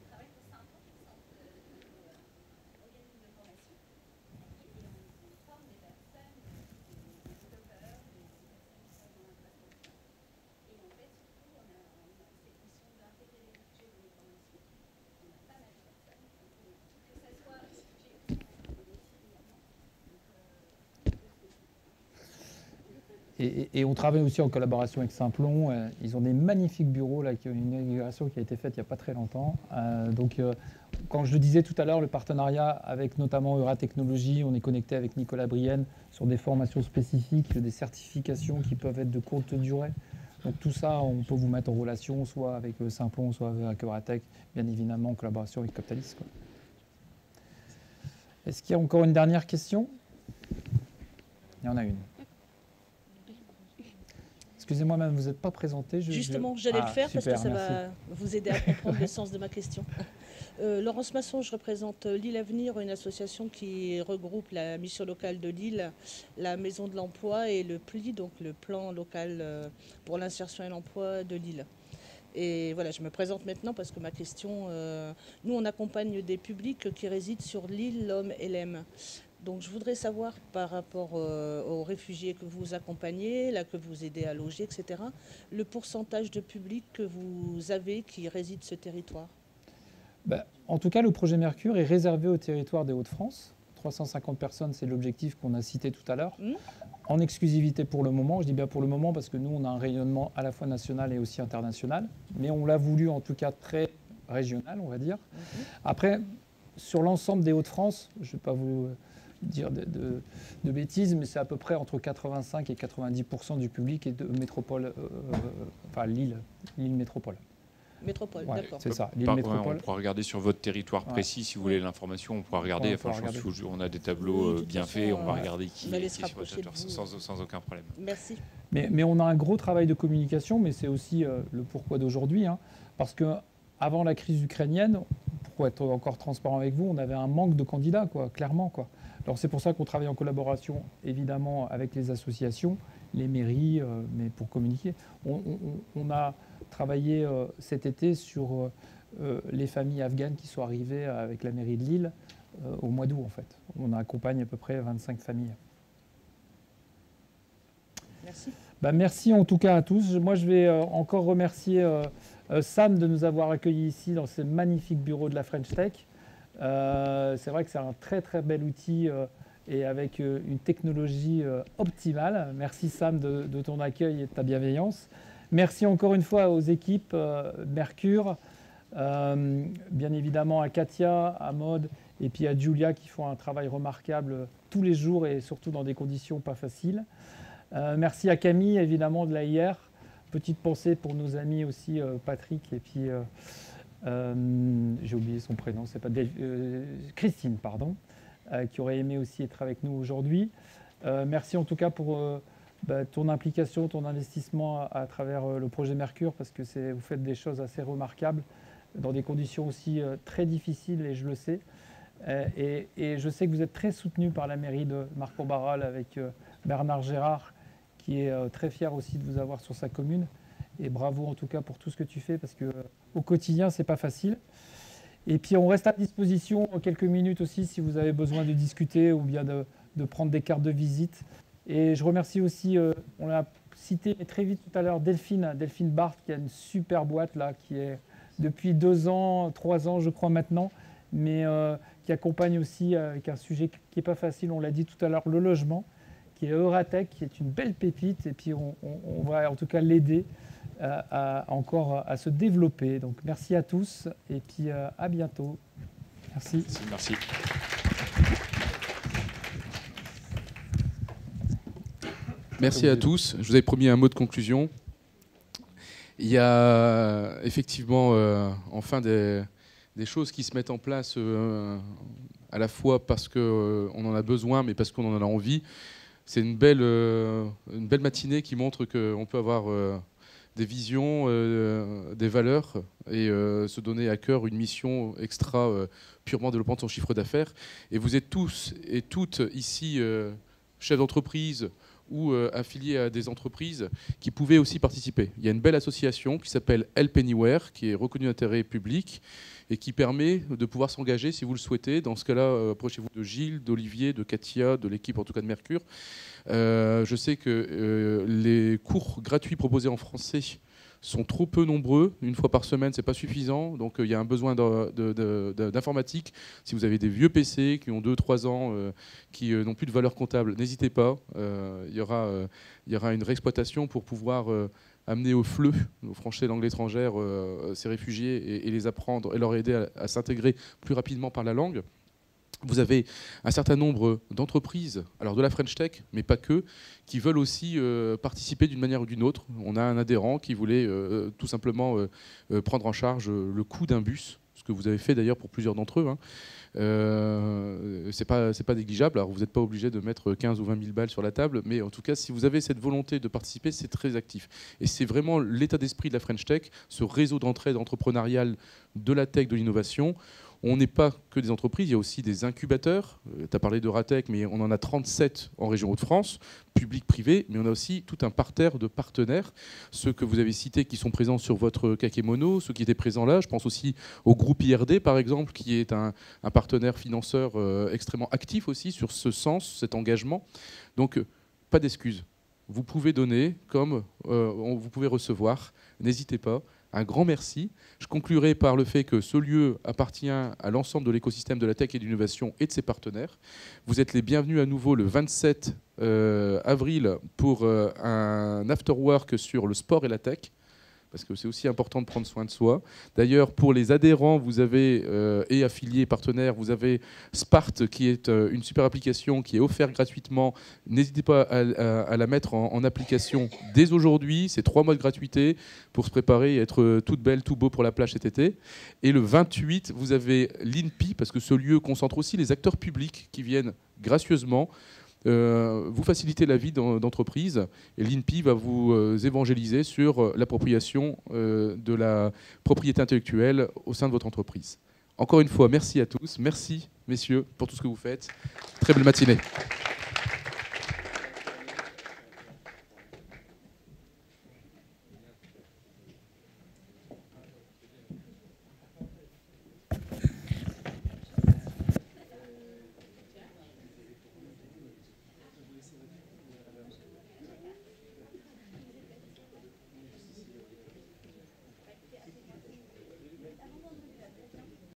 Et, et on travaille aussi en collaboration avec Simplon. Euh, ils ont des magnifiques bureaux, là, qui ont une inauguration qui a été faite il n'y a pas très longtemps. Euh, donc, euh, quand je le disais tout à l'heure, le partenariat avec notamment Euratechnologies, on est connecté avec Nicolas Brienne sur des formations spécifiques, des certifications qui peuvent être de courte durée. Donc tout ça, on peut vous mettre en relation, soit avec Simplon, soit avec Euratech, bien évidemment en collaboration avec Coptalis, quoi. Est-ce qu'il y a encore une dernière question? Il y en a une. Excusez-moi, même, vous n'êtes pas présenté. Je, Justement, je... j'allais ah, le faire super, parce que ça merci. va vous aider à comprendre le sens de ma question. Euh, Laurence Masson, je représente Lille Avenir, une association qui regroupe la mission locale de Lille, la Maison de l'Emploi et le P L I, donc le plan local pour l'insertion et l'emploi de Lille. Et voilà, je me présente maintenant parce que ma question, euh, nous on accompagne des publics qui résident sur l'île, l'Homme et l'Aime. Donc je voudrais savoir par rapport euh, aux réfugiés que vous accompagnez, là, que vous aidez à loger, et cetera, le pourcentage de public que vous avez qui réside ce territoire. Ben, en tout cas, le projet Mercure est réservé au territoire des Hauts-de-France. trois cent cinquante personnes, c'est l'objectif qu'on a cité tout à l'heure. Mmh. En exclusivité pour le moment. Je dis bien pour le moment parce que nous, on a un rayonnement à la fois national et aussi international. Mais on l'a voulu, en tout cas, très régional, on va dire. Mmh. Après, sur l'ensemble des Hauts-de-France, je ne vais pas vous dire de, de, de bêtises, mais c'est à peu près entre quatre-vingt-cinq et quatre-vingt-dix pour cent du public et de métropole, euh, enfin Lille, Lille métropole. Métropole, ouais, d'accord. c'est ça, Lille Par, métropole. On pourra regarder sur votre territoire précis, ouais. si vous voulez l'information, on pourra regarder. Ouais, on, enfin, je pense qu'on a des tableaux oui, bien façon, faits, on va regarder qui, qui est sur votre territoire sans, sans aucun problème. Merci. Mais, mais on a un gros travail de communication, mais c'est aussi euh, le pourquoi d'aujourd'hui, hein, parce que avant la crise ukrainienne, pour être encore transparent avec vous, on avait un manque de candidats, quoi, clairement, quoi. Alors c'est pour ça qu'on travaille en collaboration, évidemment, avec les associations, les mairies, euh, mais pour communiquer. On, on, on a travaillé euh, cet été sur euh, les familles afghanes qui sont arrivées avec la mairie de Lille euh, au mois d'août, en fait. On accompagne à peu près vingt-cinq familles. Merci. Bah, merci en tout cas à tous. Moi, je vais euh, encore remercier euh, euh, Sam de nous avoir accueillis ici dans ce magnifique bureau de la French Tech. Euh, c'est vrai que c'est un très très bel outil euh, et avec euh, une technologie euh, optimale. Merci Sam de, de ton accueil et de ta bienveillance. Merci encore une fois aux équipes euh, Mercure, euh, bien évidemment à Katia, à Maud et puis à Julia qui font un travail remarquable tous les jours et surtout dans des conditions pas faciles. Euh, merci à Camille évidemment de l'A I R. Petite pensée pour nos amis aussi euh, Patrick et puis euh, euh, j'ai oublié son prénom, c'est pas Del euh, Christine pardon, euh, qui aurait aimé aussi être avec nous aujourd'hui. Euh, merci en tout cas pour euh, bah, ton implication, ton investissement à, à travers euh, le projet Mercure parce que c'est, vous faites des choses assez remarquables dans des conditions aussi euh, très difficiles et je le sais. Euh, et, et je sais que vous êtes très soutenu par la mairie de Marcq-en-Barœul avec euh, Bernard Gérard qui est euh, très fier aussi de vous avoir sur sa commune. Et bravo en tout cas pour tout ce que tu fais parce que euh, au quotidien, c'est pas facile. Et puis on reste à disposition en quelques minutes aussi si vous avez besoin de discuter ou bien de, de prendre des cartes de visite. Et je remercie aussi, euh, on l'a cité très vite tout à l'heure, Delphine, Delphine Barthes qui a une super boîte là, qui est depuis deux ans, trois ans je crois maintenant, mais euh, qui accompagne aussi avec un sujet qui n'est pas facile, on l'a dit tout à l'heure, le logement, qui est Euratech, qui est une belle pépite, et puis on, on, on va en tout cas l'aider à, à, encore à se développer. Donc merci à tous, et puis euh, à bientôt. Merci. Merci. Merci. Merci à tous. Je vous avais promis un mot de conclusion. Il y a effectivement euh, enfin des, des choses qui se mettent en place euh, à la fois parce qu'on euh, en a besoin, mais parce qu'on en a envie. C'est une belle, euh, une belle matinée qui montre qu'on peut avoir euh, des visions, euh, des valeurs et euh, se donner à cœur une mission extra euh, purement développant de son chiffre d'affaires. Et vous êtes tous et toutes ici euh, chefs d'entreprise ou euh, affiliés à des entreprises qui pouvaient aussi participer. Il y a une belle association qui s'appelle Help Anywhere, qui est reconnue d'intérêt public et qui permet de pouvoir s'engager si vous le souhaitez. Dans ce cas-là, euh, approchez-vous de Gilles, d'Olivier, de Katia, de l'équipe en tout cas de Mercure. Euh, je sais que euh, les cours gratuits proposés en français sont trop peu nombreux. Une fois par semaine, c'est pas suffisant. Donc il euh, y a un besoin de, de, de, d'informatique. Si vous avez des vieux P C qui ont deux trois ans, euh, qui euh, n'ont plus de valeur comptable, n'hésitez pas. Il euh, y, euh, y aura une réexploitation pour pouvoir euh, amener au F L E, au français langue étrangère, euh, ces réfugiés et, et les apprendre et leur aider à, à s'intégrer plus rapidement par la langue. Vous avez un certain nombre d'entreprises, alors de la French Tech, mais pas que, qui veulent aussi euh, participer d'une manière ou d'une autre. On a un adhérent qui voulait euh, tout simplement euh, euh, prendre en charge le coût d'un bus, ce que vous avez fait d'ailleurs pour plusieurs d'entre eux. Hein. Euh, c'est pas, c'est pas négligeable. Alors vous n'êtes pas obligé de mettre quinze ou vingt mille balles sur la table, mais en tout cas, si vous avez cette volonté de participer, c'est très actif. Et c'est vraiment l'état d'esprit de la French Tech, ce réseau d'entraide entrepreneuriale de la tech, de l'innovation. On n'est pas que des entreprises, il y a aussi des incubateurs. Euh, tu as parlé d'Euratech, mais on en a trente-sept en région Hauts-de-France, public, privé, mais on a aussi tout un parterre de partenaires. Ceux que vous avez cités qui sont présents sur votre kakémono, ceux qui étaient présents là. Je pense aussi au groupe I R D, par exemple, qui est un, un partenaire financeur euh, extrêmement actif aussi sur ce sens, cet engagement. Donc, euh, pas d'excuses. Vous pouvez donner comme euh, on, vous pouvez recevoir. N'hésitez pas Un grand merci. Je conclurai par le fait que ce lieu appartient à l'ensemble de l'écosystème de la tech et de l'innovation et de ses partenaires. Vous êtes les bienvenus à nouveau le vingt-sept euh, avril pour euh, un after-work sur le sport et la tech, parce que c'est aussi important de prendre soin de soi. D'ailleurs, pour les adhérents vous avez, euh, et affiliés, partenaires, vous avez Spart, qui est euh, une super application qui est offerte gratuitement. N'hésitez pas à, à, à la mettre en, en application dès aujourd'hui. C'est trois mois de gratuité pour se préparer et être toute belle, tout beau pour la plage cet été. Et le vingt-huit, vous avez l'I N P I, parce que ce lieu concentre aussi les acteurs publics qui viennent gracieusement Euh, vous facilitez la vie d'entreprise, et l'I N P I va vous euh, évangéliser sur l'appropriation euh, de la propriété intellectuelle au sein de votre entreprise. Encore une fois, merci à tous. Merci, messieurs, pour tout ce que vous faites. Très belle matinée.